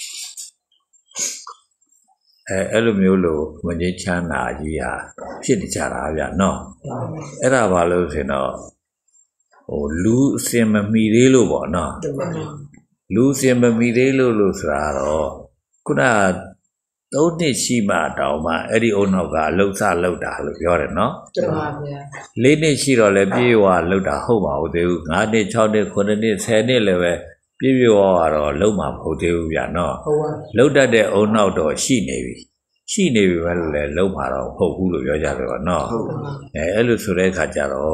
အဲအဲ့လိုမျိုးလို့မငြိမ်းချမ်းသာကြီးဟာဖြစ်နေကြတာဗျနော်အဲ့ဒါဘာလို့ဆိုတော့ဟိုလူအစင်မမီသေးလို့ပေါ့နော်တယ်မလူအစင်မမီသေးလို့လို့ဆိုတာတော့ခုနသုံးနှစ်ရှိမှတောင်မှအဲ့ဒီအုံနောက်ကလှုပ်ဆလှုပ်တာလို့ပြောတယ်နော်တယ်မဗျာလေးနှစ်ရှိတော့လည်းပြေးဝလှုပ်တာဟုတ်ပါဘူးသေးဘူးငါးနှစ်ခြောက်နှစ်ခုနှစ်နှစ်ဆယ်နှစ်လည်းပဲပြေးပြေးဝကတော့လှုပ်မှာမဟုတ်သေးဘူးဗျနော်ဟုတ်ပါလှုပ်တတ်တဲ့အုံနောက်တော့ရှိနေပြီရှိနေပြီပဲလို့လည်းလှုပ်မှာတော့မဟုတ်ဘူးလို့ပြောကြတယ်ပေါ့နော်ဟုတ်တယ်မအဲအဲ့လိုဆိုတဲ့အခါကျတော့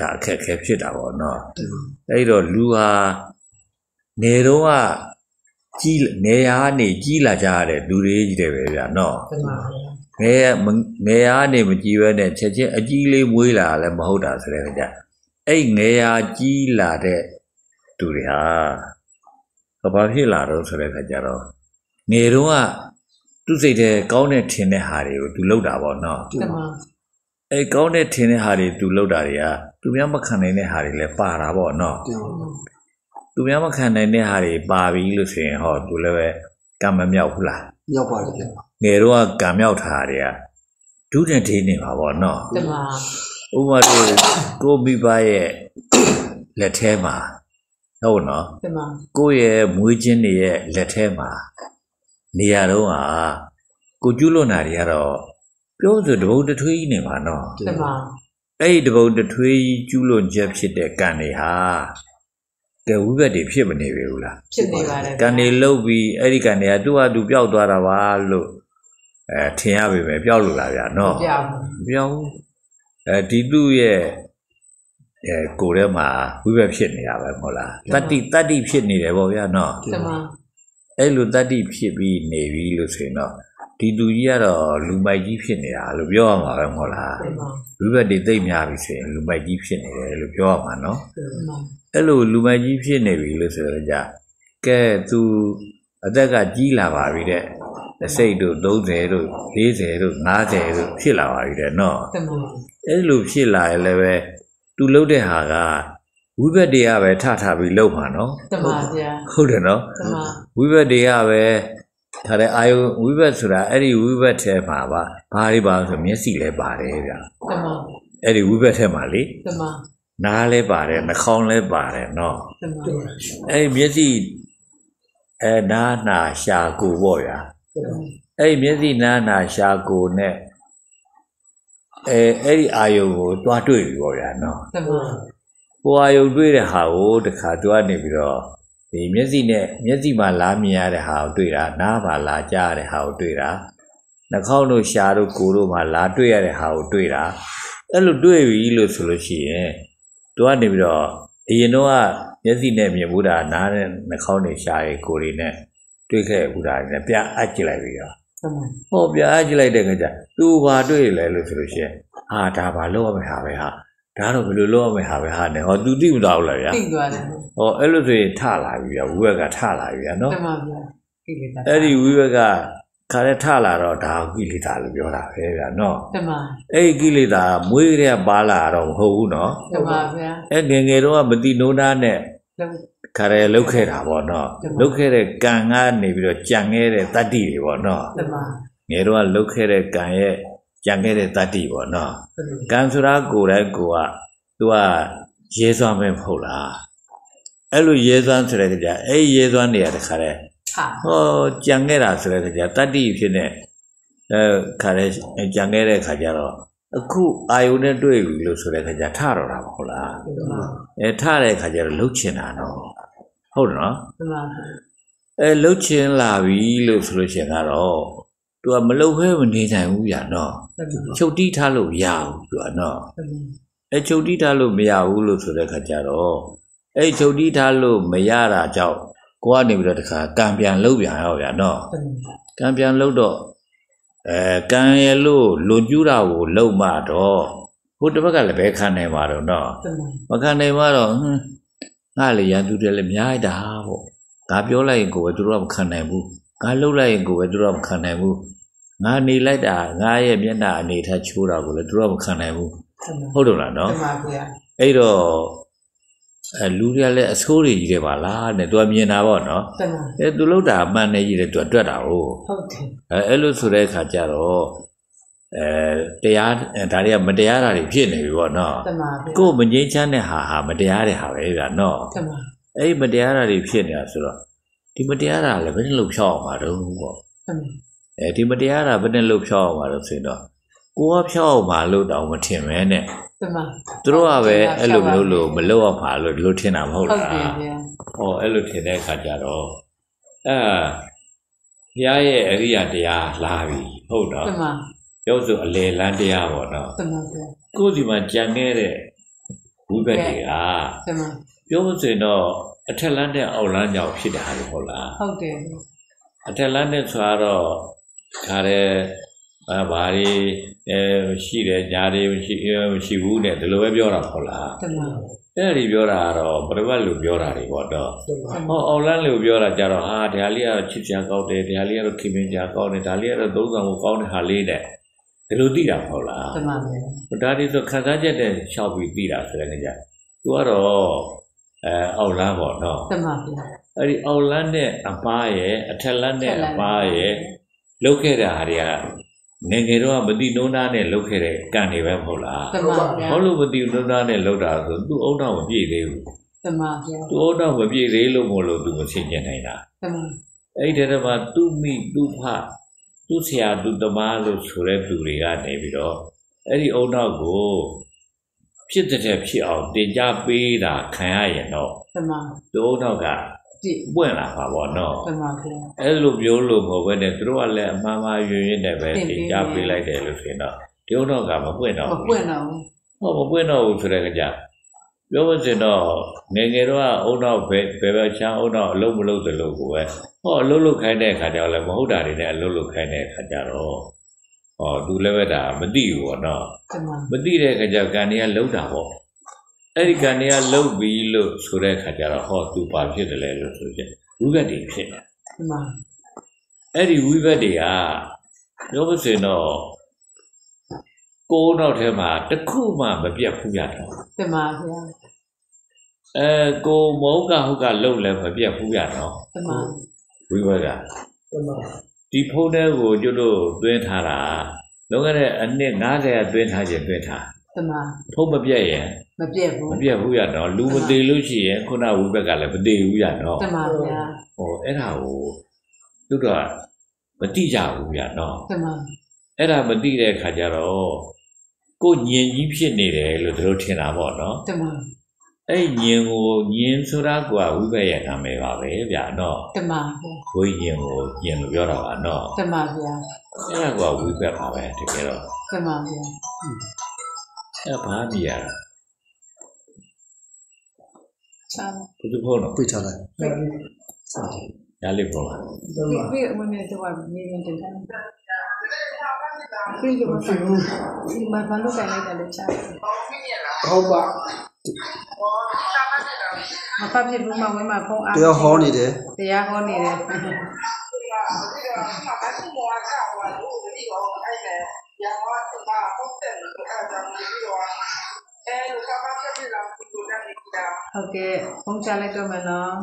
ဒါအခက်ခဲဖြစ်တာပေါ့နော်အဲ့တော့လူဟာနေတော့ကကြီးနေရနေကြီးလာကြရတဲ့လူတွေကြီးတယ်ပဲဗျာနော်ငယ်ငယ်အားနေမကြည့်ဘဲနဲ့ချက်ချင်းအကြီးလေးမွေးလာလည်းမဟုတ်တာဆိုတဲ့ကြအဲ့ငယ်အားကြီးလာတဲ့သူတွေဟာဘာဖြစ်လာတော့ဆိုတဲ့ခါကျတော့ငယ်တော့ကသူ့စိတ်ထဲကောင်းတဲ့ထင်တဲ့ဟာတွေကိုသူလုပ်တာပေါ့နော်အဲ့ကောင်းတဲ့ထင်တဲ့ဟာတွေသူလုပ်တာတွေကသူများမခံနိုင်တဲ့ဟာတွေလည်းပါတာပေါ့နော်သူများမခံနိုင်တဲ့ဟာတွေပါပြီလို့ဆိုရင်ဟောသူလည်းပဲကံမမြောက်ဘူးလားမြောက်ပါတယ်ဗျငယ်တော့ကံမြောက်တာတွေကဒုတဲ့ဒေးနေပါပေါ့နော်တမဥပမာတို့ကိုမိဘရဲ့လက်ထဲမှာဟုတ်နော်တမကိုရဲ့မွေးချင်းတွေရဲ့လက်ထဲမှာနေရာတော့ဟာကိုကျွလွန်တာတွေကတော့ပြောဆိုတဘုံတထွေးကြီးနေပါနော်တမအဲ့ဒီတဘုံတထွေးကြီးကျွလွန်ချက်ဖြစ်တဲ့ကံတွေဟာကဲဝိဘတ်တွေဖြစ်မနေပြီဘူးလားဖြစ်နေပါတယ်ကံတွေလှုပ်ပြီးအဲ့ဒီကံတွေကသူ့ဟာသူပျောက်သွားတာပါလို့အဲထင်ရပြီပဲပျောက်လို့လားဗျာနော်ပျောက်ပျောက်အဲဒီသူ့ရဲ့အဲကိုယ်ထဲမှာဝိဘတ်ဖြစ်နေတာပဲမဟုတ်လားတတ္တိတတ္တိဖြစ်နေတယ်ပေါ့ဗျာနော်တမအဲ့လိုတတ္တိဖြစ်ပြီးနေပြီလို့ဆိုရင်တော့ဒီသူကြီးကတော့လူမိုက်ကြီးဖြစ်နေတာလို့ပြောရမှာပဲမဟုတ်လားဝိဘတ်တွေသိမ့်များပြီဆိုရင်လူမိုက်ကြီးဖြစ်နေတယ်လို့ပြောရမှာနော်အဲ့လိုလူမိုက်ကြီးဖြစ်နေပြီလို့ဆိုတော့ကြကဲသူအသက်ကကြီးလာပါပြီတဲ့စိတ်တို့သုံးဆယ်တို့လေးဆယ်တို့ငါးဆယ်တို့ဖြစ်လာပါပြီတဲ့နော်အဲ့လိုဖြစ်လာရင်လည်းပဲသူလှုပ်တဲ့ဟာကဝိဘတ်တွေကပဲထထပြီးလှုပ်မှာနော်တမပါဗျာဟုတ်တယ်နော်တမဝိဘတ်တွေကပဲဒါလည်းအာယုဝိဘတ်ဆိုတာအဲ့ဒီဝိဘတ်ထဲမှာပါဘာတွေပါဆိုမျက်စိလည်းပါတယ်ဗျာတမအဲ့ဒီဝိဘတ်ထဲမှာလေတမနားလည်းပါတယ်နှာခေါင်းလည်းပါတယ်နော်အဲ့မျက်စိအဲနားနာရှာကိုပေါ့ဗျာအဲ့မျက်စိနားနာရှာကိုနဲ့အဲအဲ့ဒီအာယုကိုတွားတွေ့ပြီပေါ့ဗျာနော်ဟိုအာယုတွေ့တဲ့ဟာကိုတခါတွားနေပြီးတော့ဒီမျက်စိနဲ့မျက်စိမှာလားမြင်ရတဲ့ဟာကိုတွေ့တာနားမှာလားကြားရတဲ့ဟာကိုတွေ့တာနှာခေါင်းတို့ရှာတို့ကိုယ်တို့မှာလားတွေ့ရတဲ့ဟာကိုတွေ့တာအဲ့လိုတွေ့ပြီလို့ဆိုလို့ရှိရင်တွားနေပြီးတော့အရင်တော့ကမျက်စိနဲ့မြင်ဘူးတာနားနဲ့နှာခေါင်းနဲ့ရှာရကိုယ်တွေနဲ့တွေ့ခဲ့ဘူးတာနဲ့ပြအပ်ကြည့်လိုက်ပြီးတော့ဟောပြအပ်ကြည့်လိုက်တဲ့ခါကျသူဘာတွေ့လဲလို့ဆိုလို့ရှိရင်ဟာဒါဘာလုပ်ရမလဲဟာပဲဟာဒါတော့ဘယ်လိုလုပ်ရမလဲဟာပဲဟာနဲ့ဟောသူသိမသွားဘူးလားဗျာသိသွားတယ်ဟောအဲ့လိုဆိုရင်ထလာပြီဗျာဝိဘတ်ကထလာပြီဗျာနော်တမပါဗျာကိလေသာအဲ့ဒီဝိဘတ်ကခါရဲထလာတော့ဒါကိလေသာလို့ပြောတာပဲဗျာနော်တမအဲ့ဒီကိလေသာမွေးတဲ့ပါလာတော့မဟုတ်ဘူးနော်တမပါဗျာအဲ့ငယ်ငယ်တော့မတိနိုးနာနဲ့ခါရဲလှုပ်ခဲ့တာပေါ့နော်လှုပ်ခဲ့တဲ့ကံကနေပြီးတော့ကြံခဲ့တဲ့တတ္တိတွေပေါ့နော်တမငယ်တော့လှုပ်ခဲ့တဲ့ကံရဲ့ကြံခဲ့တဲ့တတ္တိပေါ့နော်ကံဆိုတာကိုယ်တိုင်ကိုကသူကရဲစွမ်းပဲမဟုတ်လားအဲ့လိုရဲစွမ်းဆိုတဲ့ကြအဲ့ရဲစွမ်းနေရတဲ့ခါရဲဟောကြံခဲ့တာဆိုတဲ့ကြတတ္တိဖြစ်နေအဲခါရဲကြံခဲ့တဲ့ခါကျတော့အခုအာယုနဲ့တွေ့ပြီလို့ဆိုတဲ့ခါကျထတော့တာမဟုတ်လားအဲထတဲ့ခါကျတော့လှုပ်ချင်တာနော်ဟုတ်တယ်နော်အဲလှုပ်ချင်လာပြီလို့ဆိုလို့ရှိရင်ကတော့သူကမလှုပ်ဘဲမနေနိုင်ဘူးဗျာနော်ချုပ်တီးထားလို့ရအောင်သူကနော်အဲချုပ်တီးထားလို့မရဘူးလို့ဆိုတဲ့ခါကျတော့အဲချုပ်တီးထားလို့မရတာကြောင့်ကိုကနေပြီးတော့တခါကံပြန်လှုပ်ပြန်ရောဗျာနော်ကံပြန်လှုပ်တော့အဲကံရလို့လွန်ကျူးတာကိုလှုပ်မှတော့ဟိုတစ်ဘက်ကလည်းပဲခံနိုင်ပါတော့နော်မခံနိုင်မှတော့ငါလေရန်သူတွေလည်းများတာပေါ့ငါပြောလိုက်ရင်ကိုယ်ပဲသူတို့ကမခံနိုင်ဘူးငါလှုပ်လိုက်ရင်ကိုယ်ပဲသူတို့ကမခံနိုင်ဘူးငါနေလိုက်တာငါရဲ့မျက်နှာအနေထားချိုးတာကိုလည်းသူတို့ကမခံနိုင်ဘူးဟုတ်တယ်လားနော်တမပါဗျာအဲ့တော့အဲလူတွေကလည်းအဆိုးတွေကြီးတယ်ပါလားတဲ့သူကမြင်တာပေါ့နော်တမအဲသူလှုပ်တာအမှန်နဲ့ကြီးတယ်သူကတွက်တာဟုတ်ဟုတ်တယ်အဲအဲ့လိုဆိုတဲ့အခါကျတော့အဲတရားဒါတွေကမတရားတာတွေဖြစ်နေပြီပေါ့နော်တမပါကိုယ်မငြိမ်းချမ်းတဲ့ဟာဟာမတရားတဲ့ဟာပဲဗျာနော်တမအဲ့ဒီမတရားတာတွေဖြစ်နေတာဆိုတော့ဒီမတရားတာလည်းဘယ်နဲ့လှုပ်ဖြောက်အောင်ပါတော့ပေါ့တမအဲဒီမတရားတာဘယ်နဲ့လှုပ်ဖြောက်အောင်ပါတော့ဆိုတော့ကိုကဖြောက်အောင်ပါလို့တောင်မထင်မဲနဲ့တမသူတို့ကပဲအဲ့လိုမျိုးလို့မလှုပ်အောင်ပါလို့လို့ထင်တာမဟုတ်လားဟုတ်တယ်ဗျာဟောအဲ့လိုထင်တဲ့အခါကျတော့အဲဘုရားရဲ့အရိယတရားလာပြီဟုတ်တော့တမရုပ်စုအလေလန်းတရားပေါ့နော်တမဗျာကိုယ်ဒီမှာကြံခဲ့တဲ့ဝဝိဘက်တွေကတမန်ပြောလို့ဆိုရင်တော့အထက်လန်းနဲ့အောက်လန်းကြောင့်ဖြစ်တာလေဟုတ်လားဟုတ်တယ်အထက်လန်းနဲ့ဆိုတော့ခါရဲဘာတွေအဲရှိတယ်ညာတွေမရှိမရှိဘူးနဲ့ဒီလိုပဲပြောတာဟုတ်လားတမန်အဲ့ဒီပြောတာကတော့ပရိပတ်လို့ပြောတာတွေပေါ့တော့ဟောအောက်လန်းလို့ပြောတာကြတော့ဟာဒါလေးကတော့ချစ်ချာကောက်တယ်ဒါလေးကတော့ခင်မင်ချာကောက်တယ်ဒါလေးကတော့သုံးဆောင်ကိုကောက်တဲ့ဟာလေးနဲ့ဒီလိုသိတာဟုတ်လားတမန်ပဲဒါဒီဆိုခန်းစားချက်တဲ့ရှောက်ပြီးသိတာဆိုတဲ့ကြသူကတော့အဲအောက်လန်းပေါ့နော်တမန်ပဲအဲ့ဒီအောက်လန်းနဲ့အပားရဲ့အထက်လန်းနဲ့အပားရဲ့လုတ်ခဲ့တဲ့ဟာတွေကငယ်ငယ်တော့မတိနှုံးသားနဲ့လုတ်ခဲ့တဲ့ကံတွေပဲမဟုတ်လားတမန်ပဲဘာလို့မတိနှုံးသားနဲ့လုတ်တာဆိုသူ့အုံတော့မပြည့်သေးဘူးတမန်ပဲသူ့အုံတော့မပြည့်သေးလို့မို့လို့သူမဆင်ကျင်နိုင်တာတမန်အဲ့ဒီတည်းမှာသူ့မိသူ့ဖသူ့ဆရာသူ့သမားလို့ဆိုတဲ့သူတွေကနေပြီးတော့အဲ့ဒီအုံတော့ကိုဖြစ်တဲ့ဖြစ်အောင်တင် जा ပေးတာခံရရင်တော့တမန်သူ့အုံတော့ကကြည့်ပွင့်လာပါပေါ့နော်တမန်ပဲအဲ့လိုမျိုးလို့မဟုတ်ဘဲနဲ့သူတို့ကလည်းအမှားမှားရွရွနဲ့ပဲတင် जा ပေးလိုက်တယ်လို့ဆိုရင်တော့ဒီအုံတော့ကမပွင့်တော့မဘူးပွင့်တော့ဘူးဟောမပွင့်တော့ဘူးဆိုတဲ့ကြပြောလို့ဆိုတော့ငယ်ငယ်တော့အုံတော့ဘယ်ဘယ်ပဲချမ်းအုံတော့အလုံးမလုံးသလိုကိုပဲဟောအလုံးလုံးခိုင်းတဲ့အခါကျတော့လည်းမဟုတ်တာတွေနဲ့အလုံးလုံးခိုင်းတဲ့အခါကျတော့ဟောသူလည်းပဲဒါမသိဘူးပေါ့နော်တမန်မသိတဲ့အခါကျကန်တွေကလုံးတာပေါ့အဲ့ဒီကန်တွေကလုံးပြီးလို့ဆိုတဲ့အခါကျတော့ဟောသူပါဖြစ်တယ်လေလို့ဆိုချက်ဝိဘက်တွေဖြစ်တယ်တမန်အဲ့ဒီဝိဘက်တွေကပြောလို့ဆိုရင်တော့ကိုးတော့ထဲမှာတစ်ခုမှမပြတ်ဘူးရတော့တမန်ဗျာအဲကိုမဟုတ်ကဟုတ်ကလုံလည်းမပြတ်ဘူးရတော့တမန်ဝိဘက်ကတမန်ဒီဖုန်းထဲကိုကျွတ်တို့တွင်းထားတာလုံးခဲ့တဲ့အနှစ်၅၀အတွင်းထားခြင်းတွင်းထားတမန်ဖုန်းမပြတ်ရင်မပြည့်ဘူးမပြတ်ဘူးရတော့လူမသေးလို့ရှိရင်ခုနဝိဘက်ကလည်းမသေးဘူးရတော့တမန်ဗျာဟိုအဲ့ဒါကိုကျွတ်တော့မတိကြဘူးရတော့တမန်အဲ့ဒါမတိတဲ့ခါကျတော့ကိုညင်ကြီးဖြစ်နေတယ်လို့တို့ထင်တာပေါ့နော်တမန်အဲ့ညင်ကိုညင်ဆိုတာကဝိဘက်ရဲ့နာမည်ပါပဲဗျာနော်တမန်ဗျာဝိညင်ကိုညင်လို့ပြောတာပါနော်တမန်ဗျာအဲ့ဒါကဝိဘက်ပါပဲတကယ်တော့တမန်ဗျာအဲ့ဘာမြည်ရတာချာဘယ်သူဖုန်းတော့ပိတ်ထားလိုက်ညာလေးဖုန်းလားတမန်ပြီးအမနဲ့တော့နေနေတယ်ပြီးလို့မဖြစ်ဘူးဒီမှာဘာလို့ကြိုင်လိုက်တယ်လဲချာဟုတ်ပါမဖတ်ဖြစ်ဘူးမဝဲမှာဖုန်းအားတရားဟောနေတယ်တရားဟောနေတယ် ဟုတ်ကဲ့ဖုန်းချလိုက်တော့မယ်နော်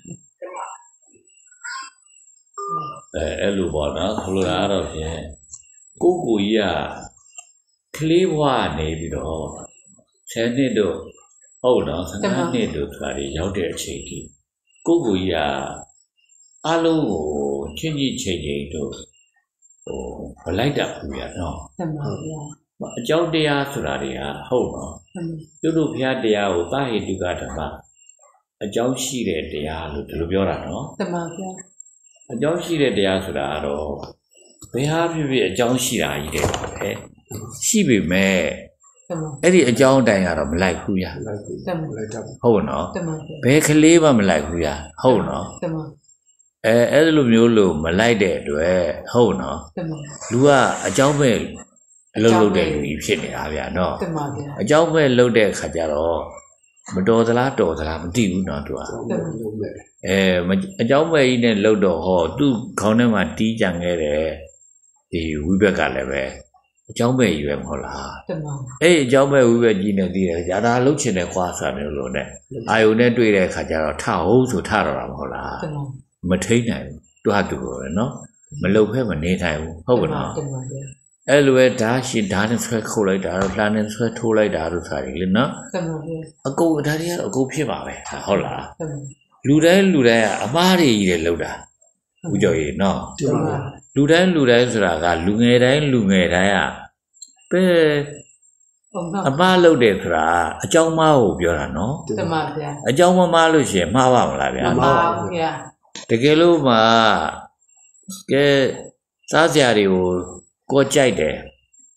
အဲအဲ့လိုပေါ့နော်ဆိုလိုတာကတော့ဖြင့်ကိုကိုကြီးကကလေးဘဝနေပြီးတော့ဆယ်နှစ်တို့ဟုတ်တော့ဆယ်နှစ်တို့ဆိုတာတွေရောက်တဲ့အချိန်ကြီးကိုကိုကြီးကအလုံးကိုချင်းကြီးချိန်ချိန်တို့ဟိုမလိုက်တတ်ဘူးရနော်တမန်ဗျာအကြောင်းတရားဆိုတာတွေကဟုတ်နော်တမန်သူတို့ဘုရားတရားကိုသာဟိတုကဓမ္မအကြောင်းရှိတဲ့တရားလို့ဒီလိုပြောတာနော်တမန်ဗျာအကြောင်းရှိတဲ့တရားဆိုတာကတော့ဘယ်ဟာဖြစ်ဖြစ်အကြောင်းရှိတာကြီးတယ်ပါပဲရှိပေမဲ့တမန်အဲ့ဒီအကြောင်းအတိုင်းကတော့မလိုက်ဘူးရလိုက်ပြီတမန်လိုက်တာဟုတ်နော်တမန်ဘယ်ကလေးမှမလိုက်ဘူးရဟုတ်နော်တမန်အဲအဲ့လိုမျိုးလို့မလိုက်တဲ့အတွက်ဟုတ်နော်တမန်လူကအကြောင်းပဲအလုပ်လုပ်တဲ့လူကြီးဖြစ်နေတာဗျာနော်တမန်ဗျာအကြောင်းပဲလုပ်တဲ့အခါကျတော့မတော်သလားတော်သလားမသိဘူးနော်သူကလုံးမဲ့အဲအเจ้าပဲကြီးနဲ့လှုပ်တော့ဟောသူ့ခေါင်းထဲမှာတီးကြံခဲ့တယ်ဒီဝိဘက်ကလည်းပဲအเจ้าပဲကြီးပဲမဟုတ်လားတမန်အဲ့အเจ้าပဲဝိဘက်ကြီးနဲ့တီးတယ်ကြာဒါလှုပ်ချင်တယ်ကွာဆိုတာမျိုးလို့နဲ့အာယုန်နဲ့တွေ့တဲ့အခါကျတော့ထဟုတ်ဆိုထတော့တာမဟုတ်လားတမန်မထိန်နိုင်ဘူးသူဟာသူပဲနော်မလှုပ်ဖဲမနေနိုင်ဘူးဟုတ်ကဲ့နော်တမန်ဗျာအဲ့လိုပဲဓာရှိဓာနဲ့ဆွဲခုတ်လိုက်တာတော့လှမ်းနဲ့ဆွဲထိုးလိုက်တာတို့ဆိုတာလေနော်တမန်ဗျာအကုန်ဒါတွေကတော့အကုန်ဖြစ်ပါပဲဟုတ်လားတမန်လူတိုင်းလူတိုင်းကအမားတွေကြီးတယ်လောက်တာဦးကျော်ကြီးနော်တမန်လူတိုင်းလူတိုင်းဆိုတာကလူငယ်တိုင်းလူငယ်တိုင်းကပဲဟုတ်တော့အမားလုပ်တယ်ဆိုတာအကြောင်းမားကိုပြောတာနော်တမန်ဗျာအကြောင်းမမားလို့ရှိရင်မှားပါမလားဗျာမနော်ပါဘူးဗျာတကယ်လို့မှကဲစားစရာတွေကိုကိုကြိုက်တယ်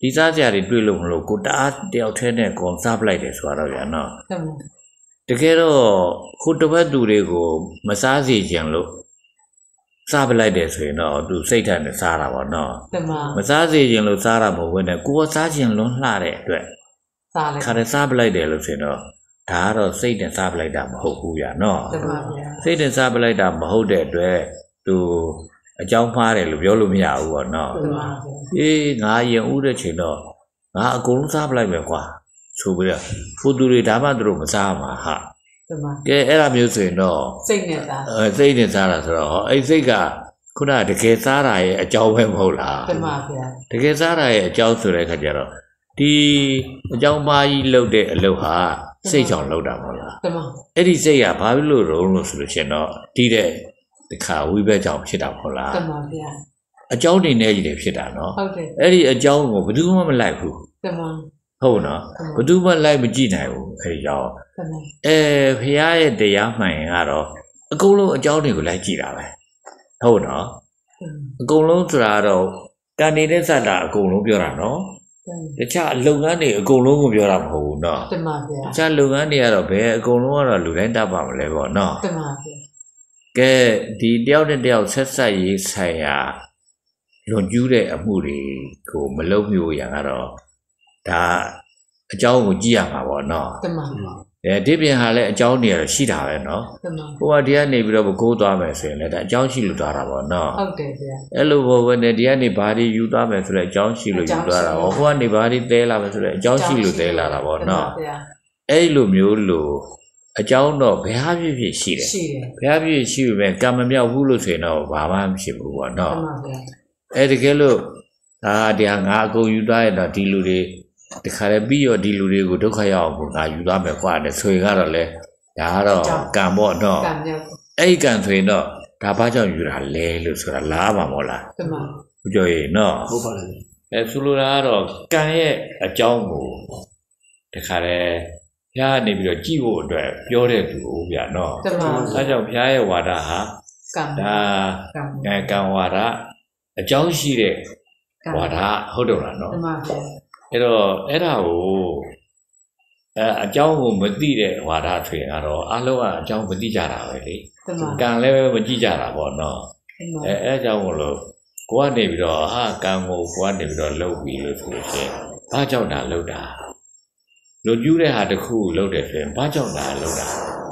ဒီစားကြတွေတွေ့လို့မလို့ကိုတအားတယောက်ထဲနဲ့ကောင်စားပလိုက်တယ်ဆိုတော့ဗျာနော်တမတကယ်တော့ခုတစ်ပတ်သူတွေကိုမစားစေချင်လို့စားပလိုက်တယ်ဆိုရင်တော့သူစိတ်ထက်နဲ့စားတာပေါ့နော်တမမစားစေချင်လို့စားတာမဟုတ်ဘဲနဲ့ကိုယ်ကစားချင်လွန်းလှတဲ့အတွက်စားလိုက်ခါရစားပလိုက်တယ်လို့ဆိုရင်တော့ဒါကတော့စိတ်နဲ့စားပလိုက်တာမဟုတ်ဘူးဗျာနော်တမဗျာစိတ်နဲ့စားပလိုက်တာမဟုတ်တဲ့အတွက်သူအကြောင်းမှားတယ်လို့ပြောလို့မရဘူးပေါ့နော်တမဗျာအေးငါရင်ဥတဲ့ချိန်တော့ငါအကုန်လုံးစားပလိုက်ပဲကွာဆိုပြီးတော့ဖူသူတွေဒါမှသူတို့မစားမှာဟာတမကဲအဲ့ဒါမျိုးဆိုရင်တော့စိတ်နဲ့သားအဲစိတ်နဲ့စားတာဆိုတော့အဲ့စိတ်ကခုနကတကယ်စားတာရဲ့အကြောင်းပဲမဟုတ်လားတမဗျာတကယ်စားတာရဲ့အကြောင်းဆိုတဲ့အခါကျတော့ဒီအကြောင်းပါကြီးလုပ်တဲ့အလုပ်ဟာစိတ်ချောင်လုပ်တာမဟုတ်လားတမအဲ့ဒီစိတ်ကဘာဖြစ်လို့ရုံးလို့ဆိုလို့ရှိရင်တော့တီးတဲ့တခါဝိဘက်ကြောင့်ဖြစ်တာမဟုတ်လားတမဗျာအကြောင်းနေနေကြီးတွေဖြစ်တာနော်ဟုတ်တယ်အဲ့ဒီအကြောင်းကိုဘယ်သူမှမလိုက်ဘူးတမဟုတ်နော်ဘယ်သူမှလိုက်မကြည့်နိုင်ဘူးအဲ့ဒီကြောင့်တမအဲဖះရဲ့တရားမှန်ရင်ကတော့အကုန်လုံးအကြောင်းတွေကိုလိုက်ကြည့်တာပဲဟုတ်နော်အကုန်လုံးဆိုတာတော့တန်နေတဲ့စတာအကုန်လုံးပြောတာနော်တခြားလုပ်ငန်းတွေအကုန်လုံးကိုပြောတာမဟုတ်ဘူးနော်တမဗျာတခြားလုပ်ငန်းတွေကတော့ဘယ်အကုန်လုံးကတော့လူတိုင်းတတ်ပါမလဲပေါ့နော်တမဗျာကဲဒီတယောက်နဲ့တယောက်ဆက်ဆက်ရေးဆိုင်ရာလွန်ကျူးတဲ့အမှုတွေကိုမလုပ်မျိုးရံကတော့ဒါအကြောင်းကိုကြည့်ရမှာပေါ့နော်တမအဲဒီပြင်ဟာလည်းအကြောင်းတွေကတော့ရှိတာပဲနော်တမဟိုကဒီကနေပြီးတော့ကိုးသွားမယ်ဆိုရင်လည်းဒါအကြောင်းရှိလို့သွားတာပေါ့နော်ဟုတ်တယ်ဗျာအဲ့လိုဘောပဲနဲ့ဒီကနေဘာတွေယူသွားမယ်ဆိုတဲ့အကြောင်းရှိလို့ယူသွားတာပေါ့ဟိုကနေဘာတွေသဲလာမယ်ဆိုတဲ့အကြောင်းရှိလို့သဲလာတာပေါ့နော်ဗျာအဲ့လိုမျိုးလို့အကြောင်းတော့ဘယ်ဟာဖြစ်ဖြစ်ရှိတယ်ရှိတယ်ဘယ်ဟာဖြစ်ရှိပြီမဲ့ကံမမြောက်ဘူးလို့ဆိုရင်တော့ဘာမှမဖြစ်ဘူးပေါ့တနော်မဗျာအဲ့တကယ်လို့ဒါတရားငါအကုန်ယူသွားရင်တော့ဒီလူတွေတခါလေပြီးရောဒီလူတွေကိုဒုက္ခရောက်အောင်ငါယူသွားမယ်ကွာတဲ့ဆိုရင်ကတော့လေဒါကတော့ကံပေါ့နော်ကံမြောက်အဲ့ဒီကံဆိုရင်တော့ဒါဘာကြောင့်ယူတာလဲလို့ဆိုတာလားပါမို့လားတမဘုကြောရင်နော်ဟုတ်ပါလေအဲဆိုလိုတာကတော့ကံရဲ့အကြောင်းကိုတခါလေဘုရားနေပြီးတော့ကြည့်ဖို့အတွက်ပြောတဲ့သူဦးဗျာနော်တမအဲကြောင့်ဘုရားရဲ့ဝါဒဟာကံဒါကံအဲကံဝါဒအကြောင်းရှိတဲ့ဝါဒဟုတ်တယ်လားနော်တမဗျာအဲ့တော့အဲ့ဒါကိုအဲအကြောင်းကိုမသိတဲ့ဝါဒဆိုရင်ကတော့အလုံးကအကြောင်းမသိကြတာပဲလေတမကံလည်းပဲမကြည့်ကြတာပေါ့နော်တမအဲအဲအကြောင်းကိုလို့ကိုကနေပြီးတော့ဟာကံကိုကိုကနေပြီးတော့လှုပ်ပြီးလို့ဆိုရင်ဘာကြောင့်ဒါလှုပ်တာလူကျူးတဲ့ဟာတစ်ခုလှုပ်တယ်ဆိုရင်ဘာကြောင့်ဒါလှုပ်တာ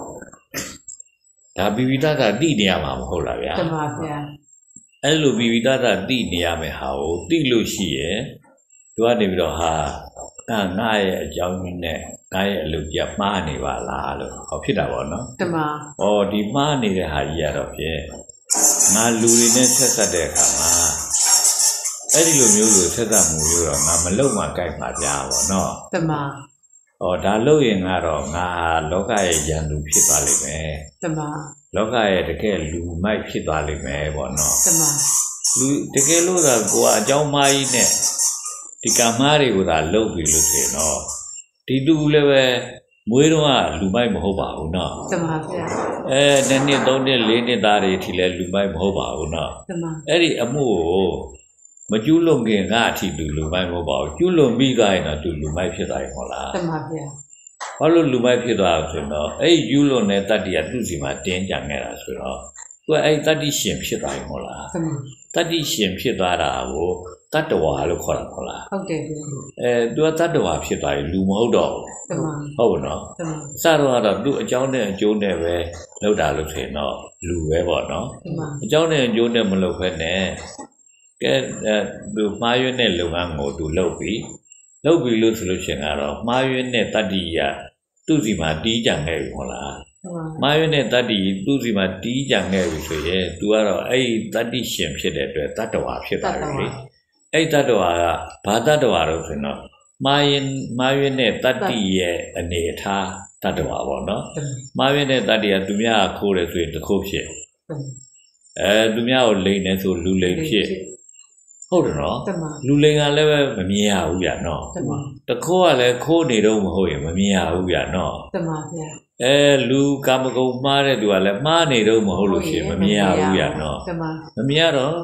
ဒါပိပိတတာတိနေရမှာမဟုတ်လားဗျာတမဗျာအဲ့လိုပိပိတတာတိနေရမယ်ဟာကိုတိလို့ရှိရဲ့သူကနေပြီးတော့ဟာကံငါရဲ့အကြောင်းရင်းနဲ့ငါရဲ့အလုပ်ကြမှားနေပါလားလို့ဟောဖြစ်တာပေါ့နော်တမ။အော်ဒီမှားနေတဲ့ဟာကြီးကတော့ဖြင့်ငါလူတွေနဲ့ဆက်ဆက်တဲ့အခါမှာအဲ့ဒီလိုမျိုးလို့ဆက်ဆက်မှုမျိုးတော့ငါမလုံမှကြိုက်မှာပြားပေါ့နော်တမ။အော်ဒါလို့ရင်ကတော့ငါလောကရဲ့ရန်သူဖြစ်သွားလိမ့်မယ်တမ။လောကရဲ့တကယ်လူမိုက်ဖြစ်သွားလိမ့်မယ်ပေါ့နော်တမ။လူတကယ်လို့သာကိုကအကြောင်းမားကြီးနဲ့ဒီကမားတွေကိုသာလှုပ်ပြီးလို့ဆိုရင်တော့ဒီတူလည်းပဲမွေးတော့ကလူမိုက်မဟုတ်ပါဘူးနော်တမဗျာအဲနှစ်နှစ်သုံးနှစ်လေးနှစ်သားတွေထိလဲလူမိုက်မဟုတ်ပါဘူးနော်တမအဲ့ဒီအမှုကိုမကျူးလွန်ခင်ကအထိလူလူမိုက်မဟုတ်ပါဘူးကျူးလွန်ပြီးသွားရင်တော့သူလူမိုက်ဖြစ်သွားရင်ဟုတ်လားတမဗျာဘာလို့လူမိုက်ဖြစ်သွားဆိုတော့အဲ့ဒီကျူးလွန်တဲ့တတ္တိကသူ့စီမှာတင်းကြံနေတာဆိုတော့သူကအဲ့ဒီတတ္တိရှင်ဖြစ်သွားရင်ဟုတ်လားတမတတ္တိရှင်ဖြစ်သွားတာကိုတတ္တဝါလို့ခေါ်တာဟုတ်လားဟုတ်တယ်ဗျာအဲသူကတတ္တဝါဖြစ်သွားရင်လူမဟုတ်တော့တမဘူးဟုတ်နော်တမစတော့ကတော့သူ့အကြောင်းနဲ့အကျိုးနဲ့ပဲလောက်တာလို့ဆိုရင်တော့လူပဲပေါ့နော်တမအကြောင်းနဲ့အကျိုးနဲ့မလုပ်ဖက်နဲ့ကဲသူမှားရွေးတဲ့လုပ်ငန်းကိုသူလုပ်ပြီးလုပ်ပြီးလို့ဆိုလို့ရှိရင်ကတော့မှားရွေးတဲ့တတ္တိယသူ့စီမှာတီးကြံခဲ့ပြီဟုတ်လားတမမှားရွေးတဲ့တတ္တိသူ့စီမှာတီးကြံခဲ့ပြီဆိုရင်သူကတော့အဲ့ဒီတတ္တိရှင်ဖြစ်တဲ့အတွက်တတ္တဝါဖြစ်သွားတယ်လေအဲ့ဒီတတ္တဝါကဘာတတ္တဝါလို့ဆိုရင်တော့မှားရင်မှားရွေးတဲ့တတ္တိရဲ့အနေအထားတတ္တဝါပေါ့နော်တမမှားရွေးတဲ့တတ္တိကသူများခိုးတယ်ဆိုရင်တစ်ခုဖြစ်တမအဲသူများကိုလိန်နေဆိုလူလိန်ဖြစ်ဟုတ်တယ်နော်တမလူလိန်ကလည်းပဲမမြင်ရဘူးဗျာနော်တမတခိုးကလည်းခိုးနေတော့မဟုတ်ရင်မမြင်ရဘူးဗျာနော်တမဗျာအဲလူကာမဂုဏ်မှားတဲ့သူကလည်းမှားနေတော့မဟုတ်လို့ရှိရင်မမြင်ရဘူးဗျာနော်တမမမြင်ရတော့ဟ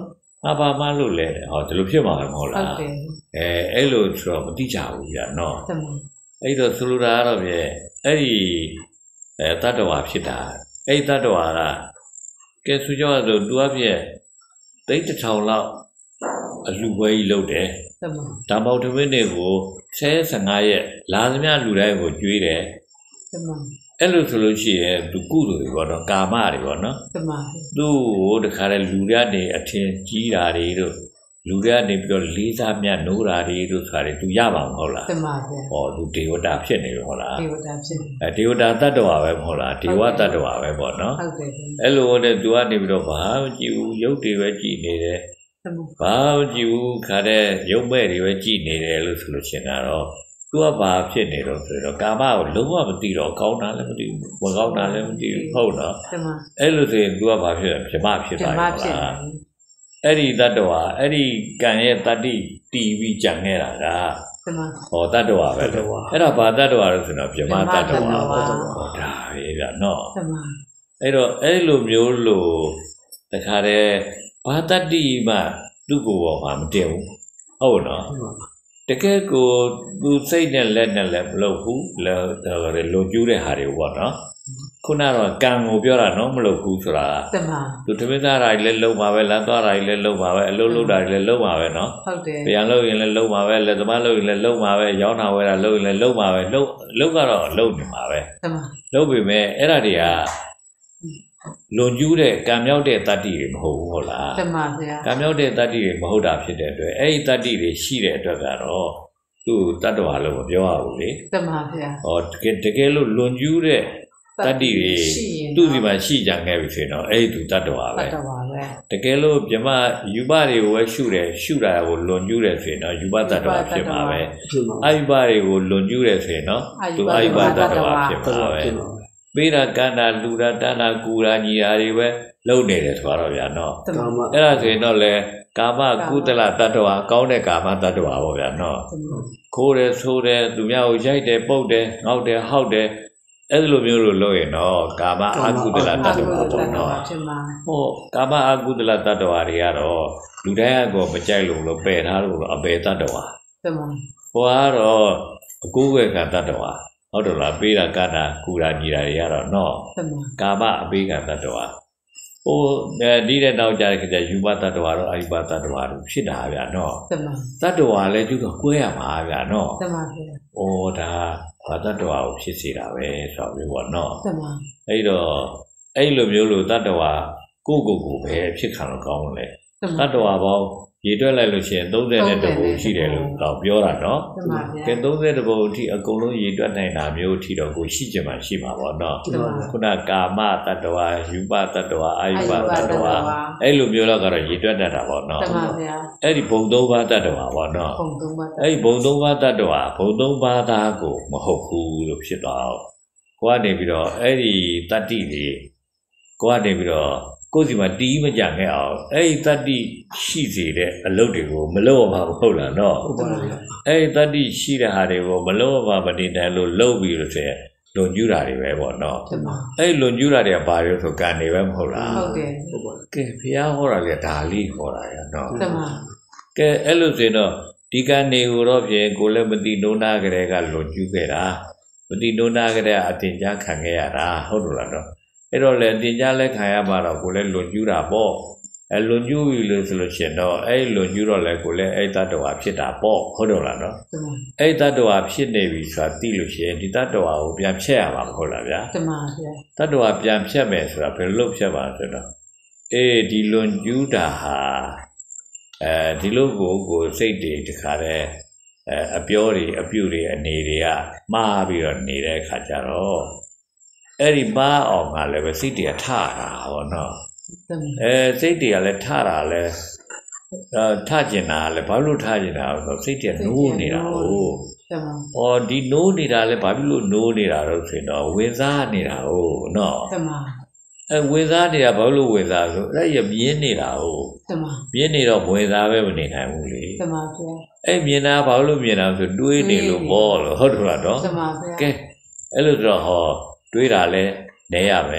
ငါဘာမှလို့လဲဟောဒီလိုဖြစ်မှာမဟုတ်ဟုတ်လားတယ်အဲအဲ့လိုဆိုတော့မတိကြဘူးဗျာနော်တမန်အဲ့တော့ဆိုလိုတာကတော့ပြအဲ့ဒီအဲတတ္တဝါဖြစ်တာအဲ့တတ္တဝါကကဲဆိုကြတော့သူအပြည့်သိတစ်ထောင်လောက်အလူပွဲကြီးလုပ်တယ်တမန်ဓမ္မောထမင်းတွေကိုဆယ်ဆယ်ငါရက်လာသမျှလူတိုင်းကိုကျွေးတယ်တမန်အဲ့လိုဆိုလို့ရှိရင်သူကုသိုလ်တွေပေါ့နော်ကာမတွေပေါ့နော်တမန်သူ့ကိုတခါလေလူတွေကနေအထင်ကြီးတာတွေတို့လူတွေကနေပြီးတော့လေးစားမြတ်နိုးတာတွေတို့ဆိုတာတွေသူရပါမဟုတ်လားတမန်ဗျာဟောသူဒေဝတာဖြစ်နေပြီဟုတ်လားဒေဝတာဖြစ်တယ်အဲဒေဝတာတတ္တဝါပဲမဟုတ်လားဒေဝတတ္တဝါပဲပေါ့နော်ဟုတ်တယ်အဲ့လိုနဲ့သူကနေပြီးတော့ဘာမကြည့်ဘူးရုပ်တွေပဲကြည့်နေတယ်တမန်ဘာမကြည့်ဘူးခါတဲ့ရုပ်မဲ့တွေပဲကြည့်နေတယ်လို့ဆိုလို့ရှိရင်တော့သူကဘာဖြစ်နေတော့ဆိုတော့ကာမကိုလုံးဝမသိတော့ကောင်းတာလည်းမသိဘူးမကောင်းတာလည်းမသိဘူးဟုတ်နော်တမန်အဲ့လိုဆိုရင်သူကဘာဖြစ်လဲဗြဟ္မဖြစ်ဓသွားမ္မပြီဖြစ်လားတယ်အဲ့ဒီတတ္တဝါအဲ့ဒီကံရဲ့တတ္တိတီးပြီးကြံခဲ့တာကတမန်ဟောတတ္တဝါပဲလို့အဲ့ဒါဘာတတ္တဝါလို့ဆိုတော့ဗြဟ္မတတ္တဝါဟောဒါပဲဗျနော်တမန်အဲ့တော့အဲ့လိုမျိုးလို့တခါတည်းဘာတတ္တိမှသူ့ကိုယ်ပေါ်မှာမတင်ဘူးဟုတ်နော်တကယ်ကိုသူစိတ်နဲ့လက်နဲ့လည်းမလုပ်ဘူးလောလုံကျူးတဲ့ဟာတွေပေါ့နော်ခုနကတော့ကံကိုပြောတာနော်မလုပ်ဘူးဆိုတာတမန်သူသမီးသားဓာတ်လည်းလုံပါပဲလမ်းသွားဓာတ်လည်းလုံပါပဲအလုံးလုံးဓာတ်လည်းလုံပါပဲနော်ဟုတ်တယ်ပြန်လို့ရင်လည်းလုံပါပဲလက်သမားလို့ရင်လည်းလုံပါပဲရောင်းတာဝယ်တာလို့ရင်လည်းလုံပါပဲလုံလုံကတော့လုံနေမှာပဲတမန်လုံပြီမဲ့အဲ့ဒါတွေကလွန်ကျူးတဲ့ကံမြောက်တဲ့တတ္တိတွေမဟုတ်ဘူးဟုတ်လားတမန်ဗျာကံမြောက်တဲ့တတ္တိတွေမဟုတ်တာဖြစ်တဲ့အတွက်အဲ့ဒီတတ္တိတွေရှိတဲ့အတွက်ကတော့သူ့တတ္တဝါလို့မပြောရဘူးလေတမန်ဗျာဟောတကယ်တကယ်လို့လွန်ကျူးတဲ့တတ္တိတွေသူ့ဒီမှာရှိကြခဲ့ပြီဆိုရင်တော့အဲ့ဒီသူတတ္တဝါတပဲတ်တော်ပါပဲတကယ်လို့မြမယူပတွေကိုပဲရှုတယ်ရှုတာကိုလွန်ကျူးတယ်ဆိုရင်တော့ယူပတတ္တဝါဖြစ်မှာပဲဖြစ်မှာအာယူပတွေကိုလွန်ကျူးတယ်ဆိုရင်တော့သူအာယူပတတ္တဝါဖြစ်မှာပဲဖြစ်မှာပေးတာကန္တာလူတာတဏ္ဍကူတာညီတာတွေပဲလုံနေတယ်ဆိုတော့ဗျာနော်တမကာန်မအဲ့ဒါဆိုရင်တော့လေကာမကုသလတတ္တဝါကောင်းတဲ့ကာမတတ္တဝါပေါ့ဗျာနော်ခိုးတယ်ဆိုးတယ်သူများကိုရိုက်တယ်ပုတ်တယ်ငေါက်တယ်ဟောက်တယ်အဲ့လိုမျိုးလို့လုပ်ရင်တော့ကာမအကုသလတတ္တဝါပေါ့နော်ဖြစ်မှာဟောကာမအကုသလတတ္တဝါတွေကတော့လူတိုင်းကတော့မကြိုက်လို့လို့ပယ်ထားလို့အပယ်တတ္တဝါတမန်ဟောကတော့အကူဝေကတတ္တဝါဟုတ်တယ်လားပေးတာကတာကူတာညီတာတွေကတော့နော်တမန်ကာမအပေးကတတ္တဝါဟိုဒီတဲ့နောက်ကြတဲ့ခါကျယူပတတ္တဝါတော့အာယူပတတ္တဝါတို့ဖြစ်တာဗျာနော်တမန်တတ္တဝါလည်းသူကကွဲရမှာဗျာနော်တမန်ဗျာဩဒါဘာတတ္တဝါကိုဖြစ်စေတာပဲဆိုတော့ပြောနော်တမန်အဲ့တော့အဲ့လိုမျိုးလို့တတ္တဝါကိုကိုကိုပဲဖြစ်ခံလို့ကောင်းလို့လေတမတန်တ္တဝါပေါင်းရေတွက်လိုက်လို့ရှိရင်သုံး၀နဲ့တဘုံရှိတယ်လို့တော့ပြောတာနော်တမန်ဗျာကဲသုံး၀တဘုံအထိအကုန်လုံးရေတွက်နိုင်တာမျိုးအထိတော့ကိုရှိချင်မှရှိမှာပေါ့နော်တမန်ခုနကာမတတ္တဝါယူပတတ္တဝါအာယုပတတ္တဝါအဲ့လိုမျိုးတော့ကတော့ရေတွက်တတ်တာပေါ့နော်တမန်ဗျာအဲ့ဒီဘုံသုံးပါးတတ္တဝါပေါ့နော်ပုံသုံးပါအဲ့ဒီဘုံသုံးပါးတတ္တဝါဘုံသုံးပါးသားကိုမဟုတ်ဘူးလို့ဖြစ်သွားအောင်ကိုကနေပြီးတော့အဲ့ဒီတတ္တိတွေကိုကနေပြီးတော့ကိုယ်စီမှာတီးမကြခဲ့အောင်အဲ့ဒီတတ္တိရှိစေတဲ့အလုပ်တွေကိုမလုပ်မှာမဟုတ်လားနော်ဟုတ်ပါရဲ့အဲ့ဒီတတ္တိရှိတဲ့ဟာတွေကိုမလုပ်မှာမတင်တယ်လို့လုပ်ပြီးလို့ဆိုရင်လွန်ကျူးတာတွေပဲပေါ့နော်တမန်အဲ့ဒီလွန်ကျူးတာတွေကဘာလို့ဆိုကံတွေပဲမဟုတ်လားဟုတ်တယ်ဟုတ်ပါကဲဘုရားဟောတာလေဒါလေးဟောတာရနော်တမန်ကဲအဲ့လိုဆိုရင်တော့ဒီကံတွေကိုတော့ဖြင့်ကိုလည်းမတိနိုးနာကြတဲ့ကလွန်ကျူးခဲ့တာမတိနိုးနာကြတဲ့အတင်ကြားခံခဲ့ရတာဟုတ်လို့လားတော့အဲ့တော့လေအတင်ကြားလဲခံရမှာတော့ကိုလည်းလွန်ကျူးတာပေါ့အဲလွန်ကျူးပြီလို့ဆိုလို့ရှိရင်တော့အဲ့လွန်ကျူးတော့လေကိုလည်းအဲ့တတ္တဝါဖြစ်တာပေါ့ဟုတ်တော့လားနော်တမန်အဲ့တတ္တဝါဖြစ်နေပြီဆိုတာသိလို့ရှိရင်ဒီတတ္တဝါကိုပြန်ဖြတ်ရမှာမဟုတ်လားဗျာတမန်ဗျာတတ္တဝါပြန်ဖြတ်မယ်ဆိုတာဘယ်လိုလုပ်ဖြတ်ပါဆိုတော့အေးဒီလွန်ကျူးတာဟာအဲဒီလိုကိုကိုစိတ်တွေတခါတည်းအဲအပြောတွေအပြုတွေအနေတွေကမှားပြီးတော့နေတဲ့အခါကျတော့အဲ့ဒီမှားအောင်ကလည်းပဲစိတ်တွေကထတာဟောနော်တမန်အဲစိတ်တွေကလည်းထတာလည်းအဲထကျင်တာလည်းဘာလို့ထကျင်တာလဲဆိုစိတ်တွေနိုးနေတာဟုတ်တမန်။အော်ဒီနိုးနေတာလဲဘာဖြစ်လို့နိုးနေတာတော့ဆိုရင်တော့ဝင်စားနေတာဟုတ်နော်တမန်။အဲဝင်စားနေတာဘာလို့ဝင်စားဆိုအဲ့ရမြင်းနေတာဟုတ်တမန်မြင်းနေတော့ဝင်စားပဲမနေနိုင်ဘူးလေတမန်ဗျာ။အဲ့မြင်တာဘာလို့မြင်တာဆိုတွေးနေလို့ပေါ့လို့ဟုတ်တယ်လားတော့တမန်ဗျာ။ကဲအဲ့လိုဆိုတော့ဟောတွေးတာလဲနေရမယ်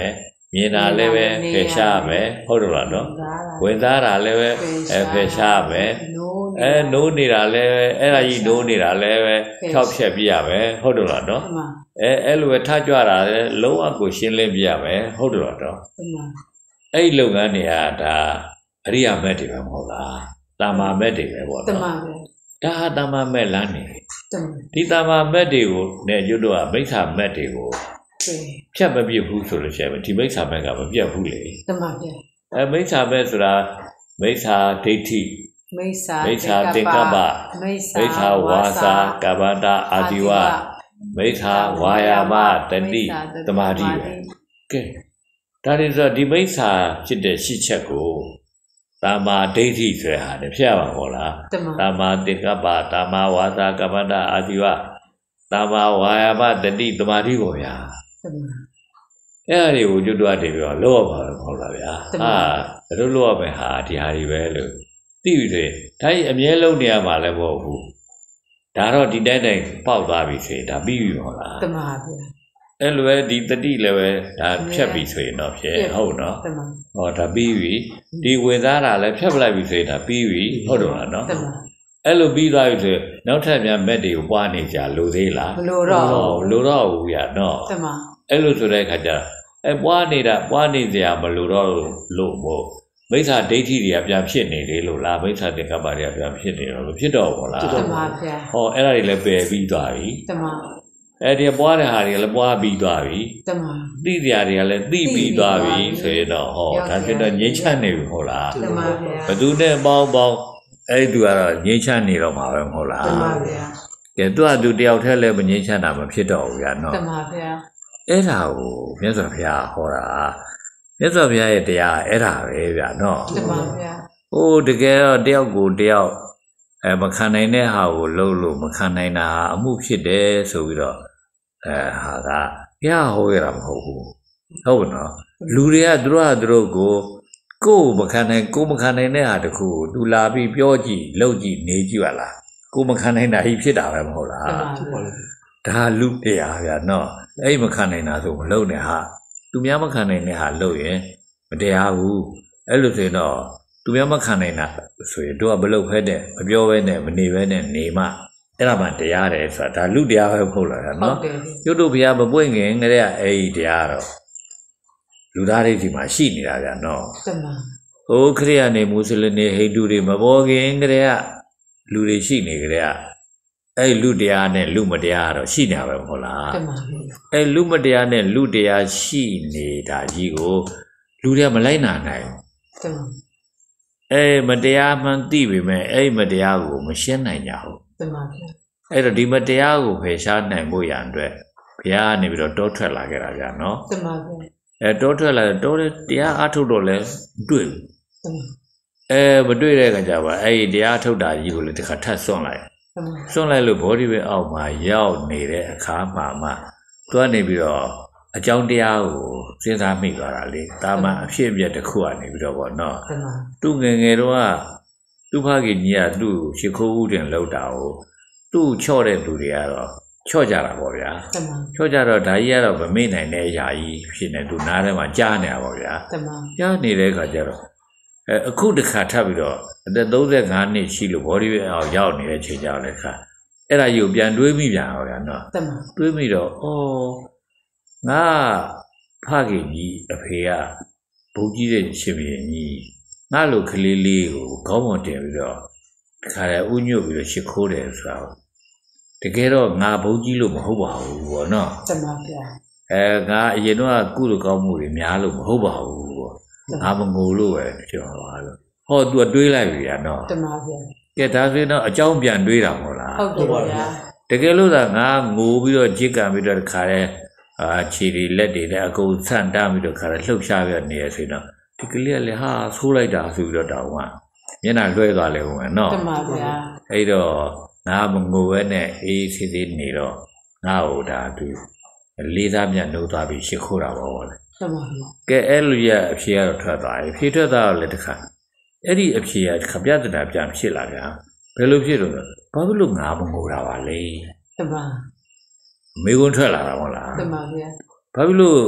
မြင်တာလည်းပဲဖယ်ရှားမယ်ဟုတ်တယ်လားနော်ဝင်စားတာလည်းပဲအဲဖယ်ရှားမယ်အဲနိုးနေတာလည်းပဲအဲ့ဒါကြီးနိုးနေတာလည်းပဲဖြောက်ဖြက်ပြရမယ်ဟုတ်တယ်လားနော်အဲအဲ့လိုပဲထကြွတာလည်းလုံးဝကိုရှင်းလင်းပြရမယ်ဟုတ်တယ်လားနော်အဲ့လုပ်ငန်းတွေကဒါအရိယာမက်တွေပဲမဟုတ်လားတာမာမက်တွေပဲပေါ့နော်ဒါဟာတာမာမက်လမ်းနေဒီတာမာမက်တွေကိုနဲ့ရွတ်တော့မိစ္ဆာမက်တွေကိုဖြတ်မပြစ်ဘူးဆိုလို့ရှိရင်ဒီမိစ္ဆာမက်ကမပြတ်ဘူးလေတမန်ပြအဲမိစ္ဆာမက်ဆိုတာမိစ္ဆာဒိဋ္ဌိမိစ္ဆာမိစ္ဆာသင်္ကပ္ပမိစ္ဆာဝါစာကဗ္ဗတာအာဒီဝမိစ္ဆာဝါယာမတတိတမာတိပဲကဲဒါတွေဆိုဒီမိစ္ဆာဖြစ်တဲ့ရှိချက်ကိုတာမာဒိဋ္ဌိဆိုတဲ့ဟာနဲ့ဖြတ်ရမှာပေါ့လားတာမာသင်္ကပ္ပတာမာဝါစာကဗ္ဗတာအာဒီဝတာမာဝါယာမတတိတမာတိကိုဗျာအဲ့ဒါတွေကိုကျွတ်တွားတယ်ပြီးတော့လောက်ရပါတော့ဟုတ်လားဗျာဟာဘယ်လိုလောက်ရမလဲဟာဒီဟာတွေပဲလို့သိပြီဆိုရင်ဒါကြီးအမြဲလုံးနေရမှာလည်းမဟုတ်ဘူးဒါတော့ဒီတိုင်းတိုင်းပေါက်သွားပြီဆိုရင်ဒါပြီးပြီဟုတ်လားတမပါဗျာအဲ့လိုပဲဒီတတိလည်းပဲဒါဖြတ်ပြီဆိုရင်တော့ဖြစ်ဟုတ်နော်တမဟောဒါပြီးပြီဒီဝင်စားတာလည်းဖြတ်ပလိုက်ပြီဆိုရင်ဒါပြီးပြီဟုတ်တော့လားနော်တမအဲ့လိုပြီးသွားပြီဆိုရင်နောက်ထပ်များမက်တွေကိုပွားနေကြလို့သေးလားမလို့တော့လို့တော့ဘူးရနော်တမအဲ့လိုဆိုတဲ့အခါကျအဲပွားနေတာပွားနေစရာမလို့တော့လို့မို့မိစ္ဆာဒိဋ္ဌိတွေကပြန်ဖြစ်နေလေလို့လားမိစ္ဆာသင်္ကပ္ပတွေကပြန်ဖြစ်နေတော့လို့ဖြစ်တော့ဘောလားတမဗျာဟောအဲ့ဒါတွေလည်းပယ်ပြီးသွားပြီတမအဲ့ဒီပွားတဲ့ဟာတွေကလည်းပွားပြီးသွားပြီတမသိစရာတွေကလည်းသိပြီးသွားပြီဆိုရင်တော့ဟောဒါဖြစ်တော့ငြိမ်းချမ်းနေပြီဟုတ်လားတမဗျာဘသူနဲ့ပေါင်းပေါင်းအဲ့ဒီသူကတော့ငြိမ်းချမ်းနေတော့မှာပဲမဟုတ်လားတမဗျာကဲသူကသူတယောက်တည်းလည်းမငြိမ်းချမ်းတာမဖြစ်တော့ဘူးဗျာနော်တမဗျာအဲ့ဒါကိုမြတ်စွာဘုရားဟောတာမြတ်စွာဘုရားရဲ့တရားအဲ့ဒါပဲဗျာနော်တမဗျာဟိုတကယ်တော့တယောက်ကိုတယောက်အဲမခံနိုင်တဲ့ဟာကိုလှုပ်လို့မခံနိုင်တာအမှုဖြစ်တယ်ဆိုပြီးတော့အဲဟာကဘုရားဟောရတာမဟုတ်ဘူးဟုတ်နော်လူတွေကသူတို့ဟာသူတို့ကိုကိုယ်မခံနိုင်ကိုယ်မခံနိုင်တဲ့ဟာတခုသူလာပြီးပြောကြည့်လှုပ်ကြည့်နေကြည့်ရလားကိုယ်မခံနိုင်တာကြီးဖြစ်တာပဲမဟုတ်လားဒါလူတရားဗျာနော်အဲ့မခံနိုင်တာဆိုမလှုပ်နဲ့ဟာသူများမခံနိုင်တဲ့ဟာလှုပ်ရင်မတရားဘူးအဲ့လိုဆိုရင်တော့သူများမခံနိုင်တာဆိုရင်တို့ကမလှုပ်ဖဲတဲ့မပြောဘဲနဲ့မနေဘဲနဲ့နေမှအဲ့ဒါမှတရားတယ်ဆိုတာဒါလူတရားပဲဟုတ်လားနော်ရုပ်တို့ဘုရားမပွင့်ခင်ကလေးကအဲ့ဒီတရားတော့လူသားတွေဒီမှာရှိနေတာဗျာနော်တမန်ဟိုခရိယာနေမွတ်စလင်နေဟိန္ဒူတွေမပေါ်ခင်ကလေးကလူတွေရှိနေကြတဲ့အဲ့လူတရားနဲ့လူမတရားတော့ရှိနေတာပဲမဟုတ်လားတမန်အဲ့လူမတရားနဲ့လူတရားရှိနေတာကြီးကိုလူတွေကမလိုက်နာနိုင်ဘူးတမန်အဲ့မတရားမှန်သိပေမဲ့အဲ့မတရားကိုမရှင်းနိုင်ကြဘူးတမန်အဲ့တော့ဒီမတရားကိုဖယ်ရှားနိုင်ဖို့ရန်အတွက်ဘုရားကနေပြီးတော့တောထွက်လာခဲ့တာဗျာနော်တမန်အဲတောထွက်လာတောတရားအထုတ်တော့လဲတွေ့ဘူးအဲမတွေ့တဲ့အခါကျပါအဲ့ဒီတရားထုတ်တာကြီးကိုလည်းတစ်ခါထပ်ဆွန့်လိုက်ဆွန့်လိုက်လို့ဘောဓိပဲအောက်မှာရောက်နေတဲ့အခါမှာမှတွားနေပြီးတော့အကြောင်းတရားကိုစဉ်းစားမိသွားတာလေတာမန်အဖြစ်အပျက်တစ်ခုကနေပြီးတော့ဗောနော်သူငယ်ငယ်တော့ကသူ့ဖခင်ကြီးကသူ့ရှ िख ိုးဦးတင်လောက်တာကိုသူ့ချော့တဲ့လူတွေကတော့ချော့ကြတာပေါ့ဗျာချော့ကြတော့ဒါကြီးကတော့မမေ့နိုင်တဲ့အရာကြီးဖြစ်နေသူနားထဲမှာကြားနေတာပေါ့ဗျာကြားနေတဲ့အခါကျတော့အဲအခုတစ်ခါထပ်ပြီးတော့အသက်သုံးဆယ်ငါးနှစ်ရှိလို့ဘော်ဒီပဲအောင်ရောက်နေတဲ့ချိန်ကြောင်လည်းခါအဲ့ဒါကြီးကိုပြန်တွေးမိပြန်တော့ဗျာနော်တွေးမိတော့ဩငါဖခင်ကြီးအဖေကဘုန်းကြီးတဲ့ရှင်ဘုရင်ကြီးငါလိုကလေးလေးကိုခေါင်းပေါ်တင်ပြီးတော့ခါရဲဥညွတ်ပြီးတော့ရှ िख ိုးတယ်ဆိုတော့တကယ်တော့ငါဘုန်းကြီးလို့မဟုတ်ပါဘူးပေါ့နော်တမန်ဗျာအဲငါအရင်တော့ကုလိုကောင်းမှုတွေများလို့မဟုတ်ပါဘူးပေါ့ငါမငိုလို့ပဲပြောပါလို့ဟော तू တွေးလိုက်ပြီဗျာနော်တမန်ဗျာကဲဒါဆိုရင်တော့အကြောင်းပြန်တွေးတာမဟုတ်လားဟုတ်ပါဗျာတကယ်လို့သာငါငိုပြီးတော့ကြစ်ကန်ပြီးတော့ခါရဲအာခြေတွေလက်တွေလည်းအကုန်ဆန့်တမ်းပြီးတော့ခါရဲလှုပ်ရှားပြနေရဆိုတော့ဒီကလေးကလည်းဟာဆိုးလိုက်တာဆိုပြီးတော့တောင်းမှမျက်နှာလွှဲသွားလေဦးမယ်နော်တမန်ဗျာအဲ့တော့ငါမငိုပဲနဲ့အေးစစ်စစ်နေတော့ငါ့ဟိုဒါသူလေးစားမြတ်နှုတ်သွားပြီးရှ िख ိုးတာပေါ့လေတမန်ကဲအဲ့လိုရအဖြေကတော့ထွက်သွားပြီဖြေထွက်သွားတော့လည်းတခါအဲ့ဒီအဖြေကခပြတတာပြန်ဖြစ်လာဗျာဘယ်လိုဖြစ်လို့လဲဘာဖြစ်လို့ငါမငိုတာပါလဲတမန်မေကွန်းထွက်လာတာမဟုတ်လားတမန်ဗျာဘာဖြစ်လို့ဟ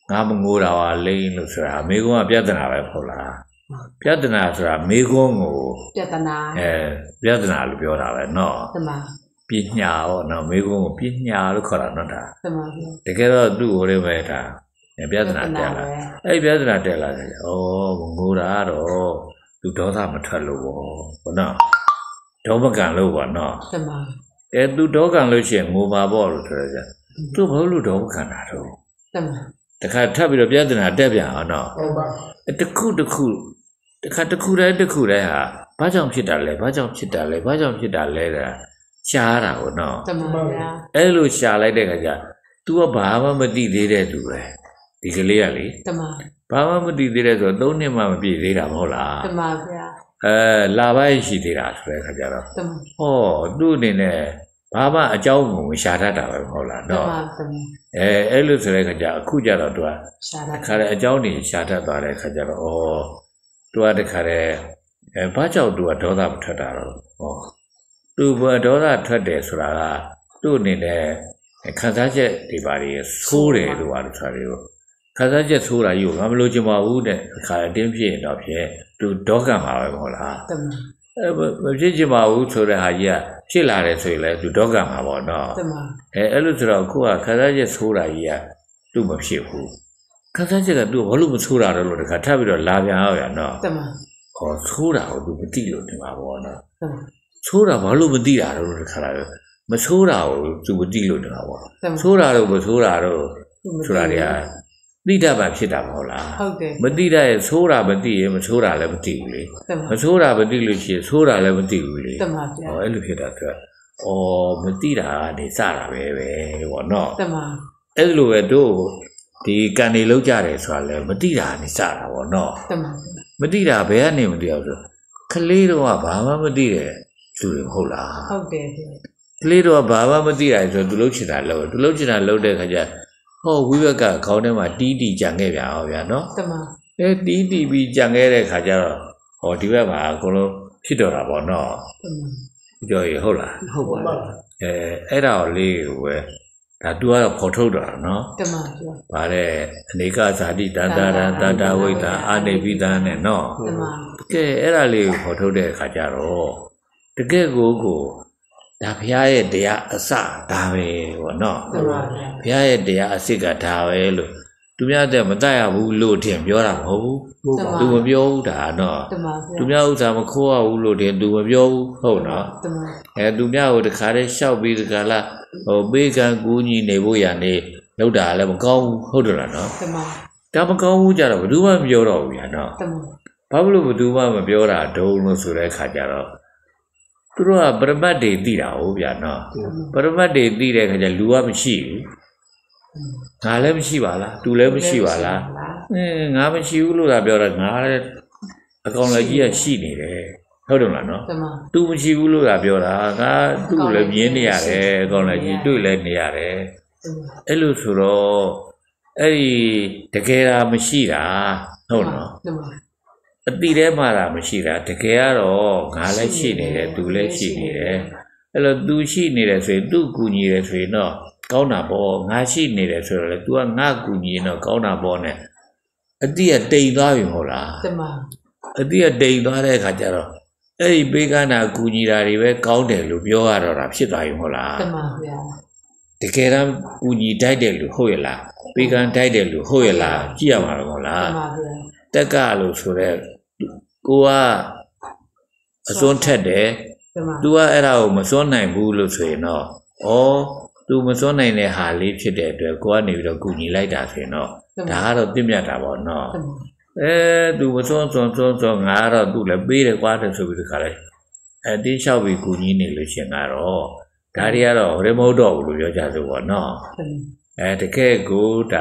ငါမငိုတာပါလိမ့်လို့ဆိုတာမိကုန်းကပြဿနာပဲဟုတ်လားပြဿနာဆိုတာမိကုန်းကိုပြဿနာအဲပြဿနာလို့ပြောတာပဲနော်တမန်ပညာပေါ့နော်မိကုန်းကိုပညာလို့ခေါ်တာနော်ဒါတမန်တကယ်တော့သူ့ကိုလည်းပဲဒါပြဿနာတက်လာအဲ့ပြဿနာတက်လာတယ်ဩငိုတာတော့သူဒေါသမထွက်လို့ပေါ့ဟုတ်နော်ဒေါမကန်လို့ပေါ့နော်တမန်အဲသူဒေါကန်လို့ရှိရင်ငိုပါပေါ့လို့ဆိုရကြသူဘာလို့ဒေါမကန်တာတော့တမန်တခါထပ်ပြီးတော့ပြဿနာတက်ပြန်အောင်နော်ဟုတ်ပါတခုတခုတခါတခုတိုင်းတခုတိုင်းဟာဘာကြောင့်ဖြစ်တာလဲဘာကြောင့်ဖြစ်တာလဲဘာကြောင့်ဖြစ်တာလဲတာရှားတာကိုနော်တမန်ဗျာအဲ့လိုရှားလိုက်တဲ့ခါကျ तू ကဘာမှမသိသေးတဲ့သူပဲဒီကလေးကလေတမန်ဘာမှမသိသေးတဲ့ဆိုတော့သုံးနှစ်မှမပြည့်သေးတာမဟုတ်လားတမန်ဗျာအဲလာပိုင်းရှိသေးတာဆိုတဲ့ခါကျတော့တမန်ဟောသူ့အနေနဲ့ဘာမှအကြောင်းကိုရှာတတ်တာပဲမဟုတ်လားနော်တမန်တမန်အဲအဲ့လိုဆိုတဲ့ခါကျအခုကျတော့ तू ကရှာတတ်ခါတဲ့အကြောင်းတွေရှာတတ်သွားတဲ့ခါကျတော့ဩ तू ကတခါတဲ့အဲဘာကြောင့် तू ကဒေါသမထွက်တာတော့ဟော तू ဘာဒေါသထွက်တယ်ဆိုတာကသူ့အနေနဲ့ခံစားချက်တွေပါလေဆိုးတယ်လို့ပြောတာတွေကိုခါစားချက်ဆိုးတာကြီးကိုငါမလို့ချင်ပါဘူးတဲ့အခါအတင်းဖြစ်ရင်တော့ဖြစ်သူဒေါကံမှာပဲမဟုတ်လားတမန်အဲမဖြစ်ချင်ပါဘူးဆိုတဲ့ဟာကြီးကဖြစ်လာတယ်ဆိုရင်လည်းသူဒေါကံမှာပေါ့နော်တမန်အဲအဲ့လိုဆိုတော့အခုကခါစားချက်ဆိုးတာကြီးကသူ့မဖြစ်ဘူးခါစားချက်ကသူ့ဘာလို့မဆိုးတာတော့လို့တခါထပ်ပြီးတော့လာပြန်အောင်ရနော်တမန်ဟောဆိုးတာကိုသူမသိလို့နေမှာပေါ့နော်တမန်ဆိုးတာဘာလို့မသိတာတော့လို့တခါလာမဆိုးတာကိုသူမသိလို့နေတာပေါ့ဆိုးတာတော့မဆိုးတာတော့ဆိုတာတွေကသိတတ်ပါဖြစ်တာမဟုတ်လားဟုတ်တယ်မသိတတ်ရင်ဆိုးတာမသိရင်မဆိုးတာလည်းမသိဘူးလေမဆိုးတာမသိလို့ရှိရင်ဆိုးတာလည်းမသိဘူးလေတမန်ဗျာဟောအဲ့လိုဖြစ်တာကဩမသိတာကနေစတာပဲပဲပေါ့နော်တမန်အဲ့လိုပဲတို့ဒီကန်နေလောက်ကြတယ်ဆိုတာလည်းမသိတာကနေစတာပေါ့နော်တမန်မသိတာဘယ်ကနေမသိအောင်ဆိုခလေးတော့ကဘာမှမသိတဲ့လူတွေမဟုတ်လားဟုတ်တယ်ကလေးတော့ဘာမှမသိရဆိုသူလုံးချင်တာလို့သူလုံးချင်တာလုံးတဲ့ခါကျဟောဝိဘက်ကခေါင်းထဲမှာတီးတီးကြံခဲ့ပြန်အောင်ဗျာနော်တမန်အဲတီးတီးပြီးကြံခဲ့တဲ့ခါကျတော့ဟောဒီဘက်မှာအကုန်လုံးဖြစ်တော့တာပေါ့နော်တမန်ပြောရဟုတ်လားဟုတ်ပါဘူးအဲအဲ့ဒါကိုလေးကိုပဲဒါသူကတော့ဖော်ထုတ်တော့တာနော်တမန်ပြောဗါတဲ့အနေကဇာတိတန်တာရန်တတဝိတာအာနေပိသန်နဲ့နော်တမန်ကဲအဲ့ဒါလေးကိုဖော်ထုတ်တဲ့ခါကျတော့တကယ်ကိုကိုဒါဘုရားရဲ့တရားအစဒါပဲပေါ့နော်ဘုရားရဲ့တရားအစစ်ကဒါပဲလို့သူများတဲ့မတတ်ရဘူးလို့ထင်ပြောတာမဟုတ်ဘူးသူမပြောဘူးဒါနော်သူများဥစ္စာမခိုးရဘူးလို့ထင်သူမပြောဘူးဟုတ်နော်အဲသူများကိုတခါတည်းရှောက်ပြီးတခါလားဟိုပေးကံကူးညီနေဖို့ရနေလောက်တာလည်းမကောင်းဘူးဟုတ်တယ်လားနော်ဒါမကောင်းဘူးကြတော့ဘယ်သူမှမပြောတော့ဘူးညာနော်ဘာလို့ဘယ်သူမှမပြောတာဒုံလို့ဆိုတဲ့ခါကျတော့သူတို့ကပရမတ်တွေသိတာဟုတ်ဗျာနော်ပရမတ်တွေသိတဲ့ခါကျလူကမရှိဘူးငါလည်းမရှိပါလားသူလည်းမရှိပါလားအင်းငါမရှိဘူးလို့သာပြောတာငါလည်းအကောင်လည်းကြီးကရှိနေတယ်ဟုတ်တယ်မလားနော်သူမရှိဘူးလို့သာပြောတာငါသူ့ကိုလည်းမြင်နေရတယ်အကောင်လည်းကြီးတွေ့လည်းနေရတယ်အဲ့လိုဆိုတော့အဲ့ဒီတကယ်တာမရှိတာဟုတ်နော်အတိထဲမှာတာမရှိတာတကယ်ကတော့ငါလည်းရှိနေတယ်သူလည်းရှိနေတယ်အဲ့လိုသူရှိနေတယ်ဆိုရင်သူ့ကူညီတယ်ဆိုရင်တော့ကောင်းတာပေါ့ငါရှိနေတယ်ဆိုတော့လေ तू ကငါကူညီရင်တော့ကောင်းတာပေါ့နဲ့အတိကတိမ်သွားပြီမဟုတ်လားတမန်အတိကတိမ်သွားတဲ့အခါကျတော့အဲ့ဒီပေးကနာကူညီတာတွေပဲကောင်းတယ်လို့ပြောရတော့တာဖြစ်သွားပြီမဟုတ်လားတမန်ဗျာတကယ်တမ်းကူညီတိုက်တယ်လို့ဟုတ်ရလားပေးကန်းတိုက်တယ်လို့ဟုတ်ရလားကြည့်ရမှာတော့မဟုတ်လားတမန်ဗျာတက်ကလို့ဆိုတော့ကိုကအစွန်းထက်တယ် तू ကအဲ့ဒါကိုမစွန်းနိုင်ဘူးလို့ဆိုရင်တော့ဩ तू မစွန်းနိုင်တဲ့ဟာလေးဖြစ်တဲ့အတွက်ကိုကနေပြီးတော့ကူညီလိုက်တာဆိုရင်တော့ဒါကတော့ပြည့်မြတ်တာပေါ့နော်အဲ तू မစွန်းစွန်းစွန်းစွန်းငါကတော့ तू လည်းပေးတယ်ကွာတယ်ဆိုပြီးတခါလဲအဲတင်းလျှောက်ပြီးကူညီနေလို့ရှင်ကတော့ဒါတွေကတော့ရမဟုတ်တော့ဘူးလို့ပြောကြဆိုပေါ့နော်အဲတကယ်ကိုဒါ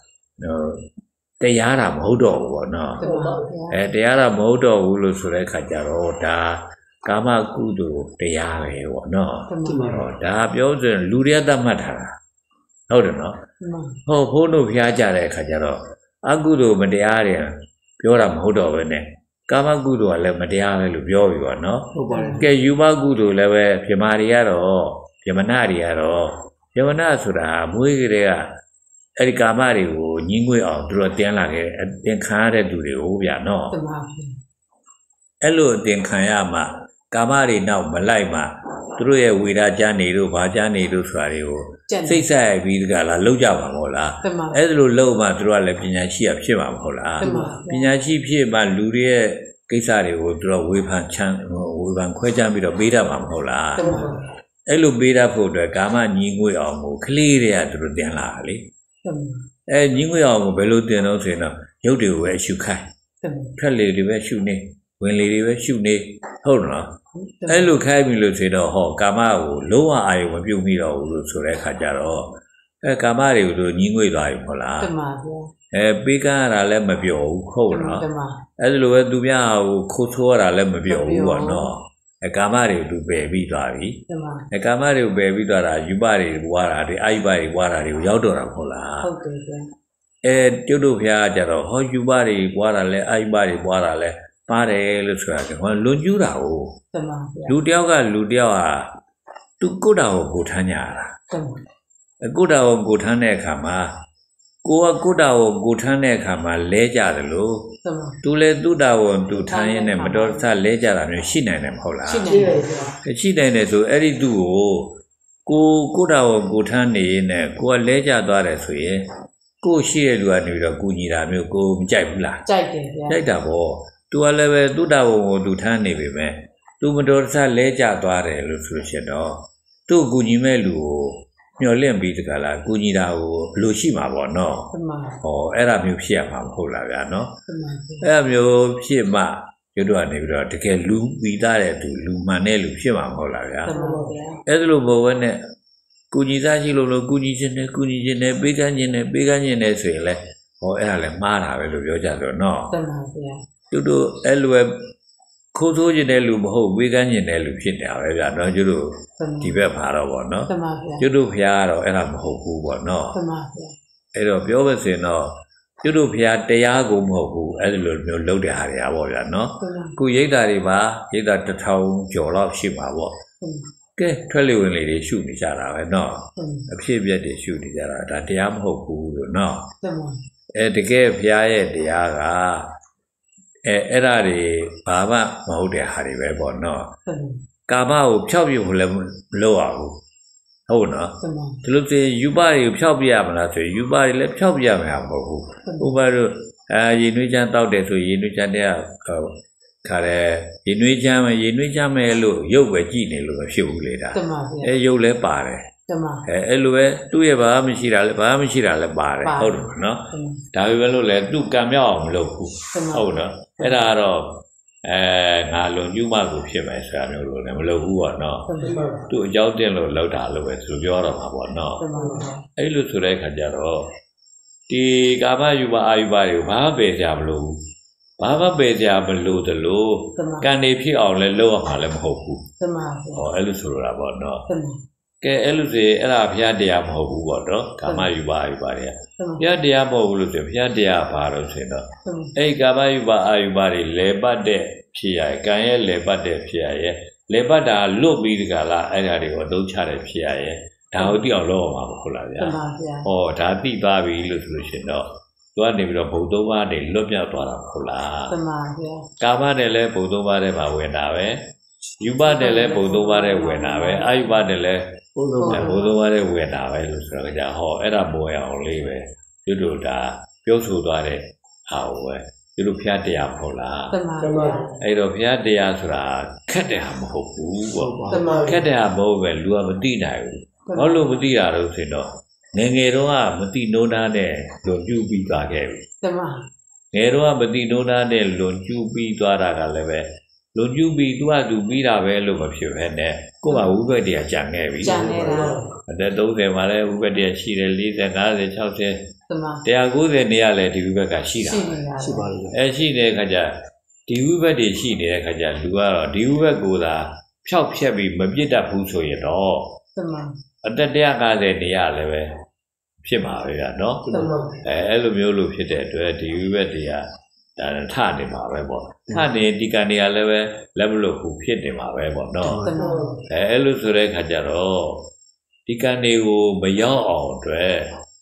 တရားတာမဟုတ်တော့ဘူးပေါ့နော်အဲတရားတာမဟုတ်တော့ဘူးလို့ဆိုတဲ့အခါကျတော့ဒါကာမကုသိုလ်တရားပဲပေါ့နော်ဒါပြောဆိုရင်လူတွေကသတ်မှတ်ထားတာဟုတ်တယ်နော်ဟောဘုန်းတို့ဖျားကြတဲ့အခါကျတော့အကုသိုလ်မတရားတွေပြောတာမဟုတ်တော့ဘဲနဲ့ကာမကုသိုလ်ကလည်းမတရားပဲလို့ပြောပြီပေါ့နော်ဟုတ်ပါတယ်ကဲယူမကုသိုလ်လည်းပဲပြမာတွေကတော့ပြမနာတွေကတော့ပြမနာဆိုတာမွေးကလေးကအဲ့ဒီကာမတွေကိုညှင်းငွေ့အောင်သူတို့တင်လာခဲ့အတင်ခံရတဲ့သူတွေကိုဗျာနော်တမန်အဲ့လိုအတင်ခံရမှကာမတွေနောက်မလိုက်မှသူတို့ရဲ့ဝေဒကြနေတို့ဘာကြနေတို့ဆိုတာတွေကိုစိတ်ဆက်ပြီးဒီကလာလောက်ကြပါမဟုတ်လားအဲ့ဒါလိုလောက်မှသူတို့ကလည်းပညာရှိရဖြစ်မှာမဟုတ်လားပညာရှိဖြစ်မှလူတွေရဲ့ကိစ္စတွေကိုသူတို့ဝေဖန်ချမ်းဝေဖန်ခွဲခြားပြီးတော့ပေးတတ်မှာမဟုတ်လားအဲ့လိုပေးတတ်ဖို့အတွက်ကာမညီငွေအောင်ကိုကလေးတွေကသူတို့တင်လာတာလေအဲညီငွေအောင်ကိုဘယ်လိုတင်လို့ဆိုရင်တော့ရုပ်တွေကိုပဲရှုခိုင်းထက်လေတွေပဲရှုနေဝင်လေတွေပဲရှုနေဟုတ်လားအဲ့လိုခိုင်းပြီလို့ဆိုတော့ဟောကာမကိုလုံးဝအာရုံမပြုတ်မိတော့ဘူးလို့ဆိုတဲ့အခါကျတော့အဲကာမတွေကိုသူညီငွေသွားပြီမဟုတ်လားတမန်ဗျာအဲပေးကမ်းရတာလည်းမပြောဘူးဟုတ်လားတမန်အဲ့လိုပဲသူများကိုခိုးဆိုးရတာလည်းမပြောဘူးပေါ့နော်အဲကာမတွေကိုသူပယ်ပြီးသွားပြီတမန်အဲကာမတွေကိုပယ်ပြီးသွားတာယူပတွေဘွားတာတွေအာယုပတွေဘွားတာတွေကိုရောက်တော့တာမဟုတ်လားဟုတ်တယ်ဗျာအဲကျွတ်တို့ဖျားကြတော့ဟောယူပတွေဘွားတာလဲအာယုပတွေဘွားတာလဲပါတယ်လို့ဆိုတာကဟောလွန်ကျူးတာကိုတမန်လူတယောက်ကလူတယောက်ဟာသူကိုယ်တော်ကိုကိုထမ်းကြတာတမန်အကိုယ်တော်ကိုကိုထမ်းတဲ့အခါမှာကိုကကိုယ်တော်ကိုကိုထမ်းတဲ့အခါမှာလဲကြတယ်လို့တမန်သူလဲသူ့တော်ကိုသူထမ်းရင်းနဲ့မတော်တဆလဲကြတာမျိုးရှိနိုင်တယ်မဟုတ်လားရှိနိုင်တယ်ရှိနိုင်တယ်ဆိုအဲ့ဒီသူ့ကိုကိုကိုယ်တော်ကိုကိုထမ်းနေရင်းနဲ့ကိုကလဲကြသွားတယ်ဆိုရင်ကိုရှိတဲ့လူကနေပြီးတော့ကူညီတာမျိုးကိုမကြိုက်ဘူးလားကြိုက်တယ်ဗျာကြိုက်တာပေါ့သူကလည်းပဲသူ့တာဝန်ကိုသူထမ်းနေပြီပဲသူမတော်တဆလဲကျသွားတယ်လို့ဆိုရှင်တော့သူ့ကူညီမဲ့လူကိုမျောလင့်ပြီးတကလားကူညီတာကိုဘလို့ရှိမှာပေါ့နော်မှန်ပါဟောအဲ့ဒါမျိုးဖြစ်ရမှာမဟုတ်လားဗျာနော်မှန်ပါအဲ့ဒါမျိုးဖြစ်မှရွတ်တော့နေပြီးတော့တကယ်လူပြီးသားတဲ့သူလူမှန်တဲ့လူဖြစ်မှာမဟုတ်လားဗျာမှန်ပါဗျာအဲ့ဒါလိုဘဝနဲ့ကူညီသားရှိလို့လို့ကူညီခြင်းနဲ့ကူညီခြင်းနဲ့ပေးကမ်းခြင်းနဲ့ပေးကမ်းခြင်းနဲ့ဆိုရင်လေဟောအဲ့ဒါလည်းမှားတာပဲလို့ပြောကြဆိုတော့မှန်ပါဗျာကျတို့အဲ့လိုခိုးဆိုးကျင်တဲ့လူမဟုတ်ဝေကန်းကျင်တဲ့လူဖြစ်နေတာပဲဗျာနော်ကျတို့ဒီဘက်မှာတော့ဗောနော်ကျတို့ဖျားကတော့အဲ့ဒါမဟုတ်ဘူးဗောနော်အဲ့တော့ပြောပါစေတော့ကျတို့ဖျားတရားကိုမဟုတ်ဘူးအဲ့လိုမျိုးလုပ်တဲ့ဟာတွေอ่ะဗောဗျာနော်ခုရိတ်တာတွေပါရိတ်တာတစ်ထောင်ကျော်လောက်ရှိမှာဗောကဲထွက်လေဝင်လေတွေရှုနေကြတာပဲနော်အဖြစ်အပျက်တွေရှုနေကြတာဒါတရားမဟုတ်ဘူးလို့နော်အဲတကယ်ဖျားရဲ့တရားကအဲအဲ့ဒါတွေဘာမှမဟုတ်တဲ့ဟာတွေပဲပေါ့နော်ကာမကိုဖျောက်ပြဖို့လည်းမလုပ်ရဘူးဟုတ်နော်ဒီလိုဆိုယူပတွေကိုဖျောက်ပြရမလားဆိုရင်ယူပတွေလည်းဖျောက်ပြရမှာမဟုတ်ဘူးဥပမာတို့အဲရေနွေးချမ်းတောက်တယ်ဆိုရေနွေးချမ်းတဲ့ခါရဲရေနွေးချမ်းမယ်ရေနွေးချမ်းမယ်လို့ရုပ်ပဲကြည့်နေလို့မဖြစ်ဘူးလေဒါအဲရုပ်လည်းပါတယ်အဲအဲ့လိုပဲသူ့ရဲ့ဘာမှမရှိတာလည်းဘာမှမရှိတာလည်းပါတယ်ဟုတ်တယ်နော်ဒါပေမဲ့လို့လည်းသူ့ကံမြောက်အောင်မလုပ်ဘူးဟုတ်နော်အဲ့ဒါကတော့အဲငါလုံညှိမှကိုဖြစ်မယ်ဆိုတာမျိုးလို့လည်းမလုပ်ဘူးပေါ့နော်သူ့အကြောင်းတင်လို့လောက်တာလို့ပဲသူပြောတော့မှာပေါ့နော်အဲ့လိုဆိုတဲ့အခါကျတော့ဒီကာမယူပါအာယူပါတွေကိုဘာမှပယ်ကြမလို့ဘာမှပယ်ကြမလို့တလို့ကံနေဖြစ်အောင်လည်းလုပ်ရမှာလည်းမဟုတ်ဘူးဟောအဲ့လိုဆိုရတာပေါ့နော်ကဲအဲ့လိုဆိုအဲ့ဒါဘုရားတရားမဟုတ်ဘူးပေါ့နော်ကာမယူပါအာယူပါတွေကဘုရားတရားမဟုတ်ဘူးလို့ဆိုဘုရားတရားဘာလို့ဆိုတော့အဲ့ကာမယူပါအာယူပါတွေလဲပတ်တဲ့ဖြစ်ရရဲ့ကံရဲ့လဲပတ်တဲ့ဖြစ်ရရဲ့လဲပတ်တာလွတ်ပြီးဒီကလာအဲ့ဒါတွေကိုအသုံးချတဲ့ဖြစ်ရရဲ့ဒါကိုသိအောင်လုပ်အောင်ပါမဟုတ်လားဗျာမှန်ပါဗျာဟောဒါသိသွားပြီလို့ဆိုလို့ရှိရင်တော့သူကနေပြီးတော့ဘုံသုံးပါးတွေလွတ်မြောက်သွားတာမဟုတ်လားမှန်ပါဗျာကာမနဲ့လည်းဘုံသုံးပါးတွေမှာဝင်တာပဲယူပနဲ့လည်းဘုံသုံးပါးတွေဝင်တာပဲအာယူပနဲ့လည်းဘုံသုံးပါးဘုံသုံးပါးတွေဝင်တာပဲလို့ဆိုတော့ကြာဟောအဲ့ဒါပေါ်ရအောင်လေးပဲသူတို့ဒါပြောဆိုသွားတဲ့ဟာပဲသူတို့ဘုရားတရားမဟုတ်လားမှန်ပါဗျာအဲ့တော့ဘုရားတရားဆိုတာခက်တဲ့ဟာမဟုတ်ဘူးပေါ့ခက်တဲ့ဟာမဟုတ်ပဲလူကမသိနိုင်ဘူးဘာလို့မသိရတော့ဆိုတော့ငယ်ငယ်တော့ကမသိနိုးနာတဲ့လွန်ကျူးပြီးသွားခဲ့ပြီတမန်ငယ်တော့ကမသိနိုးနာတဲ့လွန်ကျူးပြီးသွားတာကလည်းပဲလွန်ကျူးပြီးသူကသူပြီးတာပဲလို့မဖြစ်ပဲနဲ့ကိုယ်ကဝိဘက်တရားကြံခဲ့ပြီကြံနေတာအသက်သုံးဆယ်မှာလည်းဝိဘက်တရားရှိတယ်၄၀ ၅၀ ၆၀တမန်၁၉၀နေရလဲဒီဝိဘက်ကရှိတာရှိပါလိမ့်အဲရှိတဲ့အခါကျဒီဝိဘက်တွေရှိနေတဲ့အခါကျလူကတော့ဒီဝိဘက်ကိုသာဖြောက်ဖြက်ပြီးမပြစ်တတ်ဘူးဆိုရင်တော့တမန်အသက်၁၅၀နေရလဲပဲဖြစ်မှာပဲဗျာနော်အဲအဲ့လိုမျိုးလို့ဖြစ်တဲ့အတွက်ဒီဝိဘက်တရားဒါထနေမှာပဲပေါ့ထနေဒီကံတွေကလည်းပဲလက်မလို့ခုဖြစ်နေမှာပဲပေါ့နော်အဲအဲ့လိုဆိုတဲ့အခါကျတော့ဒီကံတွေကိုမရောက်အောင်အတွက်ယ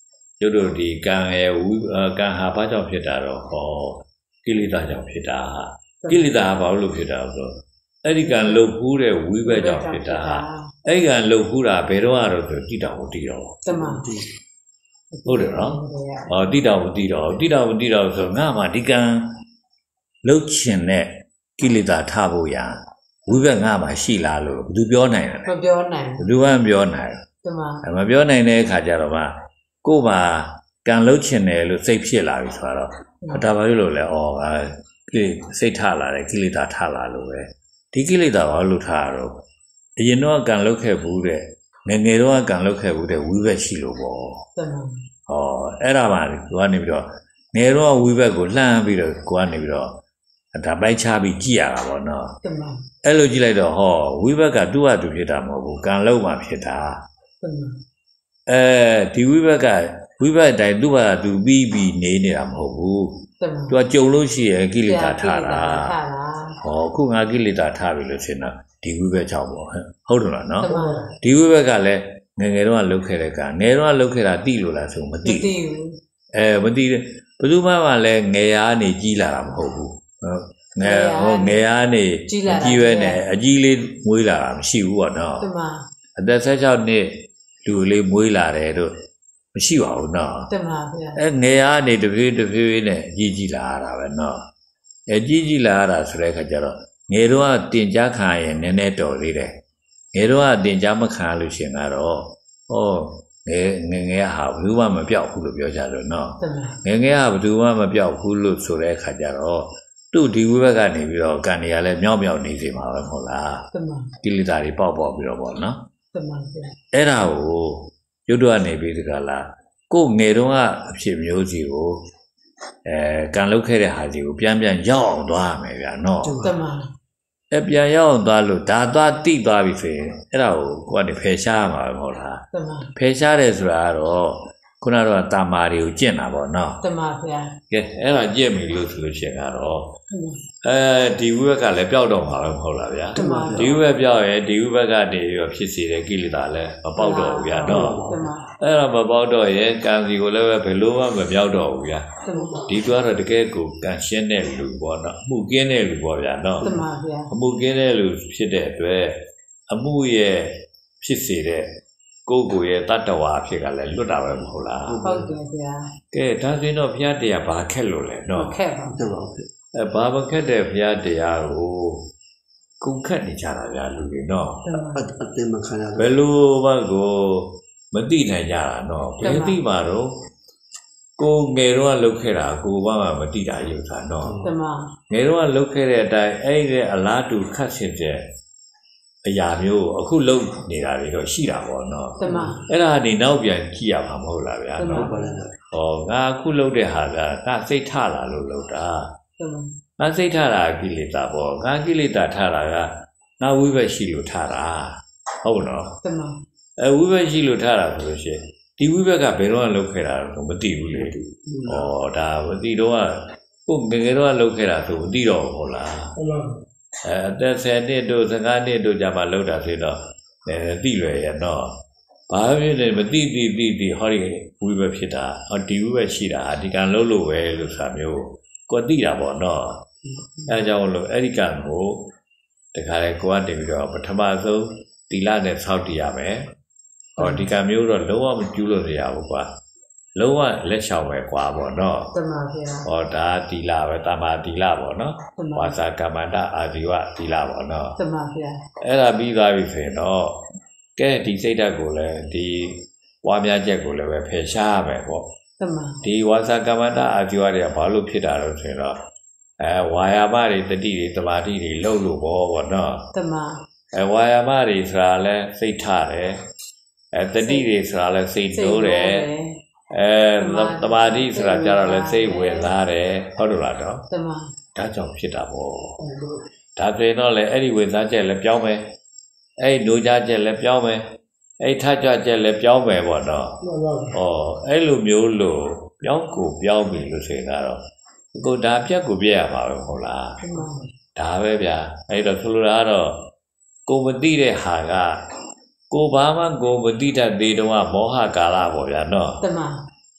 ကျတို့ဒီကံရဲ့ဝိကံဟာဘာကြောင့်ဖြစ်တာတော့ဟောကိလေသာကြောင့်ဖြစ်တာကိလေသာဘာလို့ဖြစ်တာဆိုအဲ့ဒီကံလှုပ်ဘူးတဲ့ဝိဘက်ကြောင့်ဖြစ်တာအဲ့ဒီကံလှုပ်ဘူးတာဘယ်တော့ကတော့ဆိုတိတောင်မတိတော့တမန်ဟုတ်တယ်နော်ဟောတိတောင်မတိတော့တိတောင်မတိတော့ဆိုငါမှဒီကံလှုပ်ခြင်းနဲ့ကိလေသာထဖို့ရဝိဘက်ငါမှရှိလားလို့ဘယ်သူပြောနိုင်လဲမပြောနိုင်ဘယ်သူမှမပြောနိုင်တမန်မပြောနိုင်တဲ့အခါကျတော့မှကို့မှာကံလှုပ်ခြင်းတယ်လို့စိတ်ဖြစ်လာပြီဆိုတော့ဒါဘာလို့လဲဩငါစိတ်ထလာတယ်ကိလေသာထလာလို့ပဲဒီကိလေသာဘာလို့ထရတော့အရင်တော့ကံလှုပ်ခဲ့ဘူးတဲ့ငငယ်တော့ကံလှုပ်ခဲ့ဘူးတဲ့ဝိဘက်ရှိလို့ပေါ့တမန်ဟောအဲ့ဒါမှကိုကနေပြီးတော့ငယ်တော့ဝိဘက်ကိုလှမ်းပြီးတော့ကိုကနေပြီးတော့ဒါပိုက်ချပြီးကြည့်ရတာပေါ့နော်တမန်အဲ့လိုကြည့်လိုက်တော့ဟောဝိဘက်ကသူ့ဟာသူဖြစ်တာမဟုတ်ဘူးကံလှုပ်မှဖြစ်တာတမန်အဲဒီဝိဘက်ကဝိဘက်တိုင်းသူ့ဟာသူပြီးပြီးနေနေတာမဟုတ်ဘူးတမန်သူကကြုံလို့ရှိရင်ကိလေသာထတာဟောခုငါကိလေသာထပြီလို့ဆိုတော့ဒီဝိဘက်ကြောင့်ပေါ့ဟုတ်တယ်လားနော်ဒီဝိဘက်ကလည်းငယ်ငယ်တော့လှုပ်ခဲ့တဲ့ကငယ်တော့လှုပ်ခဲ့တာတိလို့လားဆိုမတိဘူးအဲမတိဘယ်သူမှမလည်းငယ်ရာနေကြီးလာတာမဟုတ်ဘူးငယ်ဟောငယ်ရာနေကြီးရွယ်နေအကြီးလေးမွေးလာတာမရှိဘူးပေါ့နော်တမန်အသက်ဆယ်၆နှစ်လူလေးမွေးလာတယ်တို့မရှိပါဘူးနော်တမန်ဗျာအဲငယ်ရာနေတပြေးတပြေးနဲ့အကြီးကြီးလာရတာပဲနော်အကြီးကြီးလာရတာဆိုတဲ့အခါကျတော့ငယ်တော့တင်ကြားခံရင်နည်းနည်းတော်သေးတယ်ငယ်တော့တင်ကြားမခံလို့ရှင်ကတော့ဟောငယ်ငယ်ငယ်ဟာဘယ်သူမှမပြောက်ဘူးလို့ပြောကြလို့နော်ငယ်ငယ်ဟာဘယ်သူမှမပြောက်ဘူးလို့ဆိုတဲ့အခါကျတော့သူ့ဒီဝိဘက်ကနေပြီးတော့ကံနေရလဲမြောက်မြောက်နေစီမှာပဲမဟုတ်လားကိလေသာတွေပေါက်ပေါက်ပြီးတော့ပေါ့နော်အဲ့ဒါကိုရုပ်တော့ကနေပြီးဒီကလာကိုငယ်တော့အဖြစ်မျိုးစီကိုအဲကံလုပ်ခဲ့တဲ့ဟာစီကိုပြန်ပြန်ရောက်အောင်သွားရမယ်ဗျာနော်တမန်အဲပြန်ရောက်အောင်သွားလို့ဒါသွားတိသွားပြီဆိုရင်အဲ့ဒါကိုကိုကနေဖယ်ရှားရမှာပဲမဟုတ်လားတမန်ဖယ်ရှားတယ်ဆိုတာကတော့ခုနကတော့တာမာတွေကိုကျင့်တာပေါ့နော်တမန်ဗျာကဲအဲ့ဒါကျင့်ပြီလို့ဆိုလို့ရှိရင်ကတော့အဲဒီဝိဘက်ကလည်းပျောက်တော့မှာပဲမဟုတ်လားဗျာဒီဝိဘက်ပျောက်ရင်ဒီဝိဘက်ကနေပြီးဖြစ်စေတဲ့ကိလေသာလည်းမပေါက်တော့ဘူးဗျာနော်အဲ့ဒါမပေါက်တော့ရင်ကံစီကိုလည်းပဲဘယ်လိုမှမပြောက်တော့ဘူးဗျာဒီကတော့တကယ်ကိုကံရှင်းတဲ့လူပေါ့နော်အမှုကင်းတဲ့လူပေါ့ဗျာနော်တမန်ဗျာအမှုကင်းတဲ့လူဖြစ်တဲ့အတွက်အမှုရဲ့ဖြစ်စေတဲ့ကိုယ်ကိုယ်ရဲ့တတ္တဝါဖြစ်ကလည်းလွတ်တာပဲမဟုတ်လားဟုတ်တယ်ဗျာကဲဒါဆိုရင်တော့ဘုရားတရားဘာခက်လို့လဲနော်ခက်ပါဟုတ်ပါဘူးအဲဘာမခက်တဲ့ဘုရားတရားကိုကုန်ခက်နေကြတာဗျာလူတွေနော်အတင်မခံရဘယ်လိုဘာကိုမသိနိုင်ကြတာနော်ဘယ်သိမှာတော့ကိုငယ်တော့လှုပ်ခဲ့တာကိုဘာမှမသိတာရုပ်သာနော်တမန်ငယ်တော့လှုပ်ခဲ့တဲ့အတိုင်းအဲ့ဒီအလားတူခက်စစ်တဲ့အရာမျိုးအခုလုံနေတာတွေတော့ရှိတာပေါ့နော်တမန်အဲ့ဒါနေနောက်ပြန်ကြည့်ရမှာမဟုတ်လားဗျာနော်ဟောငါအခုလုံတဲ့ဟာကငါစိတ်ထလာလို့လုံတာတမန်ငါစိတ်ထတာကိလေသာပေါ့ငါကိလေသာထတာကငါဝိဘက်ရှိလို့ထတာဟုတ်နော်တမန်အဲဝိဘက်ရှိလို့ထတာဆိုလို့ရှိရင်ဒီဝိဘက်ကဘယ်တော့လှုပ်ခဲ့တာတော့မသိဘူးလေဩဒါမသိတော့ကိုငယ်ငယ်တော့လှုပ်ခဲ့တာဆိုမသိတော့ဘူးဟုတ်လားဟုတ်ပါအဲအသက်ဆယ်နှစ်တို့ဆယ်ငါးနှစ်တို့ကြာမှလှုပ်တာဆိုတော့အဲသိလွယ်ရဲ့နော်ဘာဖြစ်လဲမသိသိသိသိဟောဒီဝိဘက်ဖြစ်တာဟောဒီဝိဘက်ရှိတာဒီကံလှုပ်လို့ပဲလို့ဆိုတာမျိုးကိုသိတာပေါ့နော်အဲကြောင့်လို့အဲ့ဒီကံကိုတခါလေကိုကတင်ပြီးတော့ပထမဆုံးတီလာနဲ့ဆောက်တည်ရမယ်ဟောဒီကံမျိုးတော့လုံးဝမကျူးလို့ရဘူးကွာလုံးဝလက်လျှောက်ပဲကွာပေါ့နော်တမန်ဗျာဟောဒါတီလာပဲတမာတီလာပေါ့နော်ဝါစာကမ္မန္တအာဇီဝတီလာပေါ့နော်တမန်ဗျာအဲ့ဒါပြီးသွားပြီဆိုရင်တော့ကဲဒီစိတ်ဓာတ်ကိုလည်းဒီဝါများချက်ကိုလည်းပဲဖယ်ရှားရမယ်ပေါ့တမန်ဒီဝါစာကမ္မန္တအာဇီဝတွေကဘာလို့ဖြစ်တာလို့ဆိုရင်တော့အဲဝါယာမတွေတတိတွေတမာတိတွေလှုပ်လို့ပေါ့ပေါ့နော်တမန်အဲဝါယာမတွေဆိုတာလဲစိတ်ထတယ်အဲတတိတွေဆိုတာလဲစိတ်တိုးတယ်အဲတမာတိဆိုတာကြတော့လဲစိတ်ဝင်စားတယ်ဟုတ်လို့လားတော့တမန်ဒါကြောင့်ဖြစ်တာပေါ့ဒါဆိုရင်တော့လေအဲ့ဒီဝင်စားချက်လည်းပြောင်းမယ်အဲ့ဒီလိုချချက်လည်းပြောင်းမယ်အဲ့ထကြချက်လည်းပြောင်းမယ်ပေါ့နော်ဩအဲ့လိုမျိုးလို့ပြောင်းကိုပြောင်းပြီလို့ဆိုရင်ကတော့ကိုဒါပြက်ကိုပြက်ရမှာပဲဟုတ်လားဒါပဲဗျာအဲ့တော့ဆိုလိုတာကတော့ကိုမသိတဲ့ဟာကကိုဘာမှကိုမသိတတ်သေးတော့မောဟကာလပေါ့ဗျာနော်တမန်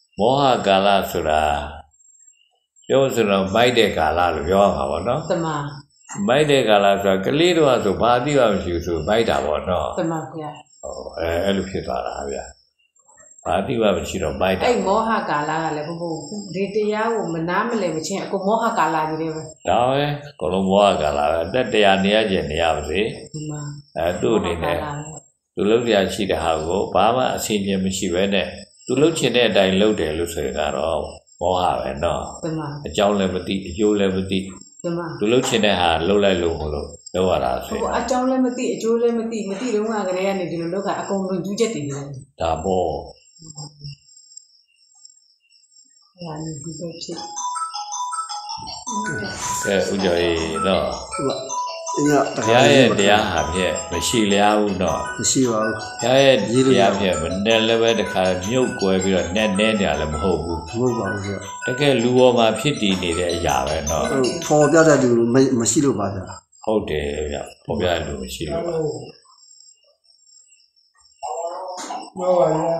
မောဟကာလဆိုတာပြောဆိုတော့မိုက်တဲ့ကာလလို့ပြောရမှာပေါ့နော်တမမိုက်တဲ့ကာလဆိုတာကလေးတော့ဆိုဘာသိပါမရှိဘူးဆိုမိုက်တာပေါ့နော်တမဗျာဟောအဲအဲ့လိုဖြစ်သွားတာဗျာဘာသိပါမရှိတော့မိုက်တာအဲ့မောဟကာလကလည်းဘုဘဒီတရားကိုမနာမလဲမချင်းအကိုမောဟကာလကြီးတွေပဲဒါပဲကလုံးမောဟကာလပဲတက်တရားနေရခြင်းနေရပါစေဒီမှာအဲသူ့အနေနဲ့သူလုပ်ရရှိတဲ့ဟာကိုဘာမှအဆင်ပြေမရှိပဲနဲ့သူလုပ်ချင်တဲ့အတိုင်းလုပ်တယ်လို့ဆိုရင်ကတော့မောဟပဲနော်တမအကြောင်းလည်းမသိအကျိုးလည်းမသိတမသူလုပ်ချင်တဲ့ဟာလုပ်လိုက်လို့မလို့လုပ်ရတာဆိုဟိုရင်အကြောင်းလည်းမသိအကျိုးလည်းမသိမသိတော့ငါကလေးကနေဒီလိုလောကအကုန်လုံးကျူးချက်တည်တယ်ဒါပေါ့ဟာနေဒီပဲဖြစ်ကဲဥကျော်ကြီးနော်ဟုတ်ပါအင်းကဘုရားရဲ့တရားဟာဖြင့်မရှိလျားဘူးနော်မရှိပါဘူးဘုရားရဲ့တရားဖြင့်မနဲ့လည်းပဲတခါမြုပ်ကွယ်ပြီးတော့နဲ့နဲနေရလည်းမဟုတ်ဘူးမဟုတ်ပါဘူးဗျတကယ်လူပေါ်မှာဖြစ်တည်နေတဲ့အရာပဲနော်ဟုတ်ပေါ်ပြတဲ့လူမရှိလို့ပါဗျာဟုတ်တယ်ဗျပေါ်ပြလူမရှိလို့ပါပြောပါလေ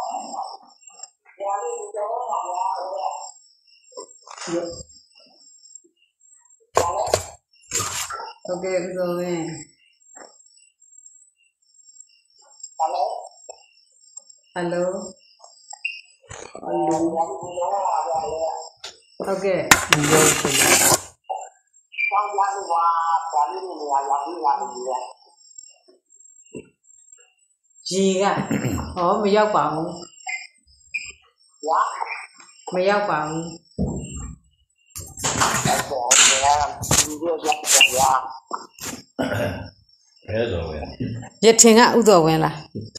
ဟုတ်ကဲ့ဦးဆုံးဝင်ဟယ်လိုဟယ်လိုဟုတ်ကဲ့ဒီလိုဆိုရင်ရေကဟောမရောက်ပါဘူးမရောက်ပါဘူးဘယ်လိုလဲရထင်ကဥတော်ဝင်လား